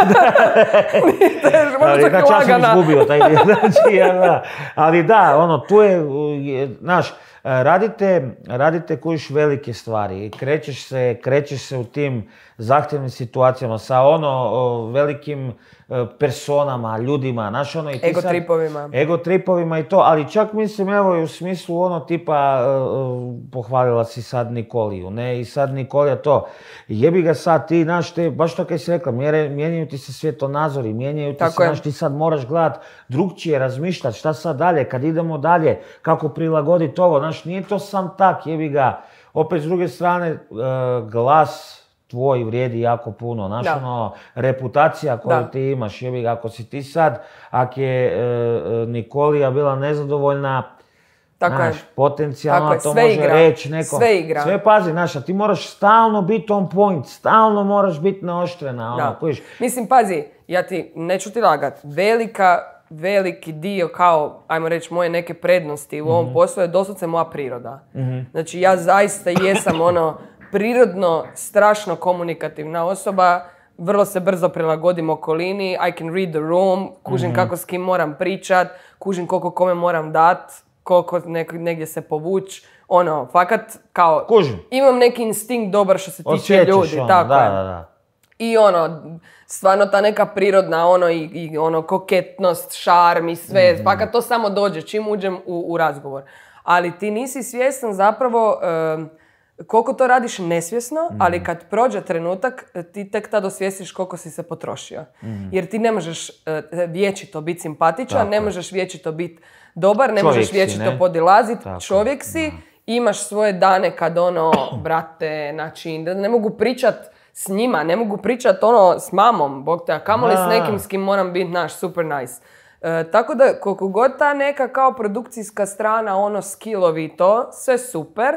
Speaker 1: da.
Speaker 3: Nije teško, možda
Speaker 1: ali,
Speaker 3: tako
Speaker 1: znači,
Speaker 3: lagana.
Speaker 1: Ja sam izgubio taj dio, znači, ja, da. Ali da, ono, tu je, znaš, radite, radite kužiš velike stvari, krećeš se, krećeš se u tim zahtjevnim situacijama sa ono velikim personama, ljudima, znaš ono i ti
Speaker 3: ego tripovima.
Speaker 1: Ego tripovima i to, ali čak mislim evo i u smislu ono tipa uh, pohvalila si sad Nikoliju, ne, i sad Nikolija to, jebi ga sad ti, znaš, te, baš to kaj si rekla, mijenjaju ti se svjetonazori, mijenjaju ti Tako se, znaš, ti sad moraš gledat drugčije, razmišljati šta sad dalje, kad idemo dalje, kako prilagoditi ovo, znaš, nije to sam tak, jebi ga, opet s druge strane, uh, glas tvoj vrijedi jako puno, znaš, ono, reputacija koju da. Ti imaš, jebi ga, ako si ti sad, ako je e, Nikolija bila nezadovoljna, Tako znaš, je. Potencijalno Tako to može igra. Reći nekom.
Speaker 3: Sve igra.
Speaker 1: Sve pazi, znaš, a ti moraš stalno biti on point, stalno moraš biti naoštrena, ono, kojiš.
Speaker 3: Mislim, pazi, ja ti, neću ti lagat, velika, veliki dio kao, ajmo reći, moje neke prednosti u ovom mm-hmm. poslu je doslovce moja priroda. Mm-hmm. Znači, ja zaista jesam ono, prirodno, strašno komunikativna osoba, vrlo se brzo prilagodim okolini, I can read the room, kužim mm-hmm. kako s kim moram pričat, kužim koliko kome moram dat, koliko nek- negdje se povuć, ono, fakat kao,
Speaker 1: kužim.
Speaker 3: Imam neki instinkt dobar što se tiče
Speaker 1: Osjećaš
Speaker 3: ljudi,
Speaker 1: ono,
Speaker 3: tako
Speaker 1: da,
Speaker 3: je.
Speaker 1: da, da.
Speaker 3: I ono, stvarno ta neka prirodna ono i, i ono koketnost, šarm i sve, mm-hmm. fakat to samo dođe čim uđem u, u razgovor. Ali ti nisi svjestan zapravo um, koliko to radiš nesvjesno, mm. ali kad prođe trenutak, ti tek tad osvijestiš koliko si se potrošio. Mm. Jer ti ne možeš uh, vječito biti simpatičan, Tako. ne možeš vječito biti dobar, ne
Speaker 1: čovjek
Speaker 3: možeš vječito podilaziti. Čovjek si, mm. imaš svoje dane kad ono, brate, znači, ne mogu pričat s njima, ne mogu pričat ono s mamom, bog te, a kamoli s nekim s kim moram biti naš super nice. Uh, tako da koliko god ta neka kao produkcijska strana, ono skillovi i to, sve super.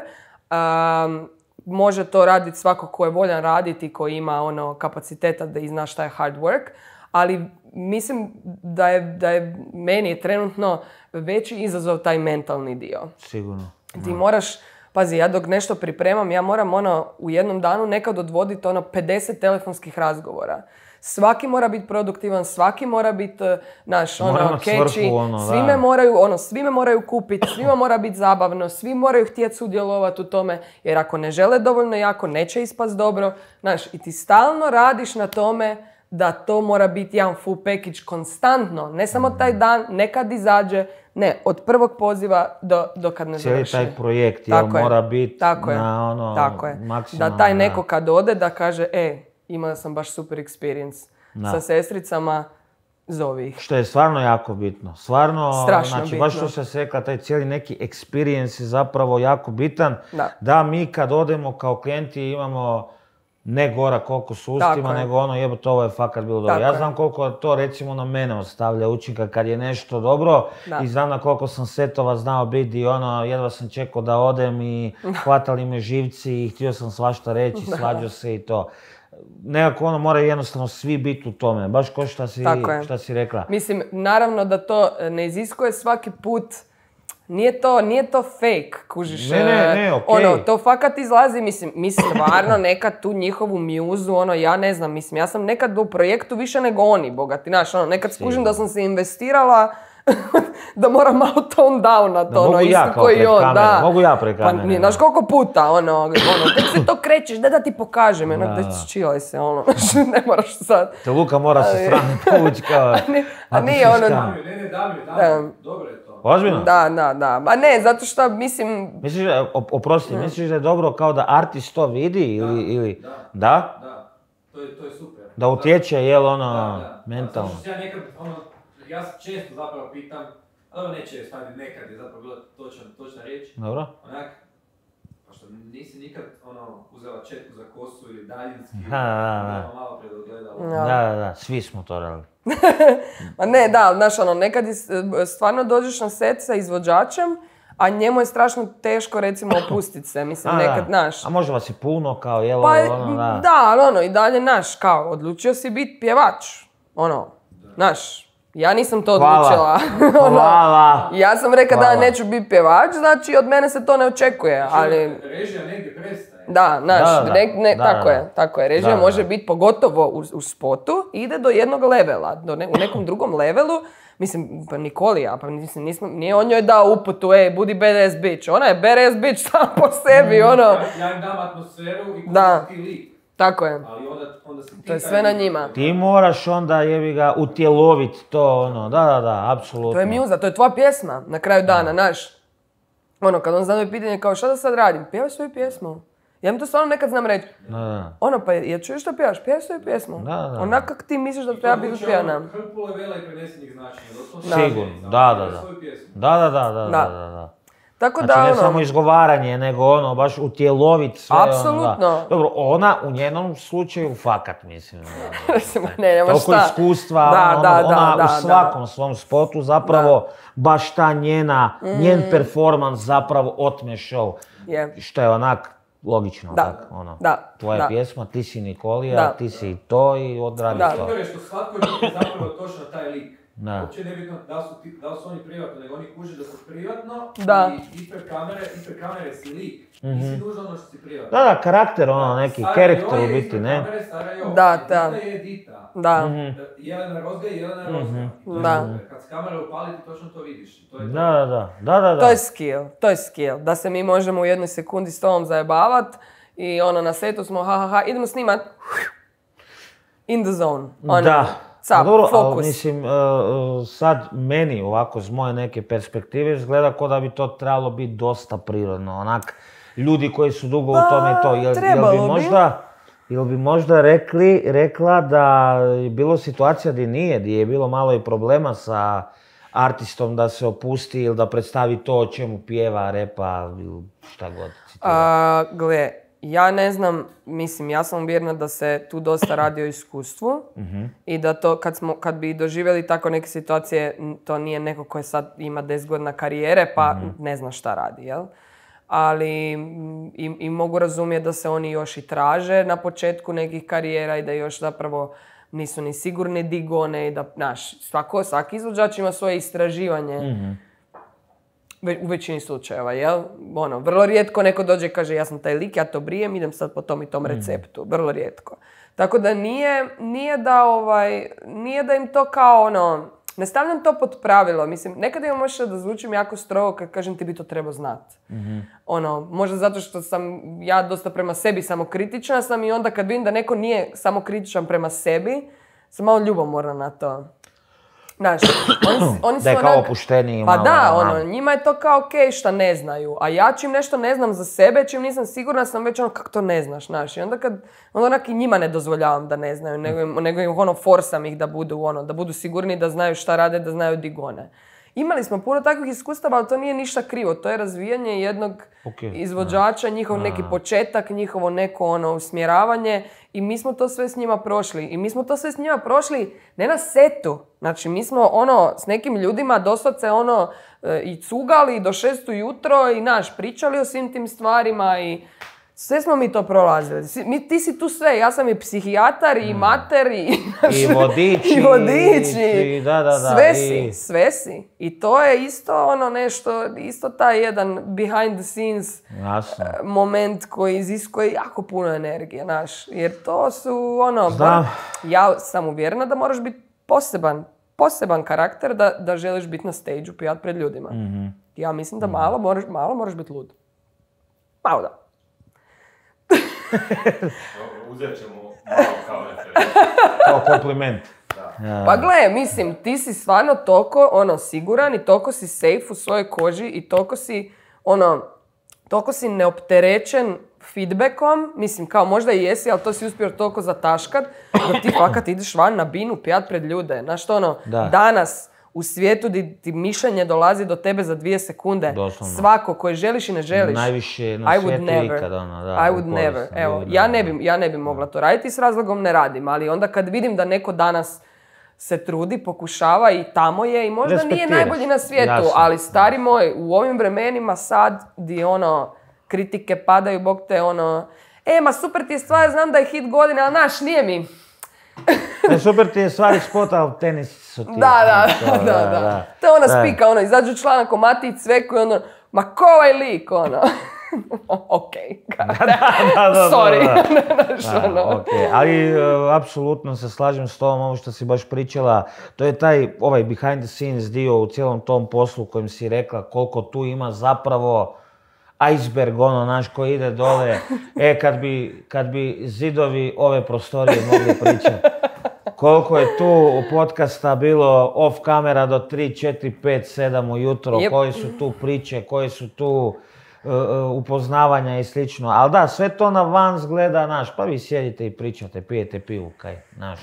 Speaker 3: Um, može to raditi svako ko je voljan raditi, ko ima ono kapaciteta da i zna šta je hard work, ali mislim da je, da je meni je trenutno veći izazov taj mentalni dio.
Speaker 1: Sigurno.
Speaker 3: Ti no. moraš, pazi, ja dok nešto pripremam, ja moram ono u jednom danu nekad odvoditi ono pedeset telefonskih razgovora. Svaki mora biti produktivan, svaki mora biti naš ono catchy, ono, svi me moraju, ono, svi me moraju kupiti, svima mora biti zabavno, svi moraju htjeti sudjelovati u tome, jer ako ne žele dovoljno jako, neće ispast dobro. Znaš, i ti stalno radiš na tome da to mora biti jedan full package konstantno, ne samo taj dan, nekad izađe, ne, od prvog poziva do, do kad ne završi.
Speaker 1: Cijeli taj projekt jel, mora biti na ono
Speaker 3: tako je.
Speaker 1: maksimalno.
Speaker 3: Da taj neko kad ode da kaže, e, imala sam baš super experience da. sa sestricama, zovi ih.
Speaker 1: Što je stvarno jako bitno. Stvarno,
Speaker 3: Strašno
Speaker 1: znači,
Speaker 3: bitno.
Speaker 1: baš što se se rekla, taj cijeli neki experience je zapravo jako bitan.
Speaker 3: Da,
Speaker 1: da mi kad odemo kao klijenti imamo ne gora koliko su ustima, nego ono jebote ovo je fakat bilo dobro. Tako ja znam je. koliko to recimo na mene ostavlja učinka kad je nešto dobro da. i znam na koliko sam setova znao biti i ono jedva sam čekao da odem i hvatali me živci i htio sam svašta reći, svađao se i to. Nekako ono mora jednostavno svi biti u tome, baš ko šta si, šta si rekla.
Speaker 3: Mislim, naravno da to ne iziskuje svaki put, nije to, nije to fake, kužiš.
Speaker 1: Ne, ne, ne, okej.
Speaker 3: Okay. Ono, to fakat izlazi, mislim, mi stvarno nekad tu njihovu mjuzu, ono, ja ne znam, mislim, ja sam nekad u projektu više nego oni, bogati, znaš, ono, nekad skužim da sam se investirala da mora malo tone down na to,
Speaker 1: Da,
Speaker 3: ono,
Speaker 1: mogu ja
Speaker 3: isto
Speaker 1: kao
Speaker 3: koji
Speaker 1: pred
Speaker 3: on,
Speaker 1: kamere,
Speaker 3: da.
Speaker 1: mogu ja pred
Speaker 3: Pa,
Speaker 1: kamere,
Speaker 3: nije,
Speaker 1: da.
Speaker 3: znaš koliko puta, ono, ono, tek se to krećeš, da da ti pokažem, onak,
Speaker 1: Da,
Speaker 3: da
Speaker 1: da.
Speaker 3: čilaj se, ono, ne moraš sad.
Speaker 1: Te Luka mora sa
Speaker 3: Ali-
Speaker 1: strane povući kao...
Speaker 3: A ne- a
Speaker 1: ti
Speaker 3: nije
Speaker 1: si
Speaker 3: ono-
Speaker 1: skam.
Speaker 4: Damir, ne, ne, Damir, Damir, dobro je to.
Speaker 1: Ozbiljno?
Speaker 3: Da, da, da. A ne, zato što, mislim,
Speaker 1: Misliš, da- op- oprosti, misliš da je dobro kao da artist to vidi ili... ili...
Speaker 4: Da.
Speaker 1: Da?
Speaker 4: Da, to je, to je super.
Speaker 1: Da utječe, jel ono,
Speaker 4: Da, da.
Speaker 1: mentalno.
Speaker 4: Zato što ja nekad, ono, ja se često zapravo pitam, ali ne često, ajde nekad je zapravo bila točna, točna riječ,
Speaker 1: Dobro?
Speaker 4: onak, pošto nisi nikad, ono, uzela četku za kosu ili daljinski,
Speaker 1: Ha, da, da.
Speaker 4: ono, malo pred odgledalo.
Speaker 3: Ja.
Speaker 1: Da, da, da, svi smo to radili.
Speaker 3: ma ne, da, znaš, ono, nekad je, stvarno dođeš na set sa izvođačem, a njemu je strašno teško, recimo, opustiti se, mislim,
Speaker 1: A,
Speaker 3: nekad,
Speaker 1: da.
Speaker 3: znaš.
Speaker 1: A može vas i puno, kao jel,
Speaker 3: Pa,
Speaker 1: ono, da.
Speaker 3: da, ali ono, i dalje, naš, kao, odlučio si biti pjevač, ono, znaš, ja nisam to
Speaker 1: Hvala.
Speaker 3: odlučila. Ono,
Speaker 1: Hvala.
Speaker 3: ja sam rekla da
Speaker 1: Hvala.
Speaker 3: neću biti pjevač, znači od mene se to ne očekuje, ali...
Speaker 4: Režija negdje prestaje.
Speaker 3: Da, znaš,
Speaker 1: Da, da,
Speaker 3: ne, ne,
Speaker 1: da,
Speaker 3: tako
Speaker 1: da,
Speaker 3: je,
Speaker 1: da.
Speaker 3: tako je. Režija
Speaker 1: Da, da,
Speaker 3: može
Speaker 1: da.
Speaker 3: biti pogotovo u, u spotu, ide do jednog levela, do ne, u nekom drugom levelu. Mislim, pa Nikolija, pa mislim, nismo, nije on njoj dao uputu, ej, budi badass bitch. Ona je badass bitch sam po sebi, ono.
Speaker 4: Ja, ja im dam atmosferu i
Speaker 3: Da.
Speaker 4: koji si ti lik,
Speaker 3: Tako je.
Speaker 4: ali onda, onda si ti
Speaker 3: To je
Speaker 4: taj
Speaker 3: sve na
Speaker 4: lik.
Speaker 3: njima.
Speaker 1: Ti moraš onda, jebi ga, utjelovit to, ono, da, da, da, apsolutno.
Speaker 3: To je mjuza, to je tvoja pjesma na kraju dana, znaš. Ono, kad on zadaju pitanje kao šta da sad radim, pjevaj svoju pjesmu. Ja mi to stvarno nekad znam reći.
Speaker 1: Da, da.
Speaker 3: Ono, pa je čuješ što pjevaš, pjevaj svoju pjesmu.
Speaker 1: Da, da, da.
Speaker 3: Onak kak ti misliš da
Speaker 4: I to
Speaker 3: treba biti
Speaker 4: vuče
Speaker 3: pjevana.
Speaker 4: ono hrpu levela i prenesenih značenja. doslovno
Speaker 3: Da.
Speaker 1: Sigurno,
Speaker 4: rečenica,
Speaker 1: da,
Speaker 4: ono,
Speaker 1: da,
Speaker 4: pjevaj
Speaker 1: da.
Speaker 4: svoju pjesmu.
Speaker 1: Da, da, da, da, da,
Speaker 3: Da.
Speaker 1: da, da.
Speaker 3: Tako
Speaker 1: Znači,
Speaker 3: da,
Speaker 1: ne
Speaker 3: ono...
Speaker 1: samo izgovaranje, nego ono, baš utjelovit sve, ono,
Speaker 3: Apsolutno.
Speaker 1: da. Dobro, ona u njenom slučaju fakat, mislim. Da,
Speaker 3: Recimo, ne, nema
Speaker 1: toliko
Speaker 3: šta.
Speaker 1: iskustva,
Speaker 3: Da,
Speaker 1: ono,
Speaker 3: da,
Speaker 1: ona,
Speaker 3: da,
Speaker 1: ona
Speaker 3: da,
Speaker 1: u svakom svom spotu zapravo, baš ta njena, njen performans zapravo otme show.
Speaker 3: Je.
Speaker 1: Što je onak, logično,
Speaker 3: Da,
Speaker 1: tak, ono.
Speaker 3: da,
Speaker 1: Tvoja
Speaker 3: da.
Speaker 1: pjesma, ti si Nikolija,
Speaker 3: Da.
Speaker 1: ti si to i odradi
Speaker 3: Da.
Speaker 1: to.
Speaker 4: Super je što svatko je zapravo točno taj lik.
Speaker 1: Da.
Speaker 4: Uopće nebitno da li su, ti, da li su oni privatno, nego oni kuže da su privatno
Speaker 3: Da.
Speaker 4: i ispred kamere, ispred kamere si lik. Nisi nužno ono što si privatno.
Speaker 1: Da, da, karakter, ono, neki,
Speaker 4: Stara
Speaker 1: karakter
Speaker 4: Jo
Speaker 1: u
Speaker 4: je
Speaker 1: biti,
Speaker 4: ispred
Speaker 1: ne?
Speaker 4: kamere, Stara Jo.
Speaker 3: Da,
Speaker 4: Edita
Speaker 3: da.
Speaker 4: je Edita.
Speaker 3: Da.
Speaker 4: Jelena Rozga je Jelena Rozga. To je
Speaker 3: Da.
Speaker 4: super. Kad se kamera upali ti točno to vidiš. I to je to.
Speaker 1: Da, da, da, da, da, da.
Speaker 3: To je skill, to je skill. Da se mi možemo u jednoj sekundi s tobom zajebavat i ono, na setu smo, ha, ha, ha, idemo snimat. In the zone. Ono,
Speaker 1: Da.
Speaker 3: cap,
Speaker 1: A dobro, ali
Speaker 3: fokus.
Speaker 1: mislim, uh, uh, sad meni ovako s moje neke perspektive izgleda kao da bi to trebalo biti dosta prirodno, onak, ljudi koji su dugo u
Speaker 3: Pa,
Speaker 1: tome i to, jel, jel
Speaker 3: trebalo
Speaker 1: bi
Speaker 3: bi.
Speaker 1: možda, jel bi možda rekli, rekla da je bilo situacija gdje nije, gdje je bilo malo i problema sa artistom da se opusti ili da predstavi to o čemu pjeva, repa ili šta god citira.
Speaker 3: A, gle, ja ne znam, mislim, ja sam uvjerena da se tu dosta radi o iskustvu i da to, kad, smo, kad bi doživjeli tako neke situacije, n- to nije neko koji sad ima deset godina karijere pa ne zna šta radi, jel? Ali mm, i, i mogu razumjeti da se oni još i traže na početku nekih karijera i da još zapravo nisu ni sigurni di gone i da, znaš, svako, svaki izvođač ima svoje istraživanje. Ve- u većini slučajeva, jel? Ono, vrlo rijetko neko dođe i kaže ja sam taj lik, ja to brijem, idem sad po tom i tom receptu. Vrlo rijetko. Tako da nije, nije da ovaj, nije da im to kao ono, ne stavljam to pod pravilo. Mislim, nekada imam možda da zvučim jako strogo kad kažem ti bi to trebao znat. Ono, možda zato što sam ja dosta prema sebi samokritična sam i onda kad vidim da neko nije samokritičan prema sebi, sam malo ljubomorna na to. Znaš, oni, oni su
Speaker 1: Da je kao
Speaker 3: onak-
Speaker 1: opušteniji
Speaker 3: Pa
Speaker 1: malo,
Speaker 3: da,
Speaker 1: ono,
Speaker 3: ono, njima je to kao okej šta ne znaju, a ja čim nešto ne znam za sebe, čim nisam sigurna sam već ono kako to ne znaš, znaš. I onda kad, onda onak i njima ne dozvoljavam da ne znaju, nego, im- nego im ono forsam ih da budu ono, da budu sigurni da znaju šta rade, da znaju di gone. Imali smo puno takvih iskustava, ali to nije ništa krivo, to je razvijanje jednog
Speaker 1: Ok,
Speaker 3: izvođača, njihov neki početak, njihovo neko ono usmjeravanje i mi smo to sve s njima prošli. I mi smo to sve s njima prošli ne na setu. Znači mi smo ono s nekim ljudima doslovce ono e, i cugali do šest ujutro i naš pričali o svim tim stvarima i sve smo mi to prolazili. Si- Mi, ti si tu sve, ja sam i psihijatar i mater i...
Speaker 1: I vodič,
Speaker 3: i vodič
Speaker 1: i- i da, da, da,
Speaker 3: sve
Speaker 1: i-
Speaker 3: si, sve si. I to je isto ono nešto, isto taj jedan behind the scenes
Speaker 1: Jasno.
Speaker 3: moment koji iziskuje jako puno energije, znaš. Jer to su ono...
Speaker 1: Znam.
Speaker 3: Ja sam uvjerena da moraš biti poseban poseban karakter da, da želiš biti na stage-u, pijat pred ljudima.
Speaker 1: Mm-hmm.
Speaker 3: Ja mislim da malo moraš, malo moraš biti lud. Malo da.
Speaker 2: Uzet ćemo malo kao referenciju.
Speaker 1: Kao kompliment.
Speaker 2: Da.
Speaker 3: Pa gle, mislim, ti si stvarno toliko ono, siguran i toliko si safe u svojoj koži i toliko si, ono, toliko si neopterećen feedbackom, mislim, kao možda i jesi, ali to si uspio toliko zataškat, da ti fakat ideš van na binu pijat pred ljude. Znaš što ono,
Speaker 1: Da.
Speaker 3: danas u svijetu di ti mišljenje dolazi do tebe za dvije sekunde,
Speaker 1: Doslovno.
Speaker 3: svako koji želiš i ne želiš.
Speaker 1: Najviše na
Speaker 3: I would
Speaker 1: svijetu
Speaker 3: never.
Speaker 1: ikad, ono, da.
Speaker 3: I
Speaker 1: u
Speaker 3: would
Speaker 1: povijesti
Speaker 3: never. Evo,
Speaker 1: ljudi,
Speaker 3: ja
Speaker 1: da.
Speaker 3: ne bi, ja ne bi mogla to raditi, s razlogom ne radim, ali onda kad vidim da neko danas se trudi, pokušava i tamo je i možda nije
Speaker 1: Respektiraš.
Speaker 3: najbolji na svijetu,
Speaker 1: Jasno.
Speaker 3: ali stari moj, u ovim vremenima sad di ono, kritike padaju, bog te ono, e, ma super ti je stvar, znam da je hit godine, ali naš, nije mi.
Speaker 1: Ne, super ti je stvari spota, ali tenis su ti.
Speaker 3: Da, da,
Speaker 1: to,
Speaker 3: da, da, da. To je ona
Speaker 1: Da.
Speaker 3: spika, ono, izađu članak o Mati i Cveku i ono, ma ko ovaj lik, ono. Okej,
Speaker 1: Da, da, da,
Speaker 3: sorry.
Speaker 1: da.
Speaker 3: Znaš,
Speaker 1: Da,
Speaker 3: ono.
Speaker 1: okej. Ali e, apsolutno se slažem s tobom, ovo što si baš pričala, to je taj ovaj behind the scenes dio u cijelom tom poslu kojim si rekla koliko tu ima zapravo iceberg, ono, naš koji ide dole. E, kad bi, kad bi zidovi ove prostorije mogli pričati. Koliko je tu podcasta bilo off kamera do tri, četiri, pet, sedam ujutro,
Speaker 3: Yep.
Speaker 1: koje su tu priče, koje su tu uh, uh, upoznavanja i slično. Ali da, sve to na van zgleda, naš, pa vi sjedite i pričate, pijete pivu, kaj, naš.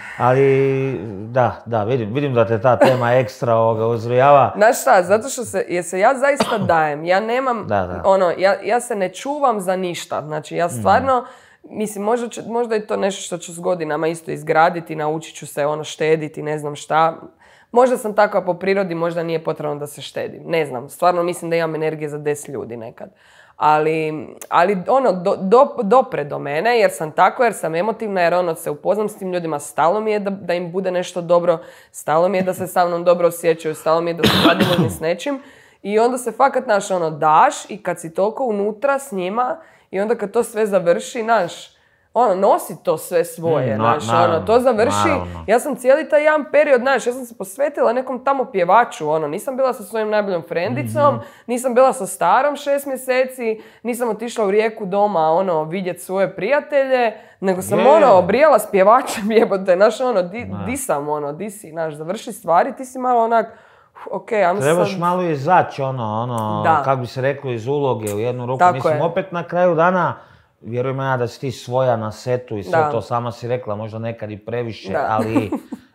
Speaker 1: Ali, da, da, vidim, vidim da te ta tema ekstra ovoga uzrujava.
Speaker 3: Znaš šta, zato što se, jer se ja zaista dajem, ja nemam,
Speaker 1: Da, da.
Speaker 3: ono, ja, ja se ne čuvam za ništa, znači ja stvarno, mislim, možda, će, možda je to nešto što ću s godinama isto izgraditi, naučit ću se ono štediti, ne znam šta. Možda sam takva po prirodi, možda nije potrebno da se štedim, ne znam, stvarno mislim da imam energije za deset ljudi nekad. Ali, ali ono, do, do, dopre do mene jer sam tako, jer sam emotivna, jer ono, se upoznam s tim ljudima, stalo mi je da, da im bude nešto dobro, stalo mi je da se sa mnom dobro osjećaju, stalo mi je da su zadovoljni s nečim. I onda se fakat, naš, ono, daš i kad si toliko unutra s njima i onda kad to sve završi, naš, ono, nosi to sve svoje,
Speaker 1: Mm, na-
Speaker 3: znaš,
Speaker 1: naravno,
Speaker 3: ono, to završi.
Speaker 1: naravno.
Speaker 3: Ja sam cijeli taj jedan period, znaš, ja sam se posvetila nekom tamo pjevaču, ono, nisam bila sa svojim najboljom frendicom,
Speaker 1: Mhm.
Speaker 3: nisam bila sa starom šest mjeseci, nisam otišla u Rijeku doma, ono, vidjeti svoje prijatelje, nego sam,
Speaker 1: Je.
Speaker 3: ono, obrijala s pjevačem, jebote, znaš, ono, di, di sam, ono, di si, znaš, završi stvari, ti si malo onak, ok, ajmo
Speaker 1: Trebaš
Speaker 3: sad...
Speaker 1: malo izaći, ono, ono,
Speaker 3: Da.
Speaker 1: kako bi se reklo, iz uloge u jednu ruku.
Speaker 3: Tako
Speaker 1: Mislim,
Speaker 3: je.
Speaker 1: opet na kraju dana, vjerujem ja da si ti svoja na setu i sve
Speaker 3: Da.
Speaker 1: to, sama si rekla, možda nekad i previše,
Speaker 3: Da.
Speaker 1: ali...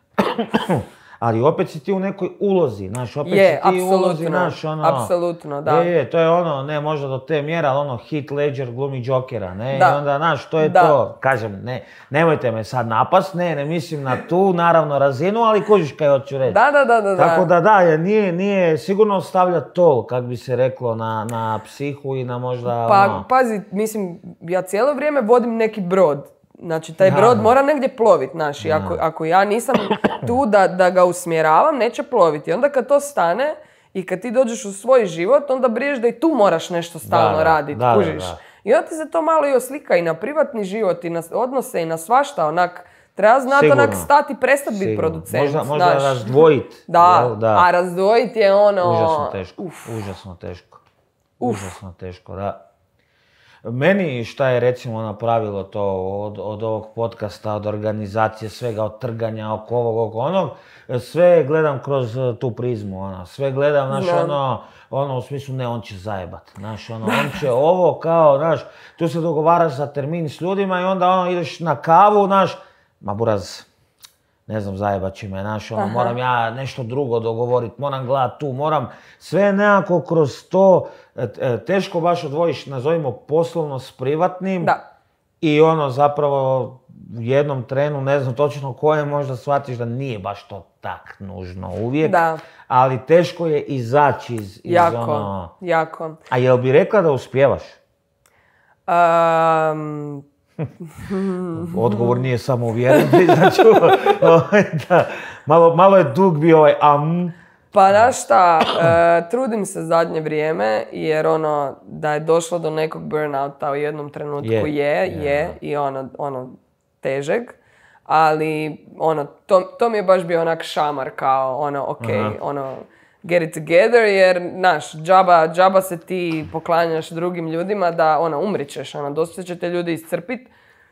Speaker 1: Ali opet si ti u nekoj ulozi, znaš, opet
Speaker 3: Je,
Speaker 1: si ti u ulozi,
Speaker 3: apsolutno,
Speaker 1: znaš, ono...
Speaker 3: apsolutno, da.
Speaker 1: Je, je, to je ono, ne možda do te mjere, ali ono, Heath Ledger glumi Jokera, ne,
Speaker 3: Da.
Speaker 1: i onda, znaš, to je
Speaker 3: Da.
Speaker 1: to, kažem, ne, nemojte me sad napast, ne, ne mislim na tu, naravno, razinu, ali kužiš kaj hoću reći.
Speaker 3: Da, da, da, da.
Speaker 1: Tako da da, jer nije, nije sigurno stavlja tol, kak bi se reklo, na, na psihu i na možda,
Speaker 3: Pa,
Speaker 1: ono...
Speaker 3: pazi, mislim, ja cijelo vrijeme vodim neki brod. Znači, taj
Speaker 1: Da,
Speaker 3: brod
Speaker 1: da.
Speaker 3: mora negdje plovit, znaš, i ako, ako ja nisam tu da, da ga usmjeravam, neće ploviti. Onda kad to stane i kad ti dođeš u svoj život, onda briješ da i tu moraš nešto stalno
Speaker 1: Da, da,
Speaker 3: raditi,
Speaker 1: da, da,
Speaker 3: kužiš.
Speaker 1: da.
Speaker 3: I onda ti se to malo i oslika i na privatni život i na odnose i na svašta, onak, treba znati
Speaker 1: Sigurno.
Speaker 3: onak stati, prestati biti
Speaker 1: Sigurno.
Speaker 3: producent,
Speaker 1: Možda, možda
Speaker 3: znaš.
Speaker 1: razdvojit.
Speaker 3: Da,
Speaker 1: jel, da.
Speaker 3: a razdvojiti je ono...
Speaker 1: Užasno teško,
Speaker 3: Uf.
Speaker 1: užasno teško. Užasno teško, da. Meni šta je recimo napravilo to od, od ovog podcasta, od organizacije, svega, od trganja oko ovog, oko onog, sve gledam kroz eh, tu prizmu, ono, sve gledam, znaš,
Speaker 3: Znam.
Speaker 1: ono, ono u smislu ne, on će zajebat, znaš, ono, on će ovo kao, znaš, tu se dogovaraš za termin s ljudima i onda ono ideš na kavu, znaš, ma buraz, ne znam, zajebat će me, znaš, ono, moram ja nešto drugo dogovoriti, moram gledat tu, moram sve nekako kroz to, e, e, teško baš odvojiš, nazovimo poslovno s privatnim
Speaker 3: Da.
Speaker 1: i ono zapravo u jednom trenu, ne znam točno koje, možda shvatiš da nije baš to tak nužno uvijek,
Speaker 3: Da.
Speaker 1: ali teško je izaći iz, iz
Speaker 3: Jako,
Speaker 1: ono...
Speaker 3: jako.
Speaker 1: A jel bi rekla da uspijevaš?
Speaker 3: Um,
Speaker 1: Odgovor nije samo uvjeren, znači, da, malo, malo je dug bio ovaj am.
Speaker 3: Pa znaš šta, e, trudim se zadnje vrijeme jer ono da je došlo do nekog burnouta u jednom trenutku
Speaker 1: Je,
Speaker 3: je,
Speaker 1: je,
Speaker 3: je,
Speaker 1: da.
Speaker 3: i ono, ono težeg. ali ono, to, to mi je baš bio onak šamar kao ono, ok, Aha. ono, get it together, jer, naš, džaba, džaba se ti poklanjaš drugim ljudima da, ono, umrićeš, ono, dosta će te ljudi iscrpit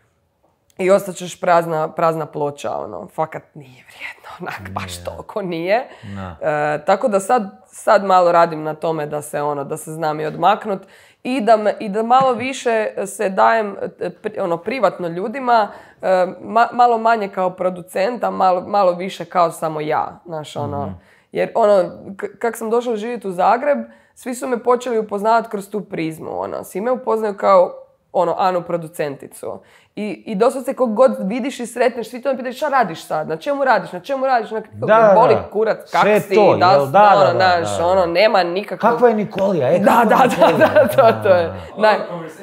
Speaker 3: i ostaćeš prazna, prazna ploča, ono, fakat nije vrijedno, onak, baš toliko nije. E, tako da sad, sad malo radim na tome da se, ono, da se znam i odmaknut i da, me, i da malo više se dajem, ono, privatno ljudima, e, ma, malo manje kao producent, a malo, malo više kao samo ja, znaš, ono, mm-hmm. Jer ono, k- kak sam došla živjeti u Zagreb, svi su me počeli upoznavati kroz tu prizmu, ono, svi me upoznaju kao, ono, Anu producenticu. I, i doslovce kog god vidiš i sretneš, svi to me pitaju šta radiš sad, na čemu radiš, na čemu radiš, na
Speaker 1: da,
Speaker 3: boli
Speaker 1: da.
Speaker 3: kurac, kak
Speaker 1: sve
Speaker 3: si,
Speaker 1: to,
Speaker 3: da,
Speaker 1: jel, da,
Speaker 3: ono,
Speaker 1: da, da,
Speaker 3: naš,
Speaker 1: da, da.
Speaker 3: ono, nema nikakvog...
Speaker 1: Kakva je Nikolija, e,
Speaker 3: da, da, da, da, to, to je, naj...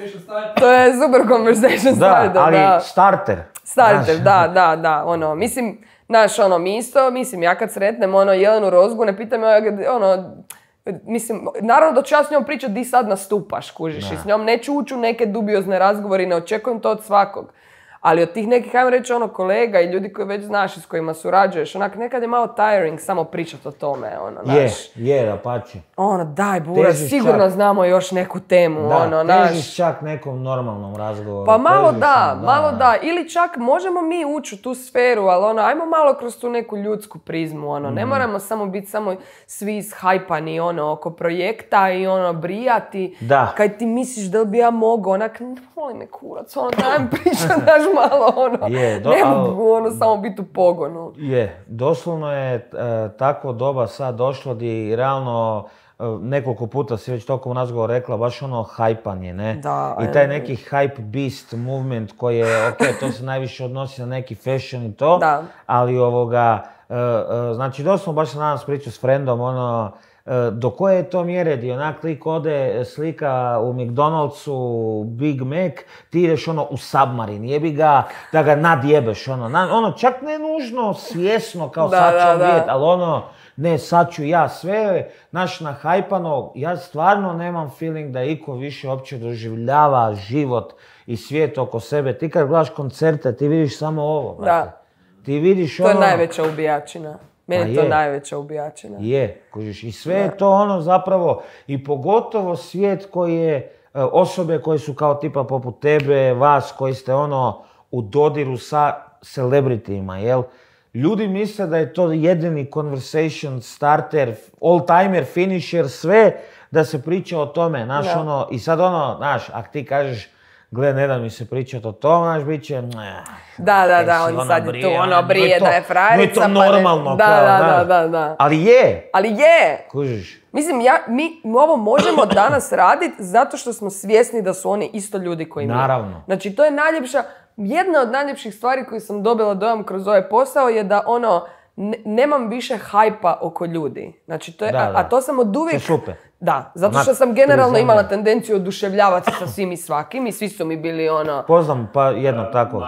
Speaker 3: to je super conversation starter,
Speaker 1: da. ali
Speaker 3: da.
Speaker 1: starter.
Speaker 3: Starter, da, da, da, ono, mislim, naš, ono, mi isto, mislim, ja kad sretnem, ono, Jelenu Rozgu, ne pitam ja, ono, mislim, naravno da ću ja s njom pričati di sad nastupaš, kužiš, da. I s njom neću ući u neke dubiozne razgovore i ne očekujem to od svakog. Ali od tih nekih, ajmo reći, ono, kolega i ljudi koji već znaš i s kojima surađuješ, onak, nekad je malo tiring samo pričati o tome, ono, naš.
Speaker 1: Je, je, da pači.
Speaker 3: Ono, daj, Bura, sigurno čak... znamo još neku temu,
Speaker 1: da,
Speaker 3: ono, naš.
Speaker 1: težiš čak nekom normalnom razgovoru.
Speaker 3: Pa malo
Speaker 1: težiš,
Speaker 3: da,
Speaker 1: da,
Speaker 3: malo da. Ili čak možemo mi ući u tu sferu, ali ono, ajmo malo kroz tu neku ljudsku prizmu, ono. Mm. Ne moramo samo biti samo svi ishajpani, ono, oko projekta i ono, brijati.
Speaker 1: Da.
Speaker 3: Kaj ti misliš da li bi ja mogao, onak, ne voli me kurac, ono, daj mi pričat, daš malo, ono. Je, do, ne mogu, ono, samo biti u pogonu.
Speaker 1: Je, doslovno je e, takvo doba sad došlo di realno e, nekoliko puta si već tokom razgovora rekla, baš ono hajpanje, ne?
Speaker 3: Da,
Speaker 1: I taj neki hype beast movement koji je, ok, to se najviše odnosi na neki fashion i to,
Speaker 3: da. Ali
Speaker 1: ovoga, e, e, znači doslovno baš sam danas pričao s friendom, ono, do koje je to mjere di onak lik ode slika u McDonald'su Big Mac, ti ideš ono u Submarine, jebi ga da ga nadjebeš, ono, na, ono čak ne nužno svjesno kao da, sad ću da, vidjeti, ali ono, ne sad ću ja sve, naš nahajpano, ja stvarno nemam feeling da iko više uopće doživljava život i svijet oko sebe. Ti kad gledaš koncerte, ti vidiš samo ovo, brate. Ti vidiš
Speaker 3: to
Speaker 1: ono...
Speaker 3: je najveća ubijačina. Meni je to najveća ubijačina.
Speaker 1: Je, kužiš. I sve je to ono zapravo, i pogotovo svijet koji je, osobe koje su kao tipa poput tebe, vas koji ste ono u dodiru sa celebritima, jel? Ljudi misle da je to jedini conversation starter, all-timer, finisher, sve da se priča o tome, znaš no. ono, i sad ono, znaš, ako ti kažeš, gle, ne da mi se pričati o tom, znaš, bit će...
Speaker 3: Da, da, da, on sad je tu, ono brije da je frajerica.
Speaker 1: No je to normalno,
Speaker 3: da,
Speaker 1: kao,
Speaker 3: da, da, da, da.
Speaker 1: Ali je!
Speaker 3: Ali je!
Speaker 1: Kužiš.
Speaker 3: Mislim, ja, mi ovo možemo danas raditi zato što smo svjesni da su oni isto ljudi koji mi.
Speaker 1: Naravno.
Speaker 3: Znači, to je najljepša, jedna od najljepših stvari koju sam dobila dojam kroz ovaj posao je da ono, ne, nemam više hajpa oko ljudi. Znači, to je,
Speaker 1: da,
Speaker 3: a,
Speaker 1: da.
Speaker 3: a to sam od uvijek...
Speaker 1: Super.
Speaker 3: Da, zato što sam generalno imala tendenciju oduševljavati sa svim i svakim i svi su mi bili ono...
Speaker 1: Poznam pa jedno tako.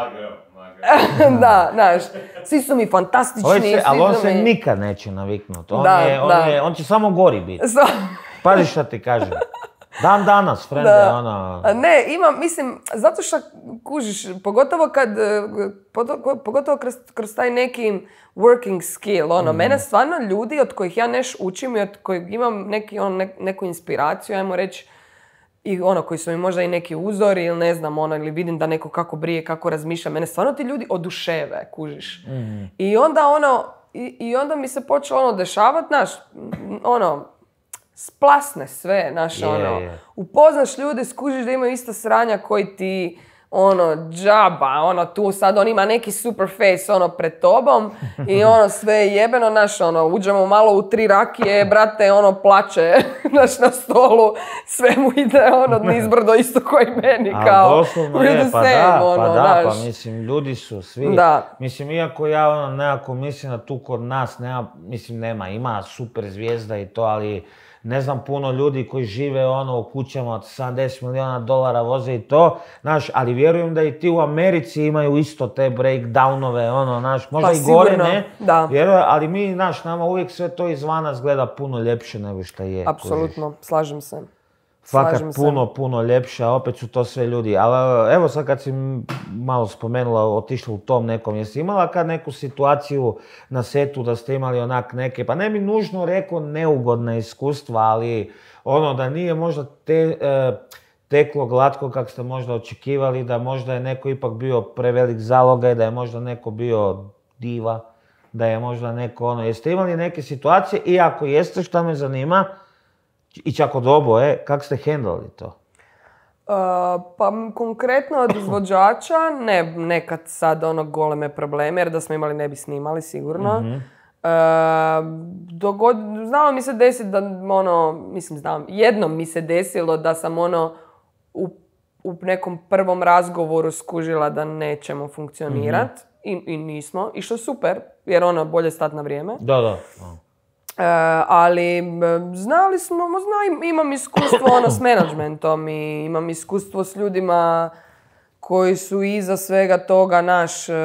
Speaker 3: Da, znaš, svi su mi fantastični.
Speaker 1: Se, ali on se
Speaker 3: mi...
Speaker 1: nikad neće naviknuti. On,
Speaker 3: da,
Speaker 1: je, on,
Speaker 3: da.
Speaker 1: je, on će samo gori biti.
Speaker 3: So...
Speaker 1: Pazi šta ti kažem. Dan danas, frende,
Speaker 3: da.
Speaker 1: ono...
Speaker 3: Ne, imam, mislim, zato što kužiš, pogotovo kad, pogotovo kroz, kroz taj neki working skill, ono, mm. mene stvarno ljudi od kojih ja neš učim i od kojih imam neki, on, ne, neku inspiraciju, ajmo reći, i ono, koji su mi možda i neki uzori ili ne znam, ono, ili vidim da neko kako brije, kako razmišlja, mene stvarno ti ljudi oduševe, kužiš. Mm. I onda ono, i, i onda mi se počelo ono dešavati, znaš, ono, splasne sve, znaš, yeah, ono, yeah. upoznaš ljude, skužiš da imaju ista sranja koji ti, ono, džaba, ono, tu sad on ima neki super face, ono, pred tobom i ono, sve je jebeno, znaš, ono, uđemo malo u tri rakije, brate, ono, plače, znaš, na stolu, sve mu ide, ono, nizbrdo isto koji meni, kao,
Speaker 1: a doslovno je, pa same, da,
Speaker 3: ono,
Speaker 1: pa da,
Speaker 3: znaš.
Speaker 1: pa mislim, ljudi su svi,
Speaker 3: da.
Speaker 1: Mislim, iako ja, ono, nekako mislim da tu kod nas nema, mislim, nema, ima super zvijezda i to, ali ne znam puno ljudi koji žive ono u kućama od sedamdeset milijuna dolara voze i to, znaš, ali vjerujem da i ti u Americi imaju isto te breakdownove, ono, znaš, možda
Speaker 3: pa,
Speaker 1: i gore,
Speaker 3: sigurno,
Speaker 1: ne?
Speaker 3: Da.
Speaker 1: Vjerujem, ali mi, znaš, nama uvijek sve to izvana zgleda puno ljepše nego što je.
Speaker 3: Apsolutno, slažem se.
Speaker 1: fakat
Speaker 3: Slažem se.
Speaker 1: puno, puno ljepša, opet su to sve ljudi. Ali evo sad kad si malo spomenula, otišla u tom nekom, jesi imala kad neku situaciju na setu da ste imali onak neke, pa ne bi nužno rekao neugodna iskustva, ali ono da nije možda te, e, teklo glatko kako ste možda očekivali, da možda je neko ipak bio prevelik zalogaj, da je možda neko bio diva, da je možda neko ono, jeste imali neke situacije i ako jeste, što me zanima, i čak od oboje, kako ste hendlali to?
Speaker 3: Uh, pa konkretno od izvođača, ne nekad sad ono goleme probleme, jer da smo imali ne bi snimali sigurno.
Speaker 1: Mhm.
Speaker 3: Uh, dogod, znalo mi se desiti da ono, mislim znam, jednom mi se desilo da sam ono u, u nekom prvom razgovoru skužila da nećemo funkcionirat.
Speaker 1: Mhm.
Speaker 3: I, I nismo, i što je super, jer ono, bolje stat na vrijeme.
Speaker 1: Da, da.
Speaker 3: E, ali e, znali smo, zna, imam iskustvo ono s menadžmentom i imam iskustvo s ljudima koji su iza svega toga naš... E,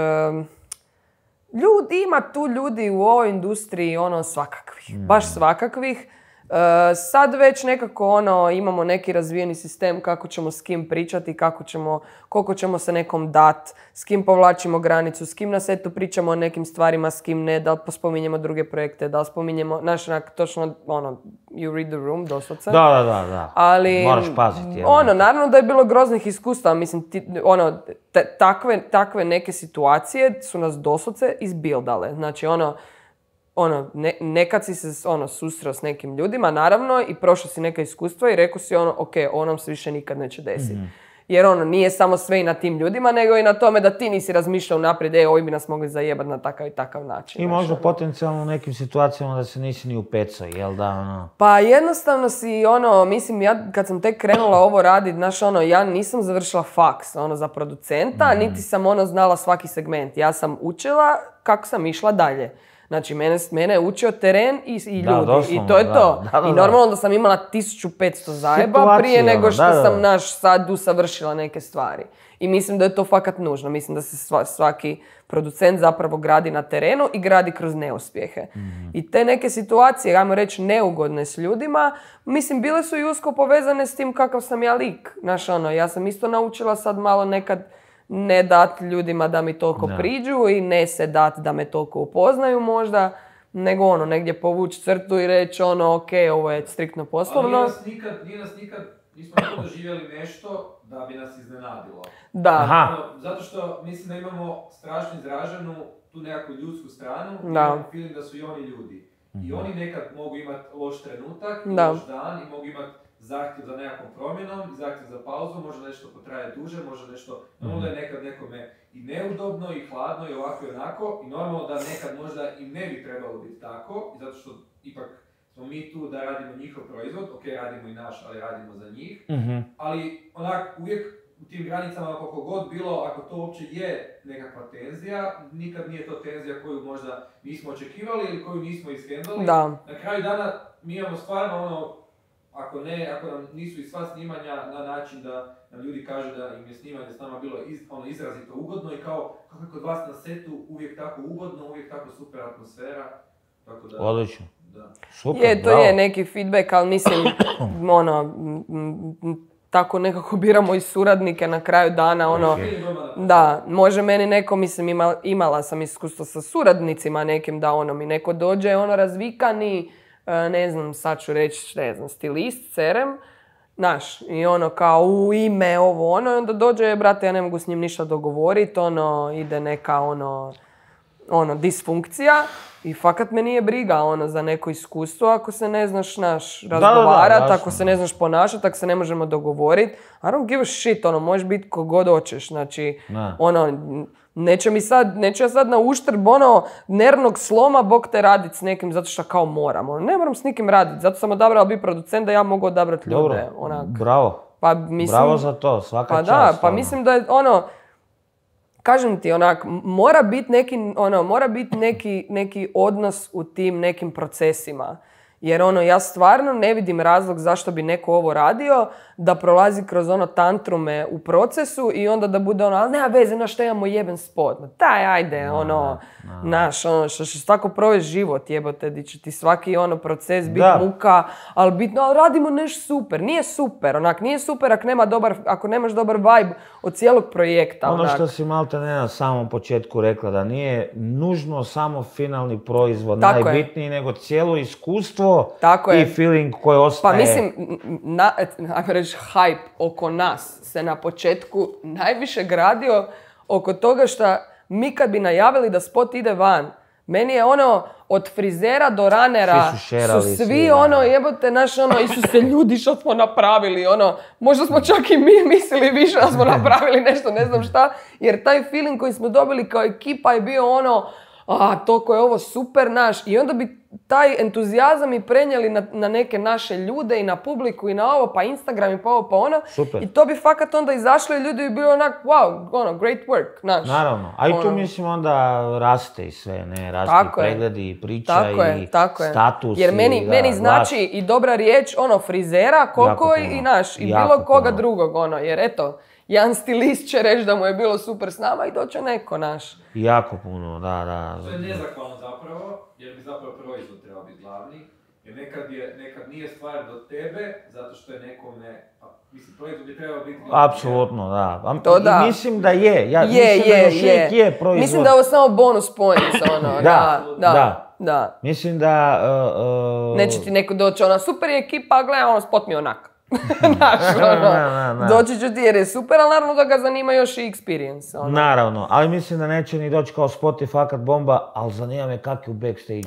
Speaker 3: ljudi, ima tu ljudi u ovoj industriji ono svakakvih,
Speaker 1: Mm.
Speaker 3: baš svakakvih. E, sad već nekako ono, imamo neki razvijeni sistem kako ćemo s kim pričati, kako ćemo, koliko ćemo se nekom dat, s kim povlačimo granicu, s kim na setu pričamo o nekim stvarima, s kim ne, da li spominjemo druge projekte, da li spominjemo, znaš, onak, točno, ono, you read the room, doslovce.
Speaker 1: Da, da, da, da.
Speaker 3: Ali,
Speaker 1: moraš paziti. jel?
Speaker 3: ono, naravno da je bilo groznih iskustava, mislim, ti, ono, te, takve, takve neke situacije su nas doslovce izbildale. Znači, ono, ono, ne, nekad si se ono, susreo s nekim ljudima, naravno, i prošao si neka iskustva i rekao si ono, ok, ovo nam se više nikad neće desiti.
Speaker 1: Mm-hmm.
Speaker 3: Jer ono, nije samo sve i na tim ljudima, nego i na tome da ti nisi razmišljao naprijed, e, ovi bi nas mogli zajebati na takav i takav način.
Speaker 1: I
Speaker 3: znaš,
Speaker 1: možda
Speaker 3: ono.
Speaker 1: potencijalno u nekim situacijama da se nisi ni upecao, jel da, ono...
Speaker 3: Pa jednostavno si, ono, mislim, ja kad sam tek krenula ovo raditi, znaš, ono, ja nisam završila faks, ono, za producenta,
Speaker 1: Mm.
Speaker 3: niti sam, ono, znala svaki segment. Ja sam učila kako sam išla dalje. Znači, mene, mene je učio teren i, i
Speaker 1: Da,
Speaker 3: ljudi.
Speaker 1: doslovno,
Speaker 3: I to je
Speaker 1: da.
Speaker 3: to.
Speaker 1: Da, da,
Speaker 3: I
Speaker 1: da.
Speaker 3: normalno da sam imala tisuću petsto zajeba
Speaker 1: Situacije,
Speaker 3: prije nego
Speaker 1: ono,
Speaker 3: što
Speaker 1: da, da, da.
Speaker 3: sam, naš, sad usavršila neke stvari. I mislim da je to fakat nužno. Mislim da se sva, svaki producent zapravo gradi na terenu i gradi kroz neuspjehe.
Speaker 1: Mhm.
Speaker 3: I te neke situacije, ajmo reći, neugodne s ljudima, mislim, bile su i usko povezane s tim kakav sam ja lik. Znaš, ono, ja sam isto naučila sad malo nekad ne dat ljudima da mi toliko
Speaker 1: Da.
Speaker 3: priđu i ne se dat da me toliko upoznaju možda, nego ono, negdje povući crtu i reći ono, ok, ovo je striktno
Speaker 4: Ali
Speaker 3: poslovno.
Speaker 4: nije nas nikad, nije nas nikad, nismo nikad doživjeli nešto da bi nas iznenadilo.
Speaker 3: Da.
Speaker 1: Aha.
Speaker 4: Ono, zato što mislim da imamo strašno izraženu tu nekakvu ljudsku stranu,
Speaker 3: Da.
Speaker 4: imamo feeling da su i oni ljudi. I oni nekad mogu imati loš trenutak, i
Speaker 3: Da.
Speaker 4: loš dan i mogu imati zahtjev za nekakvom promjenom, i zahtjev za pauzu, možda nešto potraje duže, možda nešto, normalno je nekad nekome i neudobno, i hladno, i ovako i onako, i normalno da nekad možda i ne bi trebalo biti tako, i zato što ipak smo mi tu da radimo njihov proizvod, ok, radimo i naš, ali radimo za njih,
Speaker 1: Mhm.
Speaker 4: ali onak uvijek u tim granicama koliko god bilo, ako to uopće je nekakva tenzija, nikad nije to tenzija koju možda nismo očekivali ili koju nismo ishendali.
Speaker 3: Da.
Speaker 4: Na kraju dana mi imamo stvarno ono, ako ne, ako nam nisu i sva snimanja na način da nam ljudi kažu da im je snimanje s nama bilo iz, ono, izrazito ugodno i kao kako je kod vas na setu uvijek tako ugodno, uvijek tako super atmosfera. Tako da,
Speaker 1: Odlično.
Speaker 4: da.
Speaker 1: Super,
Speaker 3: Je, to
Speaker 1: bravo.
Speaker 3: je neki feedback, ali mislim, ono, m, m, tako nekako biramo i suradnike na kraju dana, ono,
Speaker 1: Ok.
Speaker 3: da, može meni neko, mislim, ima, imala sam iskustvo sa suradnicima nekim, da ono mi neko dođe, ono, razvikani, e, ne znam, sad ću reći, ne znam, stilist, cerem, znaš, i ono kao u ime ovo, ono, i onda dođe, brate, ja ne mogu s njim ništa dogovoriti, ono, ide neka, ono, ono, disfunkcija i fakat me nije briga, ono, za neko iskustvo ako se ne znaš, naš,
Speaker 1: da, da,
Speaker 3: razgovarat,
Speaker 1: jasno.
Speaker 3: ako se ne znaš ponašati, ako se ne možemo dogovoriti. I don't give a shit, ono, možeš biti kogod hoćeš, znači,
Speaker 1: Da.
Speaker 3: ono, neće mi sad, neću ja sad na uštrb, ono, nervnog sloma, bog te radit s nekim zato što kao moram, ono, ne moram s nikim raditi, zato sam odabrala biti producent da ja mogu odabrati ljude,
Speaker 1: Dobro,
Speaker 3: onak.
Speaker 1: bravo.
Speaker 3: Pa mislim,
Speaker 1: Bravo za to, svaka
Speaker 3: pa
Speaker 1: čast.
Speaker 3: da, pa
Speaker 1: ono.
Speaker 3: mislim da je ono, kažem ti onak, m- mora biti neki, ono, mora biti neki, neki odnos u tim nekim procesima. Jer ono, ja stvarno ne vidim razlog zašto bi neko ovo radio, da prolazi kroz ono tantrume u procesu i onda da bude ono, ali nema veze na što imamo jeben spot. Daj, ajde,
Speaker 1: no,
Speaker 3: ono,
Speaker 1: no.
Speaker 3: naš, ono, što će svako provesti život, jebote, di će ti svaki ono proces biti muka, ali bitno, ali radimo nešto super. Nije super, onak, nije super ako, nema dobar, ako nemaš dobar vibe od cijelog projekta.
Speaker 1: Ono
Speaker 3: onak.
Speaker 1: što si malte ne na samom početku rekla, da nije nužno samo finalni proizvod
Speaker 3: Tako
Speaker 1: najbitniji, je. nego cijelo iskustvo
Speaker 3: Tako
Speaker 1: i
Speaker 3: je.
Speaker 1: feeling koji ostaje.
Speaker 3: Pa mislim, na, ajmo reći, hype oko nas se na početku najviše gradio oko toga što mi kad bi najavili da spot ide van, meni je ono, od frizera do ranera,
Speaker 1: svi su, šerali,
Speaker 3: su svi
Speaker 1: svi,
Speaker 3: ono, jebote, naš ono, Isuse, ljudi, što smo napravili, ono, možda smo čak i mi mislili više da smo napravili nešto, ne znam šta, jer taj feeling koji smo dobili kao ekipa je bio ono, a, toliko je ovo super naš, i onda bi taj entuzijazam i prenijeli na, na neke naše ljude i na publiku i na ovo, pa Instagram i pa ovo, pa ono.
Speaker 1: Super.
Speaker 3: I to bi fakat onda izašlo i ljudi bi bilo onak, wow, ono, great work, naš.
Speaker 1: Naravno, a i tu
Speaker 3: ono.
Speaker 1: mislim onda raste i sve, ne, raste
Speaker 3: Tako
Speaker 1: i
Speaker 3: je.
Speaker 1: pregledi i priča
Speaker 3: Tako
Speaker 1: i
Speaker 3: je, tako je.
Speaker 1: status.
Speaker 3: Jer meni,
Speaker 1: i, da,
Speaker 3: meni
Speaker 1: glas.
Speaker 3: znači i dobra riječ, ono, frizera, koliko
Speaker 1: Jako
Speaker 3: i,
Speaker 1: puno.
Speaker 3: i naš, i
Speaker 1: Jako
Speaker 3: bilo koga
Speaker 1: puno.
Speaker 3: drugog, ono, jer eto, jedan stilist će reći da mu je bilo super s nama i doće neko, naš.
Speaker 1: Jako puno, da, da.
Speaker 4: To je nezahvalno zapravo, jer bi zapravo proizvod trebao biti glavni. Jer nekad, je, nekad nije stvar do tebe, zato što je nekome, a, mislim, proizvod bi trebao biti glavni.
Speaker 1: Apsolutno, da. A,
Speaker 3: To da.
Speaker 1: I mislim da je, ja
Speaker 3: Je,
Speaker 1: mislim da
Speaker 3: je,
Speaker 1: još uvijek
Speaker 3: je.
Speaker 1: je proizvod.
Speaker 3: Mislim da je ovo samo bonus points, ono,
Speaker 1: Da,
Speaker 3: da, da,
Speaker 1: da.
Speaker 3: da.
Speaker 1: Mislim da... Uh, uh,
Speaker 3: Neće ti neko doći, ona, super je ekipa, gledaj, ono, spot mi je onak. Znaš, ono,
Speaker 1: Da, da, da.
Speaker 3: doći ću ti jer je super, ali naravno da ga zanima još i experience, ono.
Speaker 1: Naravno, ali mislim da neće ni doći kao spot i fakat bomba, ali zanima me kak je u backstage.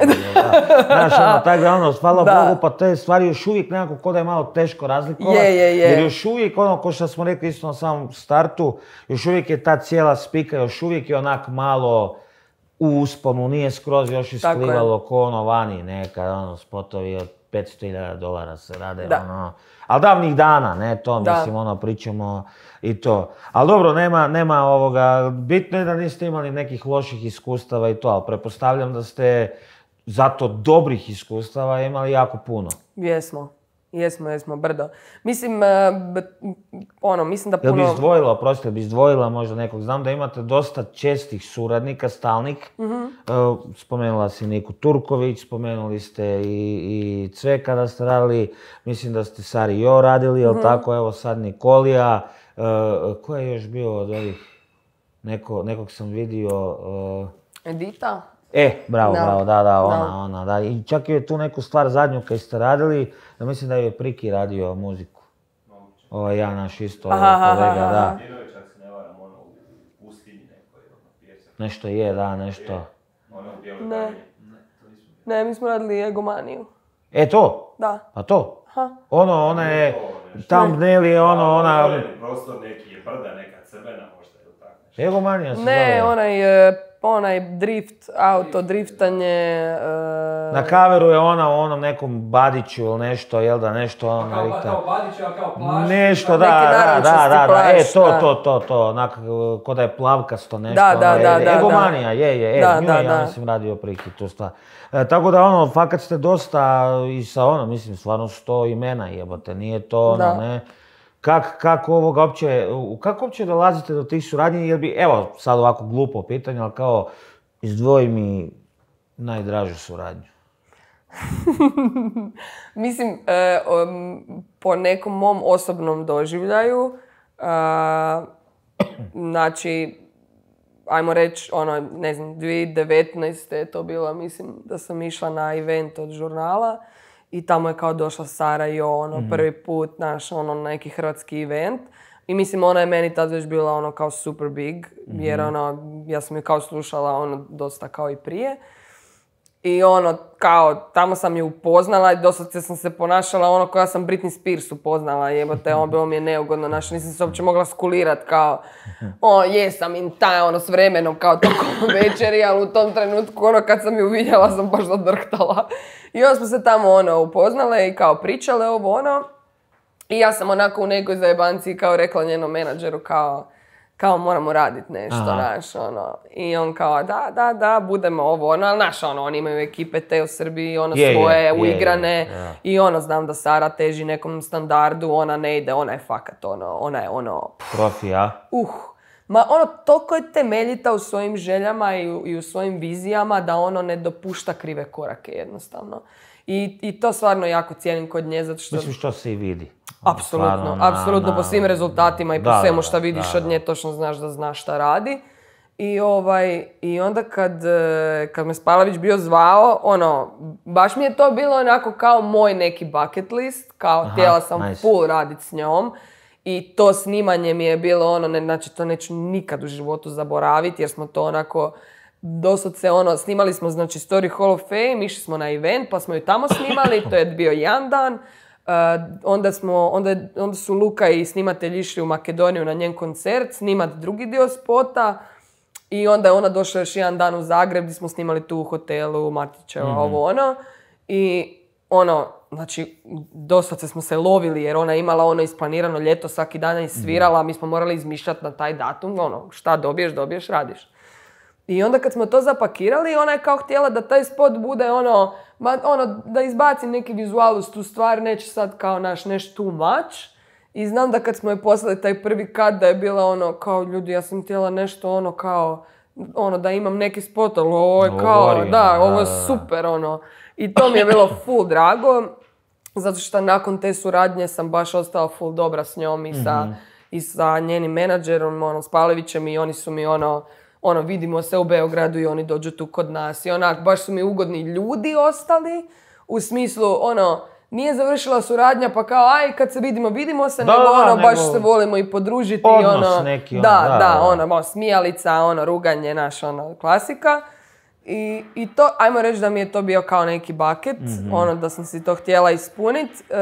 Speaker 1: Znaš, ono, tako da ono, hvala
Speaker 3: Da.
Speaker 1: Bogu, pa te stvari još uvijek nekako ko da je malo teško razlikovati.
Speaker 3: Je, je, je.
Speaker 1: Jer još uvijek, ono, ko što smo rekli isto na samom startu, još uvijek je ta cijela spika, još uvijek je onak malo u usponu, nije skroz još
Speaker 3: Tako je.
Speaker 1: isplivalo ko ono vani, neka, ono, spotovi od petsto hiljada dolara se rade,
Speaker 3: Da.
Speaker 1: ono, ali davnih dana, ne to,
Speaker 3: Da.
Speaker 1: mislim, ono, pričamo i to. Ali dobro, nema, nema ovoga, bitno je da niste imali nekih loših iskustava i to, ali pretpostavljam da ste zato dobrih iskustava imali jako puno.
Speaker 3: Jesmo, jesmo, jesmo, brdo. Mislim, eh, b- ono, mislim da
Speaker 1: Jel bi
Speaker 3: puno...
Speaker 1: izdvojila, oprostite, bi izdvojila možda nekog, znam da imate dosta čestih suradnika, stalnih.
Speaker 3: Mhm.
Speaker 1: Uh, spomenula si Niku Turković, spomenuli ste i, i Cveka da ste radili, mislim da ste Sari Jo radili, jel
Speaker 3: Mhm.
Speaker 1: tako, evo sad Nikolija. Uh, ko je još bio od ovih, Neko, nekog sam vidio... uh,
Speaker 3: Edita?
Speaker 1: E, bravo,
Speaker 3: Da.
Speaker 1: bravo, da, da, ona,
Speaker 3: Da.
Speaker 1: ona, da. I čak je tu neku stvar zadnju kaj ste radili, da mislim da je Priki radio muziku. Ovo ja naš isto
Speaker 3: Aha, aha,
Speaker 1: kolega,
Speaker 3: aha.
Speaker 1: da.
Speaker 2: Dinović, ako se ne varam, ono u pustinji nekoj, ono, pjesak.
Speaker 1: Nešto je, da, nešto.
Speaker 2: Ono u bijeloj
Speaker 3: Ne.
Speaker 2: banji.
Speaker 3: Ne, mi smo radili egomaniju.
Speaker 1: E to,
Speaker 3: Da.
Speaker 1: pa to.
Speaker 3: Aha.
Speaker 1: Ono, ona je,
Speaker 2: To, nešto.
Speaker 1: thumbnail je ono, ona...
Speaker 2: Otvoreni prostor neki je brda, neka crvena možda ili tako nešto.
Speaker 1: Egomanija se
Speaker 3: Ne,
Speaker 1: zove.
Speaker 3: onaj, eh, onaj drift, auto, driftanje... eh,
Speaker 1: Na kaveru je ona u onom nekom Badiću ili nešto, jel da, nešto ono...
Speaker 4: Kao,
Speaker 1: nekta-
Speaker 4: kao Badić, a kao plaž.
Speaker 1: Nešto, da,
Speaker 3: Neki
Speaker 1: da, da,
Speaker 3: narančasti
Speaker 1: da, da, e,
Speaker 3: plašt,
Speaker 1: to,
Speaker 3: da.
Speaker 1: to, to, to, onak, ko da je plavkasto nešto,
Speaker 3: Da, da,
Speaker 1: ono,
Speaker 3: da,
Speaker 1: e,
Speaker 3: da,
Speaker 1: egomanija, je, je, e,
Speaker 3: Da,
Speaker 1: njoj
Speaker 3: da,
Speaker 1: ja
Speaker 3: da.
Speaker 1: mislim radio Priki tu stvar. E, tako da ono, fakat ste dosta i sa ono, mislim, stvarno sto imena jebote, nije to ono,
Speaker 3: Da.
Speaker 1: ne. Kak, kako ovoga uopće, u- kako uopće dolazite do tih suradnji, jer bi, evo, sad ovako glupo pitanje, ali kao, izdvoji mi najdražu suradnju.
Speaker 3: Mislim, e, um, po nekom mom osobnom doživljaju, a, znači, ajmo reći, ono, ne znam, dvije tisuće devetnaeste je to bilo, mislim, da sam išla na event od žurnala i tamo je kao došla Sara Jo, ono, prvi put, naš, ono, na neki hrvatski event. I mislim, ona je meni tad već bila, ono, kao super big, jer, ono, ja sam ju kao slušala, ono, dosta kao i prije. I ono, kao, tamo sam ju upoznala i doslovce sam se ponašala ono koja sam Britney Spears upoznala, jebote, ono bilo mi je neugodno, znaš, nisam se uopće mogla skulirat kao, o, jesam in taj, ono, s vremenom, kao tokom večeri, ali u tom trenutku, ono, kad sam ju vidjela, sam baš zadrhtala. I onda smo se tamo, ono, upoznale i kao pričale ovo, ono, i ja sam onako u nekoj zajebanci kao rekla njenom menadžeru, kao, kao moramo raditi nešto,
Speaker 1: Aha.
Speaker 3: znaš, ono. I on kao, da, da, da, budemo ovo, ono, ali znaš, ono, oni imaju ekipe te u Srbiji, ono,
Speaker 1: Je,
Speaker 3: svoje,
Speaker 1: je,
Speaker 3: uigrane.
Speaker 1: je, je, je.
Speaker 3: I ono, znam da Sara teži nekom standardu, ona ne ide, ona je fakat, ono, ona je, ono,
Speaker 1: Profi, a?
Speaker 3: uh. Ma ono, toliko je temeljita u svojim željama i u, i u svojim vizijama da ono ne dopušta krive korake jednostavno. I, i to stvarno jako cijenim kod nje, zato što...
Speaker 1: Mislim što se i vidi.
Speaker 3: Apsolutno,
Speaker 1: Stvarno, na-
Speaker 3: apsolutno
Speaker 1: na-
Speaker 3: po svim rezultatima i po
Speaker 1: Da,
Speaker 3: svemu
Speaker 1: da,
Speaker 3: što vidiš
Speaker 1: da,
Speaker 3: od nje,
Speaker 1: da.
Speaker 3: točno znaš da zna šta radi. I, ovaj, i onda kad, e, kad me Spalavić bio zvao, ono, baš mi je to bilo onako kao moj neki bucket list, kao
Speaker 1: Aha,
Speaker 3: htjela sam
Speaker 1: nice.
Speaker 3: full radit s njom. I to snimanje mi je bilo ono, ne, znači to neću nikad u životu zaboraviti jer smo to onako, doslovce ono, snimali smo znači Story Hall of Fame, išli smo na event pa smo ju tamo snimali, to je bio jedan dan. Uh, onda, smo, onda, onda su Luka i snimatelji išli u Makedoniju na njen koncert, snimat drugi dio spota. I onda je ona došla još jedan dan u Zagreb gdje smo snimali tu u hotelu Matićeva, mm-hmm. ovo ono. I ono, znači, doslovce smo se lovili jer ona je imala ono isplanirano ljeto, svaki dan je svirala, mi smo morali izmišljati na taj datum, ono, šta dobiješ, dobiješ, radiš. I onda kad smo to zapakirali, ona je kao htjela da taj spot bude ono, ma, ono da izbaci neki vizual uz tu stvar, neće sad kao naš nešto too much. I znam da kad smo joj poslali taj prvi kat da je bila ono, kao ljudi, ja sam htjela nešto ono kao, ono da imam neki spot, ali ovo je kao,
Speaker 1: Govori,
Speaker 3: da, ovo je
Speaker 1: da, da.
Speaker 3: super, ono. I to mi je bilo full drago, zato što nakon te suradnje sam baš ostala full dobra s njom i sa, mm-hmm. i sa njenim menadžerom, ono, Spalevićem i oni su mi ono, ono, vidimo se u Beogradu i oni dođu tu kod nas i onak, baš su mi ugodni ljudi ostali, u smislu, ono, nije završila suradnja pa kao, aj, kad se vidimo, vidimo se,
Speaker 1: Da,
Speaker 3: nego
Speaker 1: da,
Speaker 3: ono,
Speaker 1: nego
Speaker 3: baš se volimo i podružiti.
Speaker 1: odnos
Speaker 3: ono,
Speaker 1: neki, ono,
Speaker 3: da,
Speaker 1: da,
Speaker 3: da,
Speaker 1: da.
Speaker 3: ono, malo smijalica, ono, ruganje, naš, ono, klasika. I, i to, ajmo reći da mi je to bio kao neki bucket, mm-hmm. ono, da sam si to htjela ispuniti. E,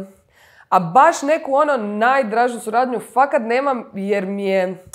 Speaker 3: a baš neku, ono, najdražu suradnju fakat nemam, jer mi je,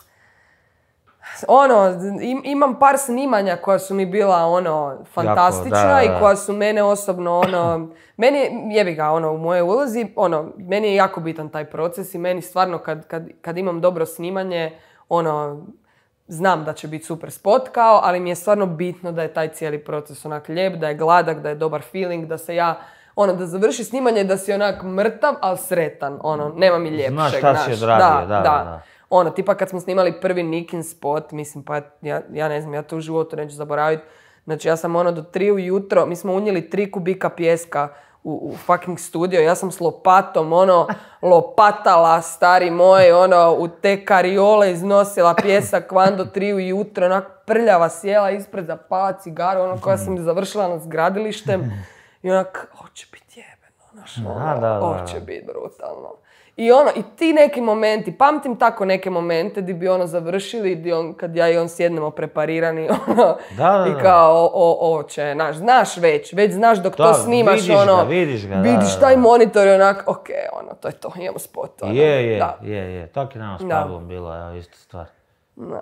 Speaker 3: ono, im, imam par snimanja koja su mi bila, ono, fantastična
Speaker 1: jako, da, da, da.
Speaker 3: i koja su mene osobno, ono, meni je, jebi ga, ono, u mojoj ulozi, ono, meni je jako bitan taj proces i meni stvarno kad, kad, kad imam dobro snimanje, ono, znam da će biti super spot kao, ali mi je stvarno bitno da je taj cijeli proces onak lijep, da je gladak, da je dobar feeling, da se ja, ono, da završi snimanje, da si onak mrtav, ali sretan, ono, nema mi ljepšeg,
Speaker 1: Znaš šta si odradio, da, da, da.
Speaker 3: Ono, tipa kad smo snimali prvi Nikin spot, mislim, pa ja, ja ne znam, ja to u životu neću zaboraviti. Znači, ja sam ono do tri ujutro, mi smo unijeli tri kubika pijeska u, u fucking studio, ja sam s lopatom, ono, lopatala, stari moj, ono, u te kariole iznosila pjesak van do tri ujutro, onak prljava sjela ispred zapala cigaru, ono, koja sam završila nad gradilištem i onak, hoće biti jebeno, znaš, ono, hoće biti brutalno. I ono, i ti neki momenti, pamtim tako neke momente di bi ono završili, di on, kad ja i on sjednemo preparirani, ono,
Speaker 1: da, da, da.
Speaker 3: i kao, o, o, oće, znaš, znaš već, već znaš dok
Speaker 1: da,
Speaker 3: to snimaš,
Speaker 1: vidiš
Speaker 3: ono,
Speaker 1: ga, vidiš ga,
Speaker 3: vidiš
Speaker 1: da,
Speaker 3: taj
Speaker 1: da.
Speaker 3: monitor i onak, ok, ono, to je to, imamo spot, ono.
Speaker 1: Je, je,
Speaker 3: da.
Speaker 1: je, je, tako je nama s
Speaker 3: Da.
Speaker 1: Pavlom bilo, evo, isto stvar.
Speaker 3: Da.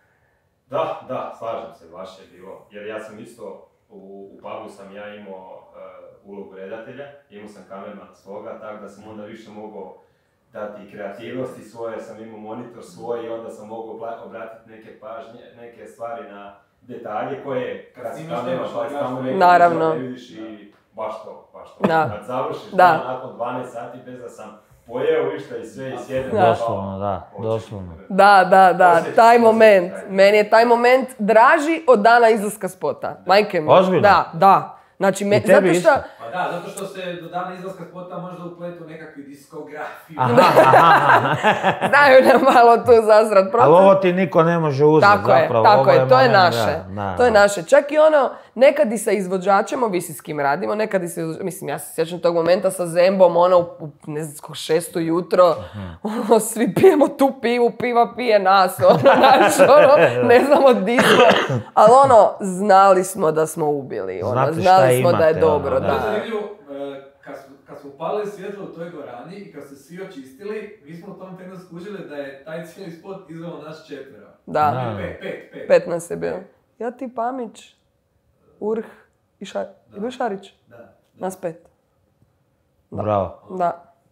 Speaker 2: Da, da, slažem se, baš je bilo. Jer ja sam isto, u, u pubu sam ja imao uh, ulogu redatelja, imao sam kamermana svoga, tako da sam onda više mogao dati kreativnosti svoje, sam imao monitor svoj i onda sam mogao obla- obratiti neke pažnje, neke stvari na detalje koje kad si
Speaker 4: Snimaš,
Speaker 2: kamera
Speaker 4: nemaš
Speaker 2: pa
Speaker 4: orgasmu.
Speaker 2: tamo neki
Speaker 3: Naravno.
Speaker 2: ne vidiš i baš to, baš to.
Speaker 3: Da.
Speaker 2: Kad završiš
Speaker 3: Da.
Speaker 2: dan nakon dvanaest sati bez da sam pojeo išta i sve i sjedem.
Speaker 3: Da.
Speaker 1: Doslovno, da, doslovno.
Speaker 3: Da, da, da,
Speaker 2: Osjećam,
Speaker 3: taj
Speaker 2: osjećam
Speaker 3: moment,
Speaker 2: taj.
Speaker 3: meni je taj moment draži od dana izlaska spota. Majke mi.
Speaker 1: Ozbiljno?
Speaker 3: Da, da. Znači, me,
Speaker 1: I tebi
Speaker 3: zato što...
Speaker 1: isto?
Speaker 4: Pa da, zato što se do dana izlaska spota možda upletu nekakvi diskografiju.
Speaker 1: Aha, aha,
Speaker 3: Znaju nam malo tu zazrat proces.
Speaker 1: ali ovo ti niko ne može uzeti
Speaker 3: Tako je,
Speaker 1: zapravo.
Speaker 3: tako
Speaker 1: ovo
Speaker 3: je, to je
Speaker 1: moment,
Speaker 3: naše.
Speaker 1: da, da,
Speaker 3: To je
Speaker 1: da.
Speaker 3: naše. Čak i ono, nekad i sa izvođačem, ovisi s kim radimo, nekad i sa, mislim, ja se sjećam tog momenta sa Zembom, ono, u, ne znam, šesto jutro, ono, svi pijemo tu pivu, piva pije nas, ono, naš, ono, ne znamo di smo, ali ono, znali smo da smo ubili, ono,
Speaker 1: Znate šta
Speaker 3: znali smo da je
Speaker 1: imate,
Speaker 3: dobro,
Speaker 1: ono,
Speaker 3: da.
Speaker 4: To je zanimljivo, e, kad smo, kad smo upalili svjetlo u toj dvorani i kad se svi očistili, mi smo u tom trenu skužili da je taj cijeli spot izveo nas četvero.
Speaker 3: Da,
Speaker 1: Da.
Speaker 4: Pet, pet, pet.
Speaker 3: pet nas je bilo. Ja, ti, Pamić, Urh i Šar... I bio Šarić.
Speaker 4: Da, da.
Speaker 3: Nas pet.
Speaker 1: Bravo.
Speaker 3: Da.
Speaker 4: A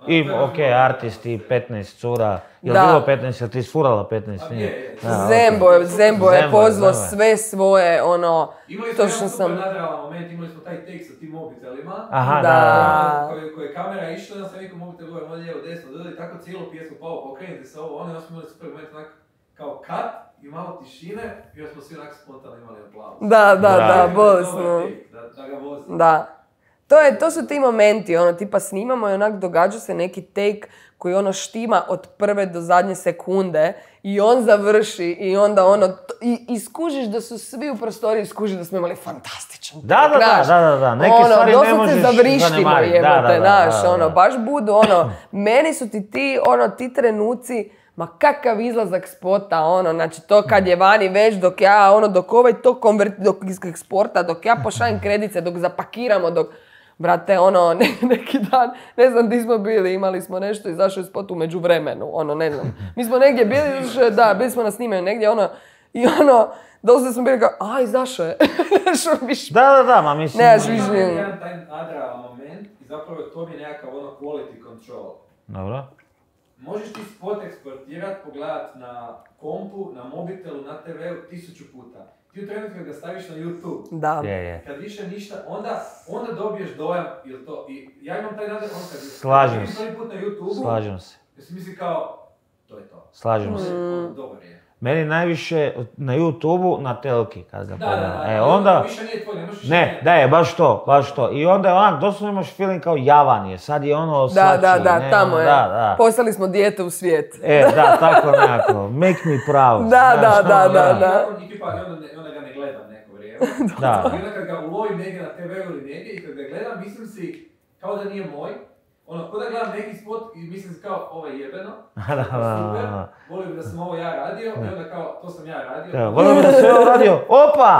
Speaker 1: I, ok, artist i petnaest cura. Je li
Speaker 3: Da.
Speaker 1: bilo petnaest, jel ti sfurala petnaest?
Speaker 4: A, je, je.
Speaker 1: Da, ok.
Speaker 3: Zembo, je- Zembo je
Speaker 1: Zembo je,
Speaker 3: pozvao
Speaker 1: Zembo je.
Speaker 3: sve svoje, ono,
Speaker 4: Imali smo
Speaker 3: to što
Speaker 4: jedan super
Speaker 3: sam...
Speaker 4: nadrealan moment, imali smo taj tek sa tim mobitelima.
Speaker 1: Aha, da,
Speaker 3: Da.
Speaker 1: da.
Speaker 4: Koji, koji je kamera išla, onda sam nekom mobitel govorio, ono lijevo, desno, dole, i tako cijelu pjesmu, pa ovo, pokrenite se ovo, ono, i onda smo imali super moment, onak, kao kat i malo tišine, i onda smo svi onak spontano imali aplauz.
Speaker 3: Da, da, da,
Speaker 1: Da.
Speaker 3: bolesno.
Speaker 4: Da, da ga vozi.
Speaker 3: Da. To, je, to su ti momenti, ono, tipa snimamo i onak događa se neki take koji ono štima od prve do zadnje sekunde i on završi i onda ono, t- i, i skužiš da su svi u prostoriji skužiš da smo imali fantastičan
Speaker 1: Da,
Speaker 3: take,
Speaker 1: da, da,
Speaker 3: znaš.
Speaker 1: da, da, da. Neke
Speaker 3: ono,
Speaker 1: stvari ne
Speaker 3: doslovce
Speaker 1: možeš
Speaker 3: zavrištimo,
Speaker 1: zanemariti.
Speaker 3: jebote,
Speaker 1: Da, da, da,
Speaker 3: znaš,
Speaker 1: da, da.
Speaker 3: ono, baš budu, ono, meni su ti ti, ono, ti trenuci, ma kakav izlazak spota, ono, znači to kad je vani već, dok ja, ono, dok ovaj to konvert, dok iz eksporta, dok ja pošaljem kredice, dok zapakiramo, dok, brate, ono, ne, neki dan, ne znam di smo bili, imali smo nešto, izašao je spot u međuvremenu, ono, ne znam. Mi smo negdje bili, izašao je, da, bili smo na snimanju negdje, ono, i ono, doslovno smo bili kao, a, izašao je. Što više.
Speaker 1: Da, da, da, ma mislim...
Speaker 3: Nemaš
Speaker 4: Ima
Speaker 3: više.
Speaker 4: jedan taj nadrealan moment i zapravo to mi je nekakav ono quality control.
Speaker 1: Dobro.
Speaker 4: Možeš ti spot eksportirat, pogledat na kompu, na mobitelu, na te veu tisuću puta. Ti u trenutku kad ga staviš na YouTube,
Speaker 3: Da.
Speaker 1: Je, je.
Speaker 4: kad više ništa, onda, onda dobiješ dojam, ili to, i ja imam taj nadrealan, on kad je
Speaker 1: Slažem
Speaker 4: vidim
Speaker 1: se.
Speaker 4: prvi put na YouTube,
Speaker 1: Slažem se.
Speaker 4: ja si misli kao, to je to.
Speaker 1: Slažem se.
Speaker 4: Ono, dobar je.
Speaker 1: Meni najviše na YouTube-u, na telki, kad ga
Speaker 4: Da, da,
Speaker 1: pogledam.
Speaker 4: da,
Speaker 1: E,
Speaker 4: da,
Speaker 1: onda...
Speaker 4: više nije tvoj, ne možeš više
Speaker 1: Ne,
Speaker 4: mijenjati.
Speaker 1: da je, baš to, baš to. I onda je onak, doslovno imaš feeling kao javan je, sad je ono
Speaker 3: Da,
Speaker 1: svačiji,
Speaker 3: da, da,
Speaker 1: ne,
Speaker 3: tamo
Speaker 1: ono,
Speaker 3: je.
Speaker 1: Da, da.
Speaker 3: Poslali smo dijete u svijet.
Speaker 1: E, da, tako nekako, make me proud.
Speaker 3: Da,
Speaker 1: Znaš,
Speaker 3: da, da,
Speaker 1: ono,
Speaker 3: da,
Speaker 4: I
Speaker 3: da.
Speaker 4: nakon- I tipa, i onda, ne- onda ga ne gledam neko vrijeme.
Speaker 1: Da.
Speaker 4: I onda kad ga ulovim negdje na te veu ili negdje i kad ga gledam, mislim si kao da nije moj. Ono, ko da gledam neki spot i mislim si kao, ovo je jebeno,
Speaker 1: Da, da,
Speaker 4: super,
Speaker 1: da.
Speaker 4: volim da sam ovo ja radio i onda kao, to sam ja radio.
Speaker 1: Evo, volim da sve ovo radio, opa!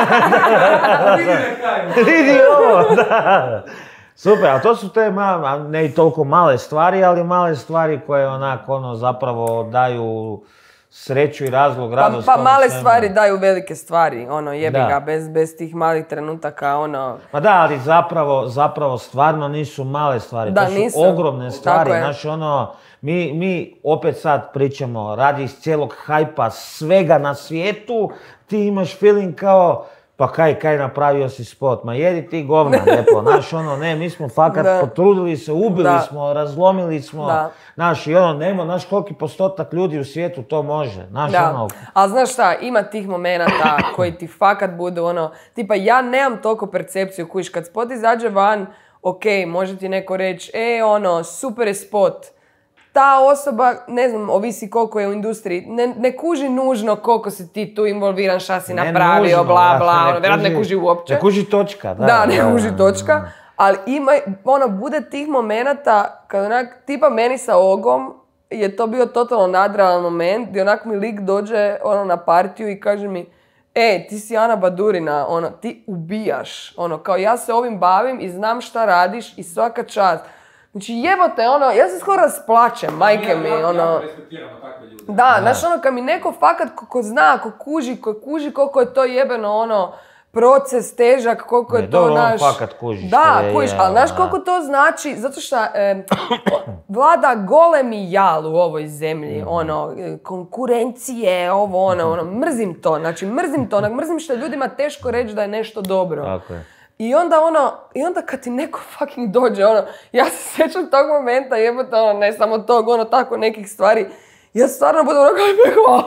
Speaker 4: Vidi na kraju.
Speaker 1: Vidi ovo, da. Super, a to su te, ma, a ne i toliko male stvari, ali male stvari koje onako, ono, zapravo daju sreću i razlog,
Speaker 3: Pa,
Speaker 1: radost.
Speaker 3: pa
Speaker 1: tomu
Speaker 3: male
Speaker 1: svemu.
Speaker 3: stvari daju velike stvari, ono, jebi
Speaker 1: Da.
Speaker 3: ga, bez, bez tih malih trenutaka, ono...
Speaker 1: Ma da, ali zapravo, zapravo stvarno nisu male stvari,
Speaker 3: Da,
Speaker 1: to su
Speaker 3: nisu.
Speaker 1: ogromne stvari,
Speaker 3: Tako je.
Speaker 1: znaš ono, mi, mi opet sad pričamo, radi iz cijelog hajpa, svega na svijetu, ti imaš feeling kao, pa kaj, kaj napravio si spot, ma jedi ti govna, lijepo, znaš ono, ne, mi smo fakat
Speaker 3: Da.
Speaker 1: potrudili se, ubili
Speaker 3: Da.
Speaker 1: smo, razlomili smo,
Speaker 3: Da.
Speaker 1: znaš, i ono, nema, znaš koliki postotak ljudi u svijetu to može, znaš
Speaker 3: Da,
Speaker 1: ono,
Speaker 3: ali znaš šta, ima tih momenata koji ti fakat budu ono, tipa ja nemam toliko percepciju, kužiš, kad spot izađe van, ok, može ti neko reći, e ono, super je spot, ta osoba, ne znam, ovisi koliko je u industriji, ne, ne kuži nužno koliko si ti tu involviran, šta si
Speaker 1: ne
Speaker 3: napravio,
Speaker 1: nužno,
Speaker 3: bla
Speaker 1: da,
Speaker 3: bla, ono, vjerojatno ne kuži uopće.
Speaker 1: Ne kuži točka, da.
Speaker 3: Da, ne kuži točka. Ali ima, ono, bude tih momenata, kad onak, tipa meni sa Ogom, je to bio totalno nadrealan moment, gdje onak mi lik dođe, ono, na partiju i kaže mi, e, ti si Ana Badurina, ono, ti ubijaš, ono, kao ja se ovim bavim i znam šta radiš i svaka čast. Znači, jebote, ono, ja se skoro rasplačem, majke mi,
Speaker 4: Ja- ja-
Speaker 3: ono...
Speaker 4: jako respektiramo takve ljude.
Speaker 3: Da, znaš ono, kad mi neko fakat ko, ko zna, ko kuži, ko kuži koliko je to jebeno, ono, proces težak, koliko je
Speaker 1: Ne,
Speaker 3: to,
Speaker 1: dobro, on
Speaker 3: naš...
Speaker 1: fakat kuži
Speaker 3: Da,
Speaker 1: što je,
Speaker 3: kužiš,
Speaker 1: je,
Speaker 3: ali znaš
Speaker 1: da.
Speaker 3: koliko to znači, zato što em, vlada golemi jal u ovoj zemlji, ono, e, konkurencije, ovo, ono, ono, mrzim to, znači, mrzim to, onak, mrzim što je ljudima teško reći da je nešto dobro.
Speaker 1: Tako je.
Speaker 3: I onda ono, i onda kad ti neko fucking dođe, ono, ja se sjećam tog momenta, jebote, ono, ne samo tog, ono, tako nekih stvari, ja stvarno budem ono kao je hvala,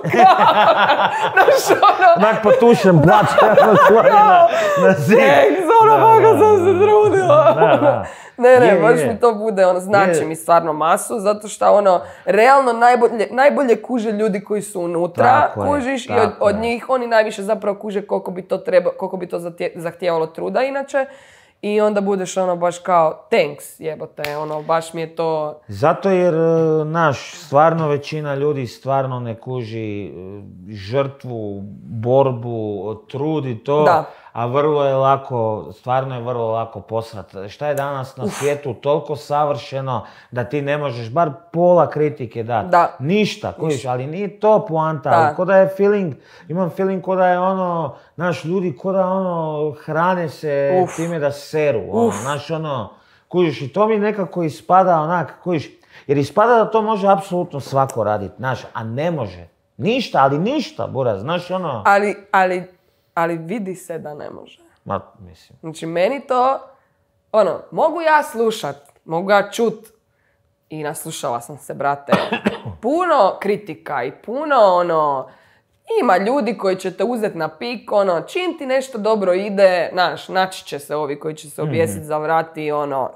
Speaker 3: znaš, ono,
Speaker 1: Onak potušen plač, sloni na, na zid.
Speaker 3: thanks, ono,
Speaker 1: Da,
Speaker 3: kako
Speaker 1: da,
Speaker 3: sam se
Speaker 1: da.
Speaker 3: trudila.
Speaker 1: Da, da.
Speaker 3: Ne, ne,
Speaker 1: Je,
Speaker 3: baš
Speaker 1: je.
Speaker 3: mi to bude, ono, znači
Speaker 1: Je.
Speaker 3: mi stvarno masu, zato što, ono, realno najbolje, najbolje kuže ljudi koji su unutra,
Speaker 1: Tako je,
Speaker 3: kužiš, i od,
Speaker 1: tako
Speaker 3: od
Speaker 1: je.
Speaker 3: njih oni najviše zapravo kuže koliko bi to treba, koliko bi to zatje- zahtijevalo truda inače. I onda budeš ono baš kao, thanks, jebote, ono, baš mi je to...
Speaker 1: Zato jer, e, naš, stvarno većina ljudi stvarno ne kuži e, žrtvu, borbu, trud i to,
Speaker 3: Da.
Speaker 1: a vrlo je lako, stvarno je vrlo lako posrat. Šta je danas na svijetu toliko savršeno da ti ne možeš bar pola kritike dati.
Speaker 3: Da.
Speaker 1: Ništa, kužiš, ali nije to poanta,
Speaker 3: Da.
Speaker 1: ali ko da je feeling, imam feeling ko da je ono, naš ljudi ko da ono hrane se
Speaker 3: Uf.
Speaker 1: time da seru, ono,
Speaker 3: Uf.
Speaker 1: znaš ono, Kužiš, i to mi nekako ispada onak, kužiš, jer ispada da to može apsolutno svako raditi, znaš, a ne može. Ništa, ali ništa, buraz, znaš ono...
Speaker 3: Ali, ali, ali vidi se da ne može.
Speaker 1: Ma, mislim...
Speaker 3: Znači, meni to, ono, mogu ja slušat, mogu ja čut, i naslušala sam se, brate, puno kritika i puno, ono, ima ljudi koji će te uzeti na pik, ono, čim ti nešto dobro ide, znaš, naći će se ovi koji će se objesiti za vrat i ono...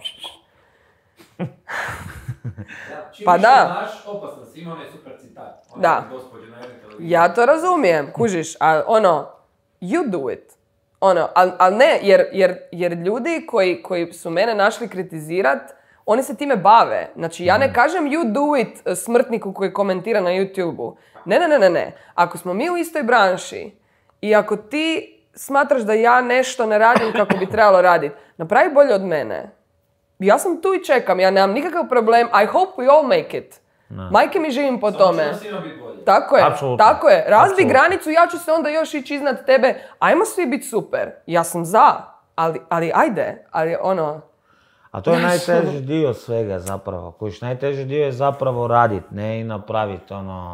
Speaker 4: Da, čim
Speaker 3: Pa
Speaker 4: više
Speaker 3: da.
Speaker 4: znaš, opasno si, ima onaj super citat. Ona
Speaker 3: Da.
Speaker 4: gospođa na jednoj televiziji.
Speaker 3: Ja to razumijem, kužiš, ali ono, you do it. Ono, ali al ne, jer, jer, jer ljudi koji, koji su mene našli kritizirat, oni se time bave. Znači, ja ne kažem you do it smrtniku koji komentira na YouTube-u. Ne, ne, ne, ne, ne. Ako smo mi u istoj branši i ako ti smatraš da ja nešto ne radim kako bi trebalo raditi, napravi bolje od mene. Ja sam tu i čekam, ja nemam nikakav problem. I hope we all make it.
Speaker 1: No.
Speaker 3: Majke mi živim po
Speaker 4: Samo
Speaker 3: tome.
Speaker 4: će nam svima biti bolje.
Speaker 3: Tako je,
Speaker 1: Apsolutno.
Speaker 3: tako je. Razbi
Speaker 1: Apsolutno.
Speaker 3: granicu, ja ću se onda još ići iznad tebe. Ajmo svi biti super. Ja sam za, ali, ali ajde. Ali ono...
Speaker 1: A to je najteži dio svega zapravo. Kužiš, najteži dio je zapravo radit, ne i napraviti ono...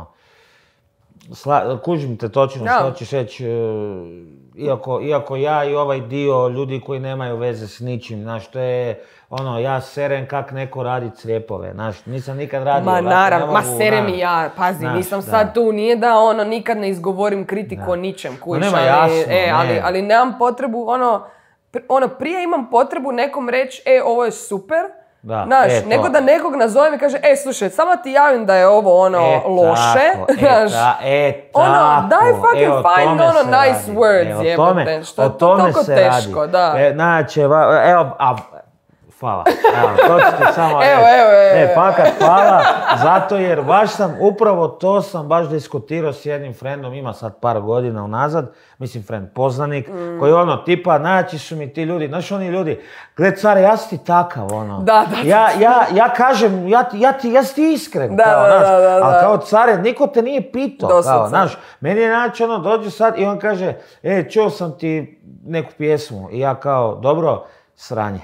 Speaker 1: Sla, kužim te točno
Speaker 3: Da.
Speaker 1: što hoćeš reći, e, iako, iako ja i ovaj dio ljudi koji nemaju veze s ničim, znaš, to je ono, ja serem kak neko radi crijepove, znaš, nisam nikad radio.
Speaker 3: Ma
Speaker 1: brate,
Speaker 3: naravno,
Speaker 1: ne
Speaker 3: ma
Speaker 1: mogu,
Speaker 3: serem
Speaker 1: znaš.
Speaker 3: i ja, pazi,
Speaker 1: Znaš,
Speaker 3: nisam
Speaker 1: da.
Speaker 3: sad tu, nije da ono, nikad ne izgovorim kritiku o ničem, kužiš,
Speaker 1: nema,
Speaker 3: ali,
Speaker 1: jasno,
Speaker 3: e, ali,
Speaker 1: ne.
Speaker 3: ali nemam potrebu, ono, pr- ono, prije imam potrebu nekom reći, e, ovo je super,
Speaker 1: Da,
Speaker 3: znaš,
Speaker 1: e, to.
Speaker 3: nego da nekog nazovem i kaže, e, slušaj, samo ti javim da je ovo, ono,
Speaker 1: E,
Speaker 3: loše,
Speaker 1: tako, e,
Speaker 3: znaš,
Speaker 1: ta- e,
Speaker 3: ono,
Speaker 1: tako,
Speaker 3: daj fucking
Speaker 1: e, o
Speaker 3: find
Speaker 1: tome
Speaker 3: ono
Speaker 1: se
Speaker 3: nice
Speaker 1: radi.
Speaker 3: words,
Speaker 1: E, o
Speaker 3: jebote,
Speaker 1: tome-
Speaker 3: što je
Speaker 1: o
Speaker 3: to
Speaker 1: tome
Speaker 3: toliko
Speaker 1: se
Speaker 3: teško,
Speaker 1: radi.
Speaker 3: da.
Speaker 1: E, znači, va- evo, a, hvala, evo, to ću ti samo
Speaker 3: Evo,
Speaker 1: reći.
Speaker 3: evo, evo,
Speaker 1: E,
Speaker 3: evo.
Speaker 1: fakat hvala, zato jer baš sam, upravo to sam baš diskutirao s jednim frendom, ima sad par godina unazad, mislim frend poznanik,
Speaker 3: Mm.
Speaker 1: koji ono, tipa, najjači su mi ti ljudi, znaš oni ljudi, gled care, ja si ti takav, ono.
Speaker 3: Da, da,
Speaker 1: ja, ja, ja kažem, ja ti, ja ti, ja si ti iskren,
Speaker 3: Da,
Speaker 1: kao,
Speaker 3: da,
Speaker 1: znaš,
Speaker 3: da, da,
Speaker 1: ali
Speaker 3: da.
Speaker 1: kao care, niko te nije pitao, kao,
Speaker 3: Doslovce.
Speaker 1: znaš, meni je znači ono, dođe sad i on kaže, e, čuo sam ti neku pjesmu i ja kao, dobro, sranje.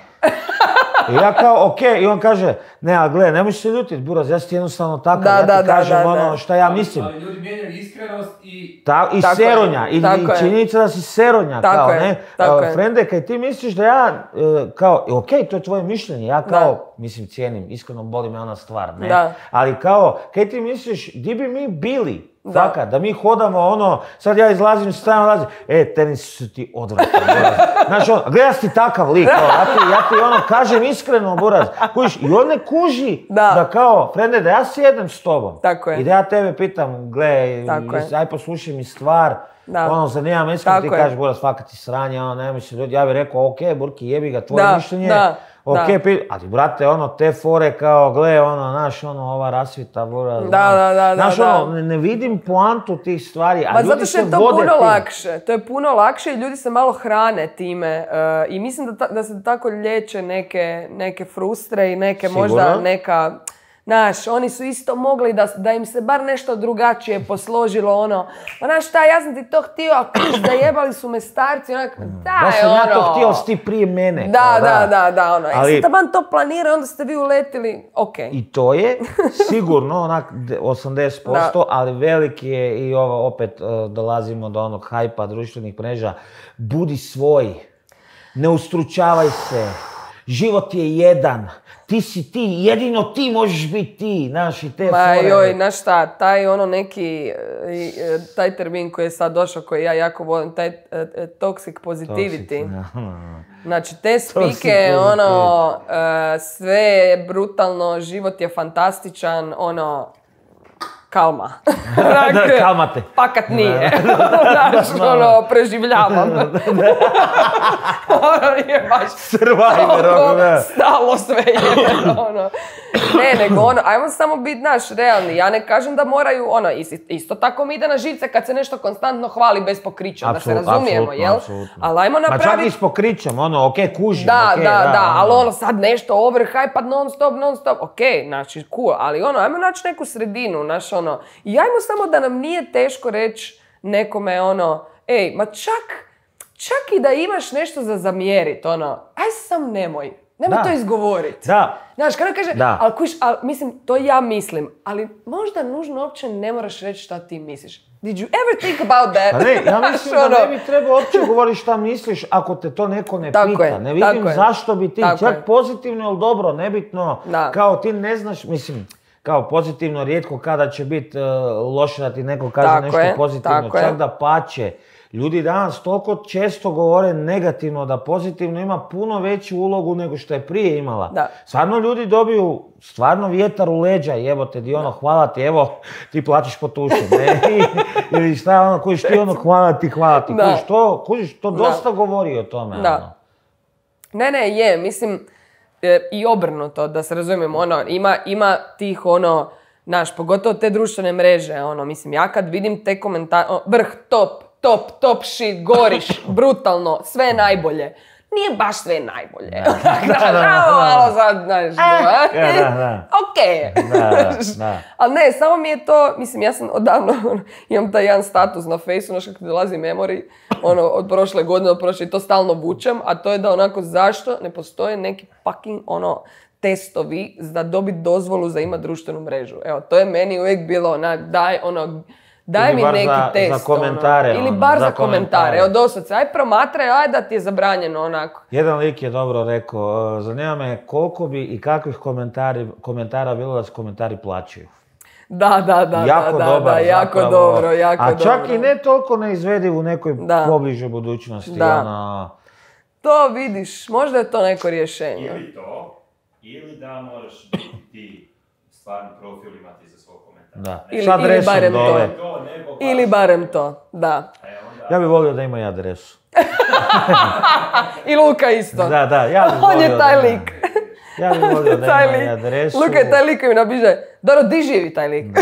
Speaker 1: I ja kao, okej, i on kaže, ne, a gle, nemoj se ljutit, buraz, ja si ti jednostavno takav,
Speaker 3: Da,
Speaker 1: ja ti
Speaker 3: da, da,
Speaker 1: kažem
Speaker 3: da,
Speaker 1: ono
Speaker 3: da.
Speaker 1: šta ja
Speaker 4: Ali-
Speaker 1: mislim.
Speaker 4: Ali ljudi mijenjaju iskrenost i...
Speaker 1: Ta, I
Speaker 3: Tako je,
Speaker 1: seronja, i,
Speaker 3: tako
Speaker 1: i
Speaker 3: je.
Speaker 1: činjenica da si seronja,
Speaker 3: Tako
Speaker 1: kao,
Speaker 3: je,
Speaker 1: ne?
Speaker 3: tako
Speaker 1: E,
Speaker 3: je.
Speaker 1: Frende, kaj ti misliš da ja, e, kao, okej, to je tvoje mišljenje, ja kao,
Speaker 3: Da.
Speaker 1: mislim, cijenim, iskreno boli me ona stvar, ne?
Speaker 3: Da.
Speaker 1: Ali kao, kaj ti misliš, di bi mi bili?
Speaker 3: Da.
Speaker 1: Fakat, da mi hodamo ono, sad ja izlazim, stavim, lazim, e, tenis su ti odvratan, buraz. Znaš ono, gledaj si takav lik, kao, ja ti, ja ti ono kažem iskreno, buraz, kužiš, i on ne kuži
Speaker 3: Da.
Speaker 1: da kao, Frende, da ja sjednem s tobom.
Speaker 3: Tako je.
Speaker 1: I da ja tebe pitam, gle,
Speaker 3: Tako je.
Speaker 1: aj poslušaj mi stvar,
Speaker 3: Da.
Speaker 1: ono, zanima me iskreno, ti
Speaker 3: Tako je.
Speaker 1: kažeš, buraz, fakat ti sranje, ono, nemoj se ljudi, ja bih rekao, okej, Burki, jebi ga, tvoje
Speaker 3: Da,
Speaker 1: mišljenje,
Speaker 3: da,
Speaker 1: okej,
Speaker 3: da.
Speaker 1: pi- ali brate, ono, te fore kao, gle, ono, znaš, ono, ova rasvita, buraz,
Speaker 3: Da,
Speaker 1: ono,
Speaker 3: da, da,
Speaker 1: znaš,
Speaker 3: da,
Speaker 1: ono,
Speaker 3: da.
Speaker 1: ne, ne vidim poantu tih stvari, a
Speaker 3: Ma
Speaker 1: ljudi
Speaker 3: zato što
Speaker 1: se
Speaker 3: je to
Speaker 1: vode
Speaker 3: puno
Speaker 1: tim.
Speaker 3: lakše. To je puno lakše i ljudi se malo hrane time. e, I mislim da, ta- da se tako liječe neke, neke frustre i neke
Speaker 1: Sigurno.
Speaker 3: možda neka... Znaš, oni su isto mogli da, da im se bar nešto drugačije posložilo, ono, pa znaš šta, ja sam ti to htio, a kuš, zajebali su me starci, onak, daj,
Speaker 1: Da sam
Speaker 3: ono.
Speaker 1: ja to htio, ali si ti prije mene.
Speaker 3: Da,
Speaker 1: kao,
Speaker 3: da, da, da, ono, ja
Speaker 1: Ali-
Speaker 3: sam taman to planirao, onda ste vi uletili, okej.
Speaker 1: I to je sigurno onak de- osamdeset posto, ali veliki je i ovo opet e, dolazimo do onog hajpa društvenih mreža. Budi svoj, ne ustručavaj se, život je jedan, ti si ti, jedino ti možeš biti ti, znaš, i te
Speaker 3: Ma
Speaker 1: fore.
Speaker 3: joj, znaš šta, taj ono neki, e, e, taj termin koji je sad došao, koji ja jako volim, taj e, e, toxic positivity. Znači, te spike,
Speaker 1: positivity.
Speaker 3: ono, e, sve je brutalno, život je fantastičan, ono, kalma.
Speaker 1: Da, kalmate.
Speaker 3: Pakat nije. Znaš, ono, preživljavam. Ono je baš
Speaker 1: Survivor,
Speaker 3: ono,
Speaker 1: ono, da.
Speaker 3: stalo sve je. Ono. Ne, nego ono, ajmo samo biti, naš, realni. Ja ne kažem da moraju, ono, isto, isto tako mi ide na živce kad se nešto konstantno hvali bez pokrića, da se
Speaker 1: Apsolutno,
Speaker 3: razumijemo,
Speaker 1: apsolutno,
Speaker 3: jel?
Speaker 1: apsolutno.
Speaker 3: Ali ajmo
Speaker 1: Ma čak i
Speaker 3: napraviti...
Speaker 1: s pokrićem, ono, okej, kužim,
Speaker 3: Da,
Speaker 1: okej,
Speaker 3: da, da,
Speaker 1: ono.
Speaker 3: ali ono sad nešto overhype non stop, non stop, ok, znači cool, ali ono, ajmo naći neku sredinu, znaš ono, i ajmo samo da nam nije teško reći nekome ono, ej, ma čak, čak i da imaš nešto za zamjerit, ono, aj sam nemoj. Nema
Speaker 1: Da.
Speaker 3: to izgovoriti.
Speaker 1: Da.
Speaker 3: Znaš, kada kaže,
Speaker 1: Da.
Speaker 3: ali kuš, ali, mislim, to ja mislim, ali možda nužno uopće ne moraš reći šta ti misliš. Did you ever think about that?
Speaker 1: Pa ne, ja mislim da
Speaker 3: Ono,
Speaker 1: ne bi trebao uopće govoriti šta misliš ako te to neko ne
Speaker 3: Tako
Speaker 1: pita.
Speaker 3: je,
Speaker 1: Ne vidim
Speaker 3: tako je.
Speaker 1: zašto bi ti,
Speaker 3: Tako
Speaker 1: čak
Speaker 3: je.
Speaker 1: pozitivno ili dobro, nebitno,
Speaker 3: Da.
Speaker 1: kao ti ne znaš, mislim, kao pozitivno rijetko kada će biti uh, loše da ti neko kaže
Speaker 3: Tako
Speaker 1: nešto
Speaker 3: je,
Speaker 1: pozitivno,
Speaker 3: tako
Speaker 1: čak
Speaker 3: je.
Speaker 1: da pače. Ljudi danas toliko često govore negativno da pozitivno ima puno veću ulogu nego što je prije imala.
Speaker 3: Da.
Speaker 1: Stvarno ljudi dobiju stvarno vjetar u leđa i evo te di ono hvala ti, evo ti plaćaš po tušu, ne? Ili šta ono, kužiš ti ono hvala ti, hvala ti,
Speaker 3: Da.
Speaker 1: kužiš to, kužiš to
Speaker 3: Da.
Speaker 1: dosta govori o tome.
Speaker 3: Da.
Speaker 1: Ono.
Speaker 3: Ne, ne, je, mislim, e, i obrnuto, da se razumijemo, ono, ima, ima tih, ono, znaš, pogotovo te društvene mreže, ono, mislim, ja kad vidim te komentare, vrh, top, top, top shit, goriš, brutalno, sve najbolje. Nije baš sve najbolje.
Speaker 1: Da, da, da.
Speaker 3: Malo sad, znaš, da.
Speaker 1: Da, da, da.
Speaker 3: Okej.
Speaker 1: Da, da.
Speaker 3: Ali ne, samo mi je to, mislim, ja sam odavno, ono, imam taj jedan status na Fejsu, znaš kako ti dolazi memory, ono, od prošle godine, od prošle, i to stalno vučem, a to je da onako, zašto ne postoje neki fucking, ono, testovi za dobiti dozvolu za ima društvenu mrežu. Evo, to je meni uvijek bilo, ona, daj, ono, daj
Speaker 1: Ili
Speaker 3: mi
Speaker 1: bar
Speaker 3: neki
Speaker 1: za-
Speaker 3: test.
Speaker 1: za komentare,
Speaker 3: ono. Ili
Speaker 1: ono,
Speaker 3: bar
Speaker 1: za
Speaker 3: za, komentare.
Speaker 1: komentare.
Speaker 3: Evo, doslovce, aj promatraj, aj da ti je zabranjeno, onako.
Speaker 1: Jedan lik je dobro rekao, uh, zanima me koliko bi i kakvih komentari, komentara bilo da se komentari plaćaju.
Speaker 3: Da, da, da,
Speaker 1: jako
Speaker 3: da,
Speaker 1: dobar
Speaker 3: da, jako
Speaker 1: zapravo.
Speaker 3: dobro, jako
Speaker 1: A
Speaker 3: dobro.
Speaker 1: čak i ne toliko neizvediv u nekoj
Speaker 3: Da.
Speaker 1: pobližoj budućnosti.
Speaker 3: Da.
Speaker 1: Ono,
Speaker 3: To vidiš, možda je to neko rješenje.
Speaker 2: Ili to, ili da moraš biti ti stvarni profil imati za svog komentara.
Speaker 1: da.
Speaker 3: Ili-
Speaker 1: S
Speaker 3: ili
Speaker 1: adresom
Speaker 3: barem
Speaker 1: dole.
Speaker 3: to.
Speaker 2: To nego baš-
Speaker 3: Ili barem to, da.
Speaker 2: E, onda...
Speaker 1: Ja bih volio da ima i adresu.
Speaker 3: I Luka isto.
Speaker 1: Da, da, ja bih
Speaker 3: On
Speaker 1: volio
Speaker 3: je taj
Speaker 1: da ima.
Speaker 3: lik.
Speaker 1: Ja bih volio da
Speaker 3: Taj
Speaker 1: ima i
Speaker 3: lik.
Speaker 1: adresu.
Speaker 3: Luka je taj lik koji mi napiše, Doro, di živi taj lik?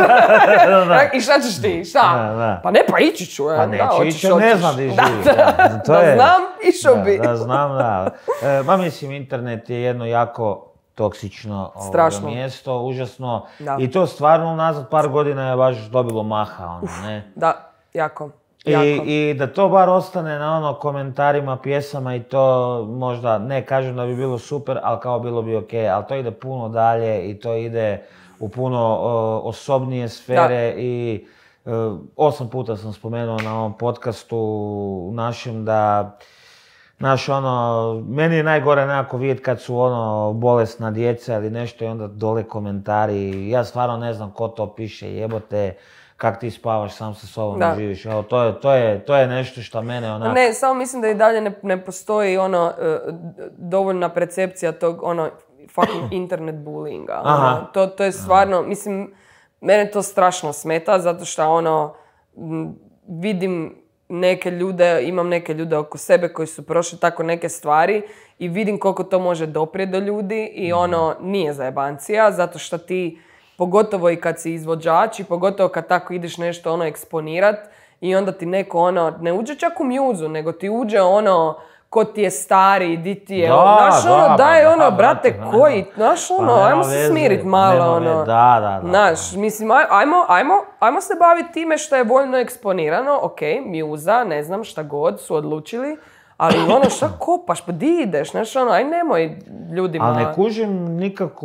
Speaker 1: Da, da.
Speaker 3: I šta ćeš ti, šta?
Speaker 1: Da, da.
Speaker 3: Pa ne, pa ići ću.
Speaker 1: Pa
Speaker 3: da,
Speaker 1: neću
Speaker 3: hoćeš,
Speaker 1: ići, jer ne
Speaker 3: hoćeš.
Speaker 1: znam di
Speaker 3: Da,
Speaker 1: živi.
Speaker 3: da,
Speaker 1: Da, to
Speaker 3: da
Speaker 1: je-
Speaker 3: znam, išao
Speaker 1: Da,
Speaker 3: bi.
Speaker 1: da, znam, da. E, ma mislim, internet je jedno jako toksično ovoga
Speaker 3: Strašno.
Speaker 1: mjesto, užasno.
Speaker 3: Da.
Speaker 1: I to stvarno unazad par godina je baš dobilo maha, ono, ne?
Speaker 3: Da, jako.
Speaker 1: I,
Speaker 3: jako.
Speaker 1: I da to bar ostane na ono komentarima, pjesama i to možda, ne kažem da bi bilo super, ali kao bilo bi ok, ali to ide puno dalje i to ide u puno o, osobnije sfere i e, osam puta sam spomenuo na ovom podcastu našem da Znaš, ono, meni je najgore nekako vidjeti kad su ono bolesna djeca ili nešto i onda dole komentari. Ja stvarno ne znam ko to piše, jebote, kak ti spavaš, sam sa sobom
Speaker 3: Da.
Speaker 1: ne živiš. Evo, to je, to je, to je nešto što mene onako...
Speaker 3: Ne, samo mislim da i dalje ne, ne postoji ono e, dovoljna percepcija tog ono fucking internet bullyinga.
Speaker 1: Aha.
Speaker 3: Ono, to, to je stvarno, mislim, mene to strašno smeta zato što ono m, vidim neke ljude, imam neke ljude oko sebe koji su prošli tako neke stvari i vidim koliko to može doprijeti do ljudi i ono nije zajebancija zato što ti, pogotovo i kad si izvođač i pogotovo kad tako ideš nešto ono eksponirat i onda ti neko ono, ne uđe čak u mjuzu, nego ti uđe ono ko ti je stari, di ti je,
Speaker 1: Da,
Speaker 3: ono, znaš
Speaker 1: da,
Speaker 3: ono,
Speaker 1: pa
Speaker 3: daj
Speaker 1: da,
Speaker 3: ono,
Speaker 1: brate,
Speaker 3: brate,
Speaker 1: pa
Speaker 3: koji,
Speaker 1: nema-
Speaker 3: znaš
Speaker 1: pa
Speaker 3: ono,
Speaker 1: nema
Speaker 3: ajmo se
Speaker 1: veze,
Speaker 3: smirit malo,
Speaker 1: nema
Speaker 3: ono.
Speaker 1: ve- da, da, da.
Speaker 3: Znaš, mislim, aj- ajmo, ajmo, ajmo se baviti time što je voljno eksponirano, ok, mjuza, ne znam šta god su odlučili, ali ono šta kopaš, pa di ideš, znaš ono, aj nemoj ljudima.
Speaker 1: Ali ne kužim nikako,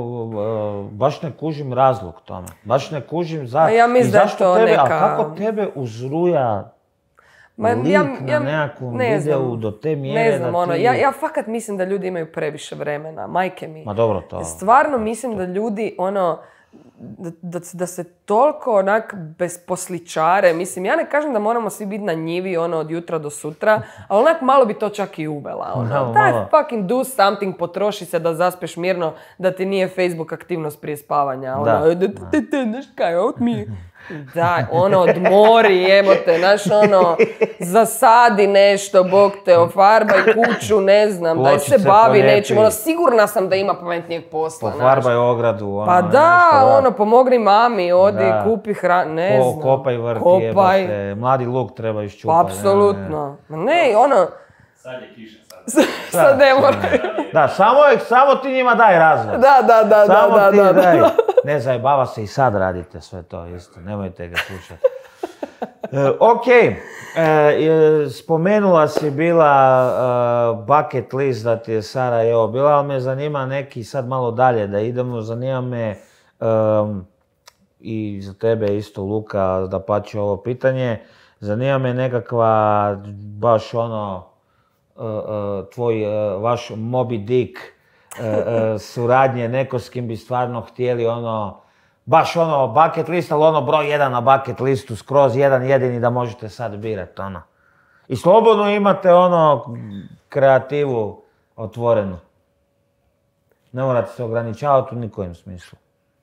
Speaker 1: uh, baš ne kužim razlog tome. Baš ne kužim za...
Speaker 3: Ma ja mislim
Speaker 1: i
Speaker 3: da je
Speaker 1: zašto
Speaker 3: to
Speaker 1: tebe, ali
Speaker 3: neka-
Speaker 1: kako tebe uzruja
Speaker 3: Ma,
Speaker 1: lik
Speaker 3: ja-
Speaker 1: na
Speaker 3: ja
Speaker 1: nekakvom
Speaker 3: ne
Speaker 1: videu
Speaker 3: znam.
Speaker 1: do te mjere
Speaker 3: Ne znam,
Speaker 1: da
Speaker 3: ono,
Speaker 1: ti...
Speaker 3: ja, ja fakat mislim da ljudi imaju previše vremena, majke mi.
Speaker 1: Ma dobro to.
Speaker 3: Stvarno mislim da ljudi, ono, da, da, da se toliko onak besposličare. Mislim, ja ne kažem da moramo svi biti na njivi, ono, od jutra do sutra, ali onak malo bi to čak i uvela, ono.
Speaker 1: Malo,
Speaker 3: Daj
Speaker 1: malo.
Speaker 3: fucking do something, potroši se da zaspeš mirno, da ti nije Facebook aktivnost prije spavanja, ono,
Speaker 1: Da.
Speaker 3: da, da, da, da, znaš kaj, out mi je. Daj, ono, odmori, jebote, znaš, ono, zasadi nešto, bog te, ofarbaj kuću, ne znam, daj se
Speaker 1: Pločice
Speaker 3: bavi
Speaker 1: polijepi.
Speaker 3: nečim, ono, sigurna sam da ima pametnijeg posla, znaš.
Speaker 1: Pofarbaj ogradu, ono,
Speaker 3: Pa da,
Speaker 1: nešto,
Speaker 3: ono, pomogni mami, odi,
Speaker 1: Da.
Speaker 3: kupi hranu, ne
Speaker 1: Ko-
Speaker 3: znam.
Speaker 1: kopaj vrt,
Speaker 3: Kopaj,
Speaker 1: jebote, mladi luk treba
Speaker 3: pa
Speaker 1: iščupati.
Speaker 3: apsolutno. Ma ne, ono,
Speaker 2: Sad je kiša, sad.
Speaker 3: sad ne mora.
Speaker 1: Da, samo, je- samo ti njima daj razlog.
Speaker 3: Da, da, da,
Speaker 1: Samo
Speaker 3: da,
Speaker 1: ti
Speaker 3: da, da.
Speaker 1: daj. Ne zajebava se i sad radite sve to isto, nemojte ga slušati. E, ok, e, e, spomenula si bila e, bucket list da ti je Sarajevo bila, ali me zanima neki sad malo dalje da idemo, zanima me um, i za tebe isto Luka, da pače ovo pitanje, zanima me nekakva baš ono uh, uh, tvoj, uh, vaš Moby Dick uh, uh, suradnje, neko s kim bi stvarno htjeli ono, baš ono bucket list, ali ono broj jedan na bucket listu, skroz jedan jedini da možete sad birati ono. I slobodno imate ono kreativu otvorenu. Ne morate se ograničavati u nikojem smislu.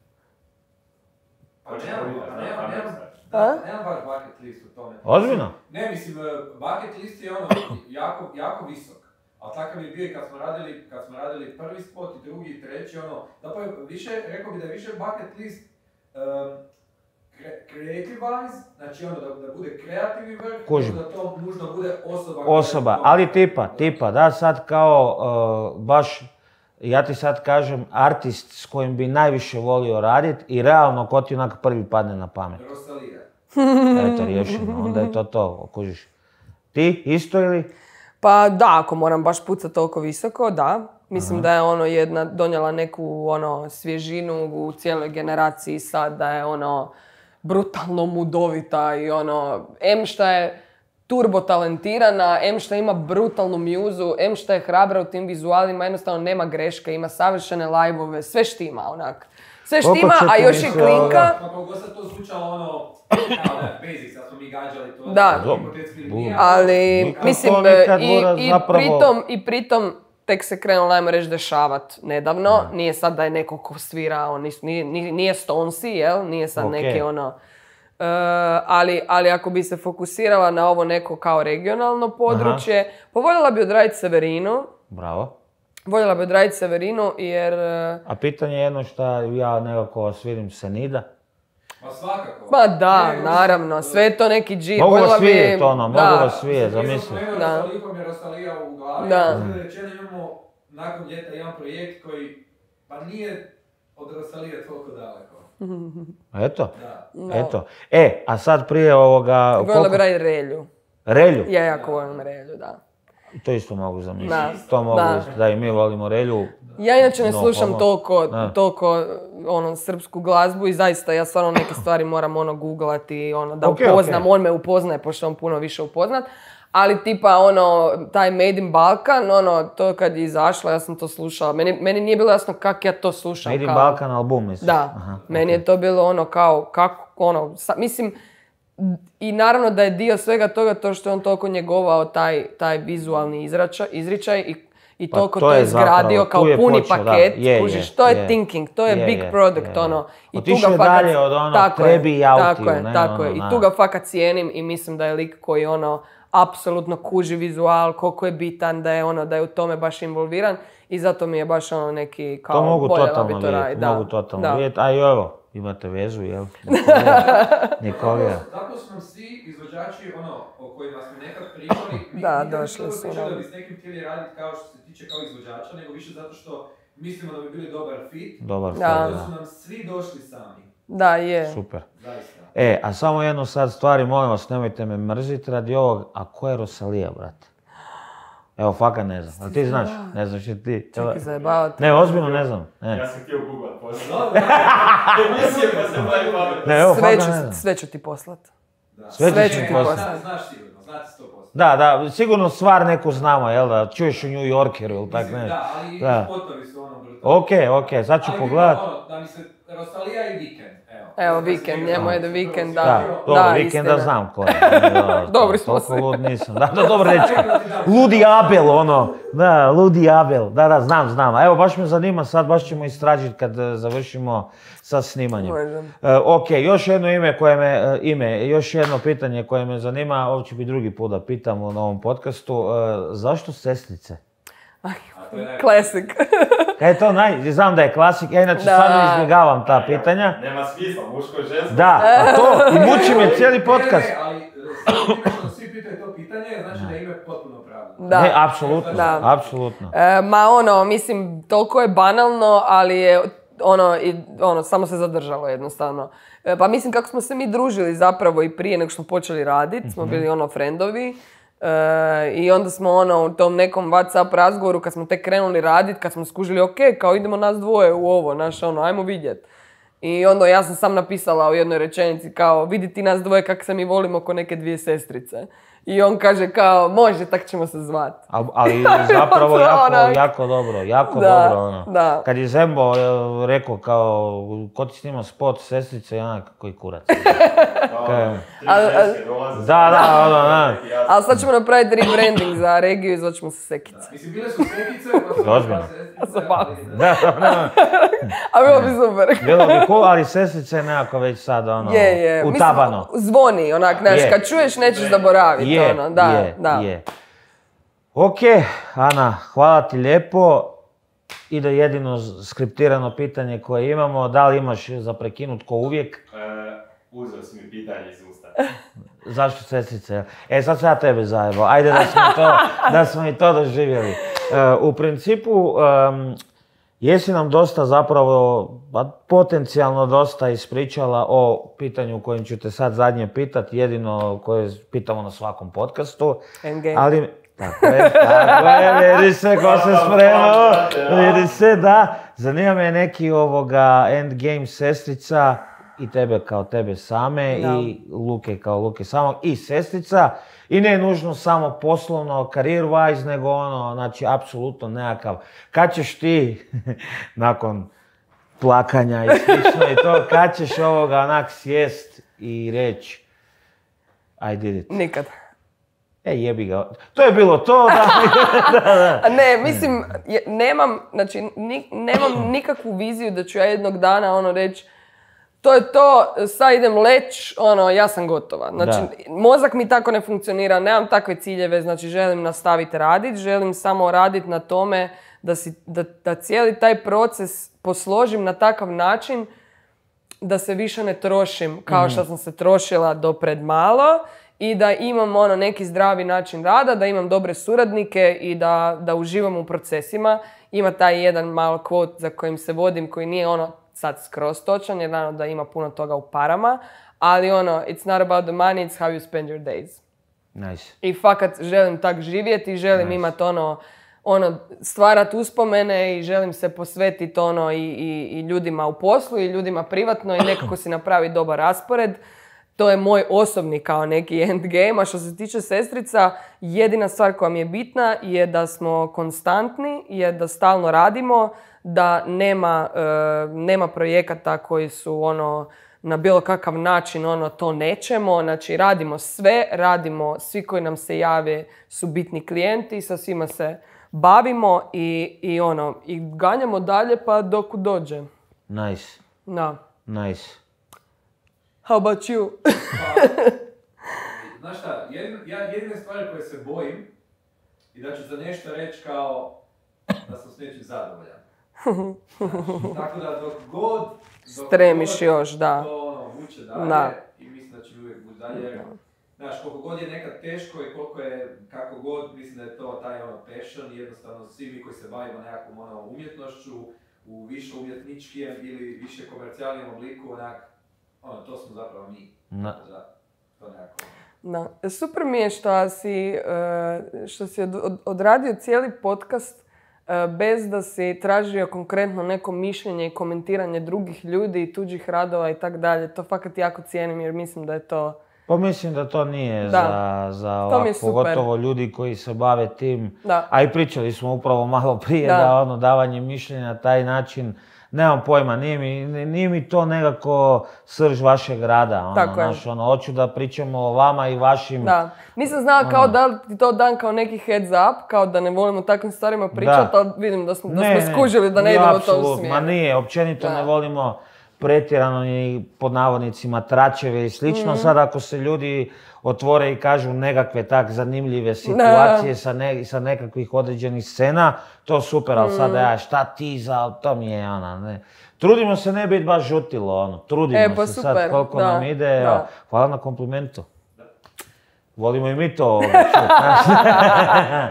Speaker 4: Pa nemam, nemam, nemam,
Speaker 3: A?
Speaker 4: nemam baš bucket list u tome.
Speaker 1: Ozbiljno?
Speaker 4: Ne, mislim, bucket list je ono jako, jako visok. Ali takav je bio i kad smo radili, kad smo radili prvi spot i drugi i treći, ono, zapravo više, rekao bi da je više bucket list um, creative wise, znači ono da, da bude kreativni vrh,
Speaker 1: Kužim.
Speaker 4: da to nužno bude osoba.
Speaker 1: Osoba,
Speaker 4: koja-
Speaker 1: ali tipa, tipa, da sad kao uh, baš, ja ti sad kažem, artist s kojim bi najviše volio radit i realno ko ti onak prvi padne na pamet.
Speaker 4: Rosalija.
Speaker 1: Eto, riješeno, onda je to to, kužiš. Ti isto ili?
Speaker 3: Pa da, ako moram baš pucati toliko visoko, da. Mislim da je ono jedna donijela neku ono svježinu u cijeloj generaciji sad, da je ono brutalno mudovita i ono, em šta je turbo talentirana, em šta ima brutalnu mjuzu, em šta je hrabra u tim vizualima, jednostavno nema greške, ima savršene live-ove, sve štima onak. Sve
Speaker 1: Koliko
Speaker 3: štima,
Speaker 1: će
Speaker 3: a
Speaker 1: ti
Speaker 3: još je
Speaker 1: misli
Speaker 3: klinka.
Speaker 1: ovoga?
Speaker 4: Kako god sad to zvučalo ono, kao da, basics, da smo mi gađali to.
Speaker 3: Da.
Speaker 4: to hipotetski ili nije,
Speaker 3: Ali,
Speaker 1: Nikad
Speaker 3: mislim,
Speaker 1: to nikad
Speaker 3: i,
Speaker 1: mora
Speaker 3: i,
Speaker 1: zapravo-
Speaker 3: pritom, i pritom tek se krenulo, ajmo reći, dešavat nedavno. Nije sad da je neko ko svira, on nis- nije, nije, nije Stonesi, jel? Nije sad
Speaker 1: Ok.
Speaker 3: neki ono... e, ali, ali ako bi se fokusirala na ovo neko kao regionalno područje, pa voljela bi odraditi Severinu.
Speaker 1: Bravo.
Speaker 3: Voljela bi odraditi Severinu jer... e,
Speaker 1: A pitanje je jedno što ja nekako svidim Senida.
Speaker 4: Pa svakako.
Speaker 3: Ma da,
Speaker 4: Ne,
Speaker 3: naravno, sve je to neki džir.
Speaker 1: Mogu
Speaker 3: Voljela
Speaker 1: vas
Speaker 3: bi-
Speaker 1: vidjet ono, mogu
Speaker 3: da.
Speaker 1: vas vidjet, zamisli.
Speaker 4: Da.
Speaker 3: Da.
Speaker 4: Rosaliju pa mi je Rosalija u glavi.
Speaker 3: Da.
Speaker 4: Da. Rečeno imamo nakon ljeta jedan projekt koji pa nije od Rosalije toliko daleko.
Speaker 1: Eto,
Speaker 4: Da.
Speaker 3: Da.
Speaker 1: eto. E, a sad prije ovoga...
Speaker 3: Voljela bi
Speaker 1: koliko-
Speaker 3: raditi Relju.
Speaker 1: Relju?
Speaker 3: Ja jako volim Relju, da.
Speaker 1: To isto mogu zamisliti.
Speaker 3: Da.
Speaker 1: To mogu
Speaker 3: Da.
Speaker 1: isto, da i mi volimo Relju.
Speaker 3: Ja inače ne
Speaker 1: No,
Speaker 3: slušam
Speaker 1: homo.
Speaker 3: toliko,
Speaker 1: Da.
Speaker 3: toliko ono, srpsku glazbu i zaista ja stvarno neke stvari moram ono googlati, ono, da
Speaker 1: Ok,
Speaker 3: upoznam,
Speaker 1: ok.
Speaker 3: on me upoznaje pošto on puno više upoznat. Ali tipa ono, taj Made in Balkan, ono, to kad je izašlo, ja sam to slušala. Meni, meni nije bilo jasno kak ja to slušam.
Speaker 1: Made in
Speaker 3: kao-
Speaker 1: Balkan album, mislim.
Speaker 3: Da,
Speaker 1: Aha,
Speaker 3: meni
Speaker 1: ok.
Speaker 3: je to bilo ono kao, kako, ono, sa- mislim, i naravno da je dio svega toga to što je on toliko njegovao taj, taj vizualni izrača, izričaj i, i
Speaker 1: Pa
Speaker 3: toliko
Speaker 1: to
Speaker 3: to
Speaker 1: je
Speaker 3: je zgradio
Speaker 1: zapravo,
Speaker 3: kao
Speaker 1: tu je
Speaker 3: puni
Speaker 1: počeo, da,
Speaker 3: paket,
Speaker 1: je,
Speaker 3: kužiš,
Speaker 1: je,
Speaker 3: to je
Speaker 1: je.
Speaker 3: thinking, to je,
Speaker 1: Je,
Speaker 3: big
Speaker 1: je,
Speaker 3: product,
Speaker 1: je, je.
Speaker 3: ono. I tu
Speaker 1: Otišao
Speaker 3: ga
Speaker 1: je
Speaker 3: fakat,
Speaker 1: dalje od onog
Speaker 3: tako je,
Speaker 1: trebi i autiju,
Speaker 3: tako je,
Speaker 1: ne,
Speaker 3: tako
Speaker 1: ono,
Speaker 3: je. I
Speaker 1: da.
Speaker 3: tu ga fakat cijenim i mislim da je lik koji ono, apsolutno kuži vizual, koliko je bitan, da je ono, da je u tome baš involviran i zato mi je baš ono neki kao
Speaker 1: To mogu
Speaker 3: voljela
Speaker 1: totalno
Speaker 3: bi to
Speaker 1: vidjeti,
Speaker 3: raditi, da,
Speaker 1: mogu totalno
Speaker 3: da.
Speaker 1: vidjeti. A i evo, imate vezu, jel? Nikolija. Nikolija.
Speaker 4: Zato su nam svi izvođači, ono, o kojima smo nekad pričali, mi
Speaker 3: Da,
Speaker 4: nikad
Speaker 3: došli
Speaker 4: nismo
Speaker 3: su
Speaker 4: pričali da
Speaker 3: nam.
Speaker 4: bi s nekim htjeli raditi kao što se tiče kao izvođača, nego više zato što mislimo da bi bili dobar fit.
Speaker 1: Dobar
Speaker 3: Da.
Speaker 1: stvar,
Speaker 4: Da
Speaker 1: da.
Speaker 4: su nam svi došli sami,
Speaker 3: Da, je.
Speaker 1: Super.
Speaker 4: zaista.
Speaker 1: E, a samo jednu sad stvari, molim vas, nemojte me mrziti radi ovog. A ko je Rosalija, brate? Evo, fakat ne znam. A ti znaš? Ne znaš i ti?
Speaker 3: Čekaj, zajebavati.
Speaker 1: Ne, ozbiljno ne znam. Ne,
Speaker 2: Ja sam htio googlat poslije.
Speaker 4: Dobro,
Speaker 2: Emisije pa se bavi pamet.
Speaker 1: ne evo,
Speaker 3: Sve
Speaker 1: fakat
Speaker 3: ću,
Speaker 1: ne znam.
Speaker 3: sve ću ti poslat.
Speaker 4: da.
Speaker 1: Sve
Speaker 3: Sve
Speaker 1: ćeš
Speaker 3: ću
Speaker 1: mi
Speaker 3: ti
Speaker 1: poslati.
Speaker 3: poslati.
Speaker 4: Zna- Znaš sigurno, znate sto posto.
Speaker 1: Da, da, sigurno stvar neku znamo, jel da? Čuješ u New Yorkeru ili tak ne.
Speaker 4: Da, ali
Speaker 1: Da.
Speaker 4: spotovi su ono brutalni.
Speaker 1: Ok, ok, sad ću
Speaker 4: Ali
Speaker 1: pogledat.
Speaker 4: ono, da mi se Rosalija i Weekend, evo.
Speaker 3: Evo,
Speaker 4: Da se
Speaker 3: Weekend,
Speaker 4: igra.
Speaker 3: njemu je The Weekend, da.
Speaker 1: Da, dobro,
Speaker 3: Da,
Speaker 1: vikenda
Speaker 3: istina.
Speaker 1: znam ko je. Da,
Speaker 3: Dobri smo
Speaker 1: toliko
Speaker 3: se.
Speaker 1: lud nisam. Da, da, dobro reći. Ludi Abel, ono. Da, Ludi Abel. Da, da, znam, znam. A evo, baš me zanima, sad baš ćemo istražiti kad e, završimo sa snimanjem.
Speaker 3: Može.
Speaker 1: E, ok, još jedno ime koje me, e, ime, još jedno pitanje koje me zanima, ovo će biti drugi put da pitam u novom podcastu. E, zašto sesnice?
Speaker 4: A to je naj-
Speaker 3: Classic.
Speaker 1: Kaj je to naj... Znam da je klasik, ja inače
Speaker 3: Da.
Speaker 1: stvarno izbjegavam ta pitanja.
Speaker 2: Nema smisla, muško i žensko.
Speaker 1: Da, a to, i muči me cijeli
Speaker 4: Ne,
Speaker 1: podcast.
Speaker 4: ne, ali e, svi pitaju- što svi pitaju to pitanje, znači da je ime potpuno pravilno.
Speaker 3: Da.
Speaker 1: Ne, apsolutno,
Speaker 3: Da.
Speaker 1: apsolutno.
Speaker 3: E, ma ono, mislim, toliko je banalno, ali je ono, i, ono, samo se zadržalo jednostavno. Pa mislim kako smo se mi družili zapravo i prije nego što smo počeli raditi, smo bili ono friendovi. E, I onda smo ono u tom nekom WhatsApp razgovoru kad smo tek krenuli raditi, kad smo skužili ok, kao idemo nas dvoje u ovo, naš ono, ajmo vidjet. I onda ja sam sam napisala u jednoj rečenici kao vidi ti nas dvoje kako se mi volimo ko neke dvije sestrice. I on kaže kao može, tak ćemo se zvati.
Speaker 1: Al, ali zapravo jako, jako dobro, jako
Speaker 3: da,
Speaker 1: dobro ono.
Speaker 3: Da.
Speaker 1: Kad je Zembo uh, rekao kao ko ti snima spot sestrice, ja koji kurac. Kaj, da, da, ono, da.
Speaker 3: Ali sad ćemo napraviti rebranding za regiju i zvat ćemo se Sekice.
Speaker 4: Da, mislim, bile su Sekice, pa su
Speaker 1: Ozbiljno. Da, da.
Speaker 3: A bilo bi super.
Speaker 1: Bilo bi cool, ali sestrice je nekako već sad ono,
Speaker 3: je, je.
Speaker 1: utabano.
Speaker 3: Mislim, zvoni, onak, znaš, kad čuješ nećeš zaboraviti.
Speaker 1: Je,
Speaker 3: ono, da,
Speaker 1: je,
Speaker 3: da.
Speaker 1: je. Ok, Ana, hvala ti lijepo. Ide jedino skriptirano pitanje koje imamo. Da li imaš za prekinut ko uvijek?
Speaker 2: E, uzeo si mi pitanje iz usta.
Speaker 1: Zašto sestrice? E, sad sam ja tebe zajebao. Ajde da smo to, da smo i to doživjeli. E, u principu, um, jesi nam dosta zapravo, potencijalno dosta ispričala o pitanju kojim ću te sad zadnje pitati, jedino koje pitamo na svakom podcastu.
Speaker 3: Endgame.
Speaker 1: Ali, tako je, tako je, vidi se ko se spremao, vidi se, da. Zanima me neki ovoga endgame sestrica i tebe kao tebe same
Speaker 3: da.
Speaker 1: I Luke kao Luke samog i sestrica. I ne nužno samo poslovno, career wise, nego ono, znači, apsolutno nekakav. Kad ćeš ti, nakon plakanja i slično i to, kad ćeš ovoga onak sjest i reći I did it?
Speaker 3: Nikad.
Speaker 1: E, jebi ga. To je bilo to, da. da, da.
Speaker 3: Ne, mislim, je, nemam, znači, ni, nemam nikakvu viziju da ću ja jednog dana ono reći to je to, sad idem leć, ono, ja sam gotova. Znači, da. Mozak mi tako ne funkcionira, nemam takve ciljeve, znači želim nastaviti raditi, želim samo raditi na tome da, si, da, da cijeli taj proces posložim na takav način da se više ne trošim kao što sam se trošila do pred malo i da imam ono neki zdravi način rada, da imam dobre suradnike i da, da uživam u procesima. Ima taj jedan mal quote za kojim se vodim koji nije ono sad skroz točan, jer naravno da ima puno toga u parama, ali ono, it's not about the money, it's how you spend your days.
Speaker 1: Nice.
Speaker 3: I fakat želim tak živjeti i želim nice. Imati ono, ono, stvarati uspomene i želim se posvetiti ono i, i, i ljudima u poslu i ljudima privatno i nekako si napraviti dobar raspored. To je moj osobni kao neki endgame, a što se tiče sestrica, jedina stvar koja mi je bitna je da smo konstantni, je da stalno radimo, da nema, e, nema projekata koji su ono na bilo kakav način ono to nećemo. Znači radimo sve, radimo, svi koji nam se jave su bitni klijenti, sa svima se bavimo i, i ono, i ganjamo dalje pa dok dođe.
Speaker 1: Nice.
Speaker 3: Da.
Speaker 1: Nice.
Speaker 3: How about you?
Speaker 4: Pa, znaš šta, jedin, ja jedine stvari koje se bojim i da ću za nešto reći kao da sam s nečim zadovoljan. Znači, tako da dok god... Dok
Speaker 3: stremiš
Speaker 4: god
Speaker 3: još, da.
Speaker 4: To ono, vuče dalje
Speaker 3: da.
Speaker 4: I mislim da će uvijek vući dalje. Jer, znaš, koliko god je nekad teško i koliko je, kako god, mislim da je to taj ono passion i jednostavno svi mi koji se bavimo nekakvom ono umjetnošću u više umjetničkijem ili više komercijalnijem obliku, onak, ono, to smo zapravo mi.
Speaker 1: Na.
Speaker 4: Da, to nekako.
Speaker 3: Da. Super mi je što si, što si odradio cijeli podcast bez da si tražio konkretno neko mišljenje i komentiranje drugih ljudi i tuđih radova i tak dalje. To fakat jako cijenim jer mislim da je to...
Speaker 1: Pa mislim da to nije
Speaker 3: da.
Speaker 1: za, za ovako, pogotovo ljudi koji se bave tim. Da. A i pričali smo upravo malo prije da, da ono davanje mišljenja na taj način, nemam pojma, nije mi, nije mi to nekako srž vašeg rada. Ono,
Speaker 3: tako
Speaker 1: naš, ono, hoću da pričamo o vama i vašim...
Speaker 3: Da. Nisam znala kao ono, da li ti to dan kao neki heads up, kao da ne volimo takvim stvarima pričati, ali vidim da smo, da
Speaker 1: ne,
Speaker 3: smo skužili da ne
Speaker 1: ne,
Speaker 3: idemo u tom
Speaker 1: apsolut,
Speaker 3: smjeru.
Speaker 1: Ma nije, općenito
Speaker 3: da.
Speaker 1: Ne volimo pretjerano i pod navodnicima tračeve i slično. Mm. Sad ako se ljudi otvore i kažu nekakve tak zanimljive situacije sa, ne, sa nekakvih određenih scena, to super, ali mm. sad ja šta ti za, to mi je ona, ne. Trudimo se ne biti baš žutilo, ono, trudimo
Speaker 3: e, pa
Speaker 1: se
Speaker 3: super,
Speaker 1: sad koliko
Speaker 3: da,
Speaker 1: nam ide,
Speaker 3: da.
Speaker 1: Evo, hvala na komplimentu. Volimo i mi to čuti.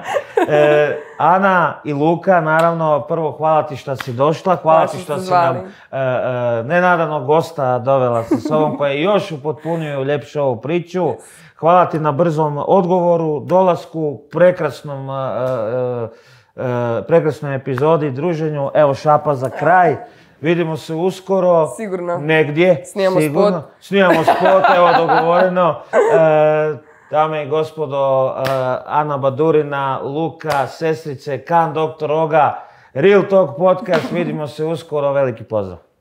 Speaker 1: E, Ana i Luka, naravno, prvo hvala ti što si došla, hvala
Speaker 3: Hvala
Speaker 1: ti
Speaker 3: što
Speaker 1: što
Speaker 3: ste
Speaker 1: si nam
Speaker 3: zvali.
Speaker 1: e, e, nenadanog gosta dovela sa sobom koja je još upotpunio i uljepša ovu priču. Hvala ti na brzom odgovoru, dolasku, prekrasnom, e, e, e, prekrasnoj epizodi, druženju. Evo šapa za kraj. Vidimo se uskoro.
Speaker 3: Sigurno.
Speaker 1: Negdje.
Speaker 3: Snimamo
Speaker 1: sigurno.
Speaker 3: spot.
Speaker 1: Snimamo spot, evo dogovoreno. E, dame i gospodo, e, Ana Badurina, Luka, sestrice, Kan, doktor Oga, Real Talk podcast. Vidimo se uskoro. Veliki pozdrav.